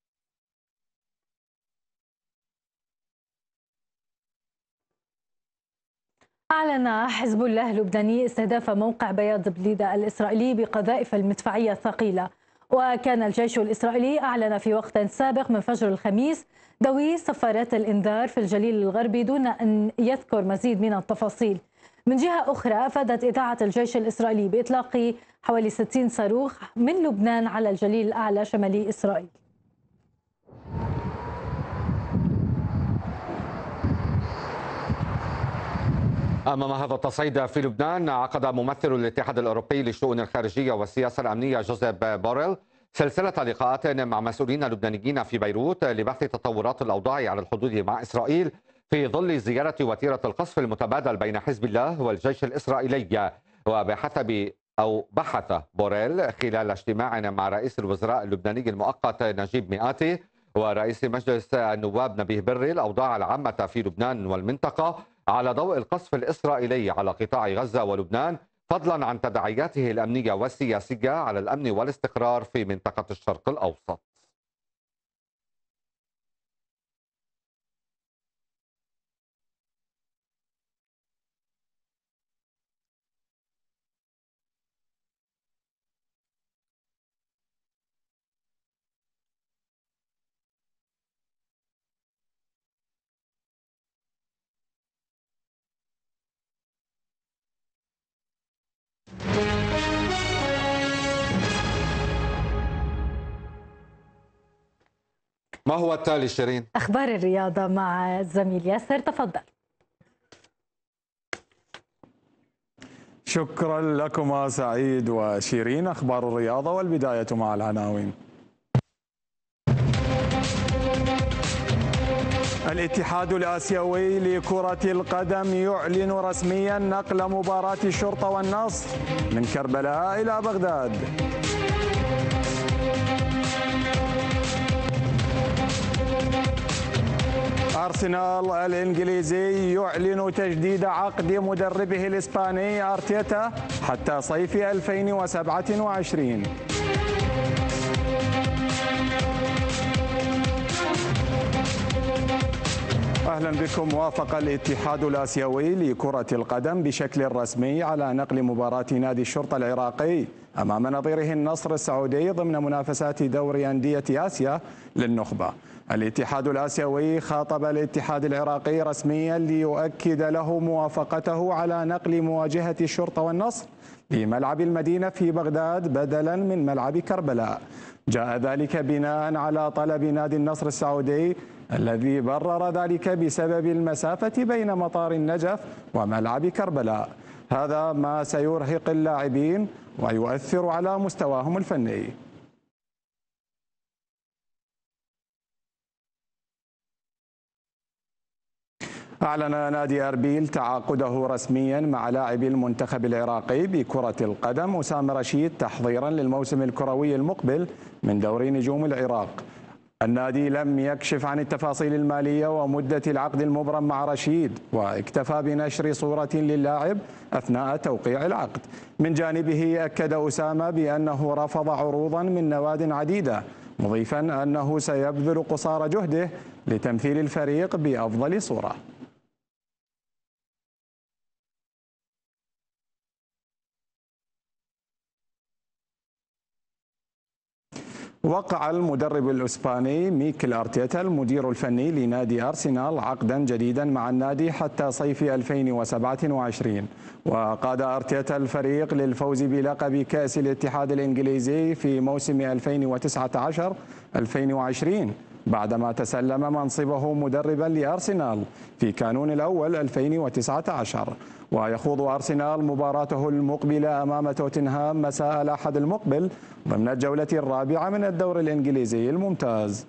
أعلن حزب الله اللبناني استهداف موقع بياض بليدة الإسرائيلي بقذائف المدفعية الثقيلة. وكان الجيش الإسرائيلي أعلن في وقت سابق من فجر الخميس دوي صفارات الإنذار في الجليل الغربي دون أن يذكر مزيد من التفاصيل. من جهة أخرى أفادت إذاعة الجيش الإسرائيلي بإطلاق حوالي ستين صاروخ من لبنان على الجليل الأعلى شمالي إسرائيل. أمام هذا التصعيد في لبنان، عقد ممثل الاتحاد الأوروبي للشؤون الخارجية والسياسة الأمنية جوزيف بوريل سلسلة لقاءات مع مسؤولين لبنانيين في بيروت لبحث تطورات الأوضاع على الحدود مع إسرائيل في ظل زيارة وتيرة القصف المتبادل بين حزب الله والجيش الإسرائيلي. وبحسب أو بحث بوريل خلال اجتماع مع رئيس الوزراء اللبناني المؤقت نجيب مئاتي ورئيس مجلس النواب نبيه بري الأوضاع العامة في لبنان والمنطقة على ضوء القصف الإسرائيلي على قطاع غزة ولبنان، فضلا عن تداعياته الأمنية والسياسية على الأمن والاستقرار في منطقة الشرق الأوسط. ما هو التالي شيرين؟ أخبار الرياضة مع الزميل ياسر، تفضل. شكرا لكما سعيد وشيرين. أخبار الرياضة والبداية مع العناوين. الاتحاد الآسيوي لكرة القدم يعلن رسميا نقل مباراة الشرطة والنصر من كربلاء إلى بغداد. أرسنال الإنجليزي يعلن تجديد عقد مدربه الإسباني أرتيتا حتى صيف ألفين وسبعة وعشرين. أهلا أهلا بكم. وافق الاتحاد الآسيوي لكرة القدم بشكل رسمي على نقل مباراة نادي الشرطة العراقي أمام نظيره النصر السعودي ضمن منافسات دوري أندية آسيا للنخبة. الاتحاد الآسيوي خاطب الاتحاد العراقي رسميا ليؤكد له موافقته على نقل مواجهة الشرطة والنصر لملعب المدينة في بغداد بدلا من ملعب كربلاء. جاء ذلك بناء على طلب نادي النصر السعودي الذي برر ذلك بسبب المسافة بين مطار النجف وملعب كربلاء. هذا ما سيرهق اللاعبين ويؤثر على مستواهم الفني. أعلن نادي أربيل تعاقده رسميا مع لاعب المنتخب العراقي بكرة القدم أسامة رشيد تحضيرا للموسم الكروي المقبل من دوري نجوم العراق. النادي لم يكشف عن التفاصيل المالية ومدة العقد المبرم مع رشيد، واكتفى بنشر صورة للاعب أثناء توقيع العقد. من جانبه أكد أسامة بأنه رفض عروضا من نواد عديدة، مضيفا أنه سيبذل قصارى جهده لتمثيل الفريق بأفضل صورة. وقع المدرب الإسباني ميكيل أرتيتا المدير الفني لنادي أرسنال عقدا جديدا مع النادي حتى صيف ألفين وسبعة وعشرين. وقاد أرتيتا الفريق للفوز بلقب كأس الاتحاد الإنجليزي في موسم ألفين وتسعة عشر ألفين وعشرين بعدما تسلم منصبه مدربا لأرسنال في كانون الأول ألفين وتسعة عشر. ويخوض أرسنال مباراته المقبلة أمام توتنهام مساء الأحد المقبل ضمن الجولة الرابعة من الدور الإنجليزي الممتاز.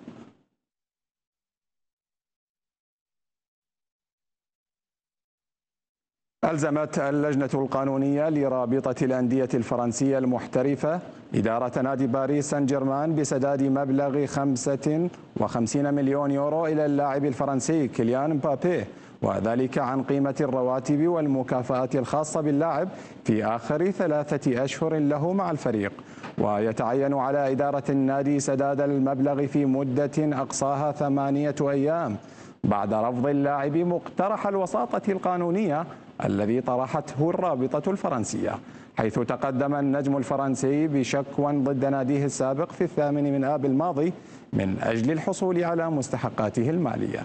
ألزمت اللجنة القانونية لرابطة الأندية الفرنسية المحترفة إدارة نادي باريس سان جيرمان بسداد مبلغ خمسة وخمسين مليون يورو إلى اللاعب الفرنسي كيليان مبابي، وذلك عن قيمة الرواتب والمكافآت الخاصة باللاعب في آخر ثلاثة أشهر له مع الفريق. ويتعين على إدارة النادي سداد المبلغ في مدة أقصاها ثمانية أيام بعد رفض اللاعب مقترح الوساطة القانونية الذي طرحته الرابطة الفرنسية، حيث تقدم النجم الفرنسي بشكوى ضد ناديه السابق في الثامن من آب الماضي من أجل الحصول على مستحقاته المالية.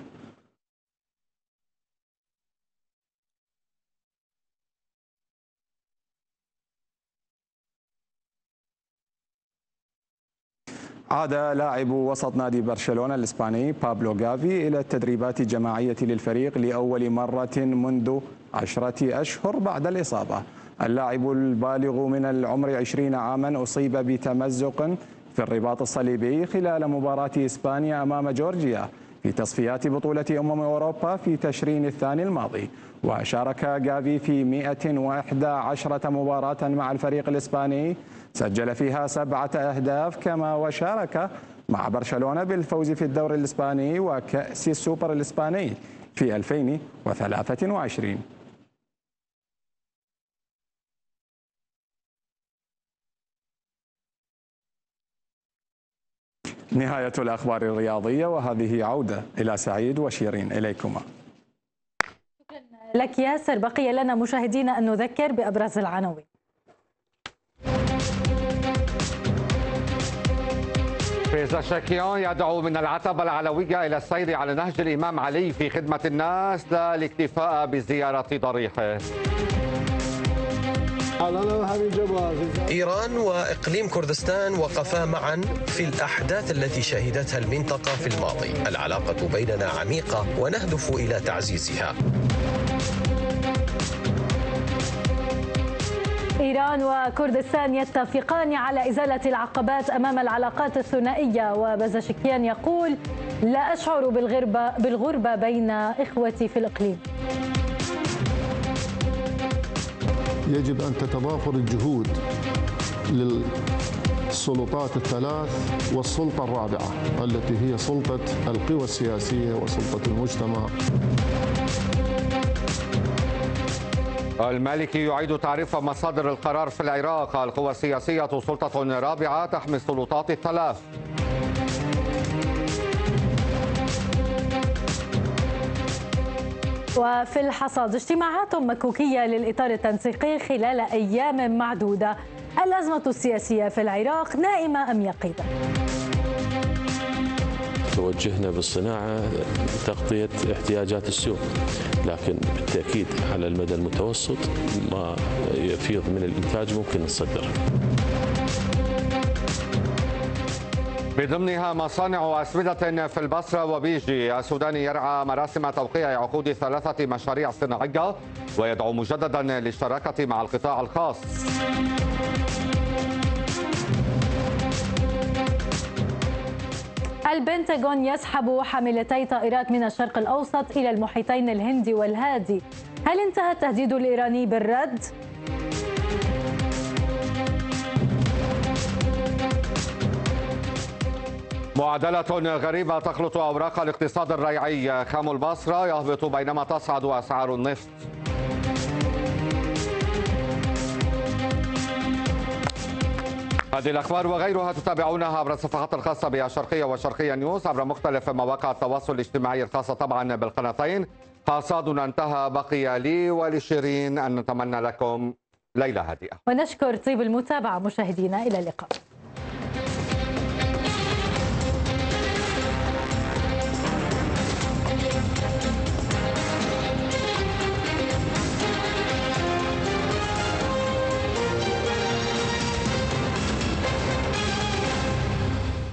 عاد لاعب وسط نادي برشلونة الإسباني بابلو غافي إلى التدريبات الجماعية للفريق لأول مرة منذ عشرة أشهر بعد الإصابة. اللاعب البالغ من العمر عشرين عاما أصيب بتمزق في الرباط الصليبي خلال مباراة إسبانيا أمام جورجيا في تصفيات بطولة أمم أوروبا في تشرين الثاني الماضي. وشارك غافي في مئة وإحدى عشرة مباراة مع الفريق الإسباني، سجل فيها سبعة أهداف، كما وشارك مع برشلونة بالفوز في الدوري الإسباني وكأس السوبر الإسباني في ألفين وثلاثة وعشرين. نهاية الأخبار الرياضية، وهذه عودة إلى سعيد وشيرين. إليكما. لك ياسر. بقي لنا مشاهدينا أن نذكر بأبرز العناوين. بيزاشكيان يدعو من العتبة العلوية إلى السير على نهج الإمام علي في خدمة الناس لا الاكتفاء بزيارة ضريحه. إيران وإقليم كردستان وقفا معا في الأحداث التي شهدتها المنطقة في الماضي. العلاقة بيننا عميقة ونهدف إلى تعزيزها. إيران وكردستان يتفقان على إزالة العقبات أمام العلاقات الثنائية، وبازاشكيان يقول لا أشعر بالغربة, بالغربة بين إخوتي في الإقليم. يجب أن تتضافر الجهود للسلطات الثلاث والسلطة الرابعة التي هي سلطة القوى السياسية وسلطة المجتمع. المالكي يعيد تعريف مصادر القرار في العراق. القوى السياسية سلطة رابعة تحمي السلطات الثلاث. وفي الحصاد اجتماعات مكوكية للإطار التنسيقي خلال أيام معدودة. الأزمة السياسية في العراق نائمة أم يقظة؟ توجهنا بالصناعة تغطية احتياجات السوق، لكن بالتأكيد على المدى المتوسط ما يفيض من الإنتاج ممكن نصدره. بضمنها مصانع أسمدة في البصرة وبيجي. السوداني يرعى مراسم توقيع عقود ثلاثة مشاريع صناعية ويدعو مجددا للشراكة مع القطاع الخاص. البنتاغون يسحب حاملتي طائرات من الشرق الأوسط إلى المحيطين الهندي والهادي. هل انتهى التهديد الإيراني بالرد؟ معادلة غريبة تخلط أوراق الاقتصاد الريعي. خام البصرة يهبط بينما تصعد أسعار النفط. هذه الأخبار وغيرها تتابعونها عبر الصفحات الخاصة بالشرقية وشرقية نيوز عبر مختلف مواقع التواصل الاجتماعي الخاصة طبعا بالقناتين. حصادنا انتهى، بقي لي ولشيرين أن نتمنى لكم ليلة هادئة. ونشكر طيب المتابعة مشاهدينا، إلى اللقاء.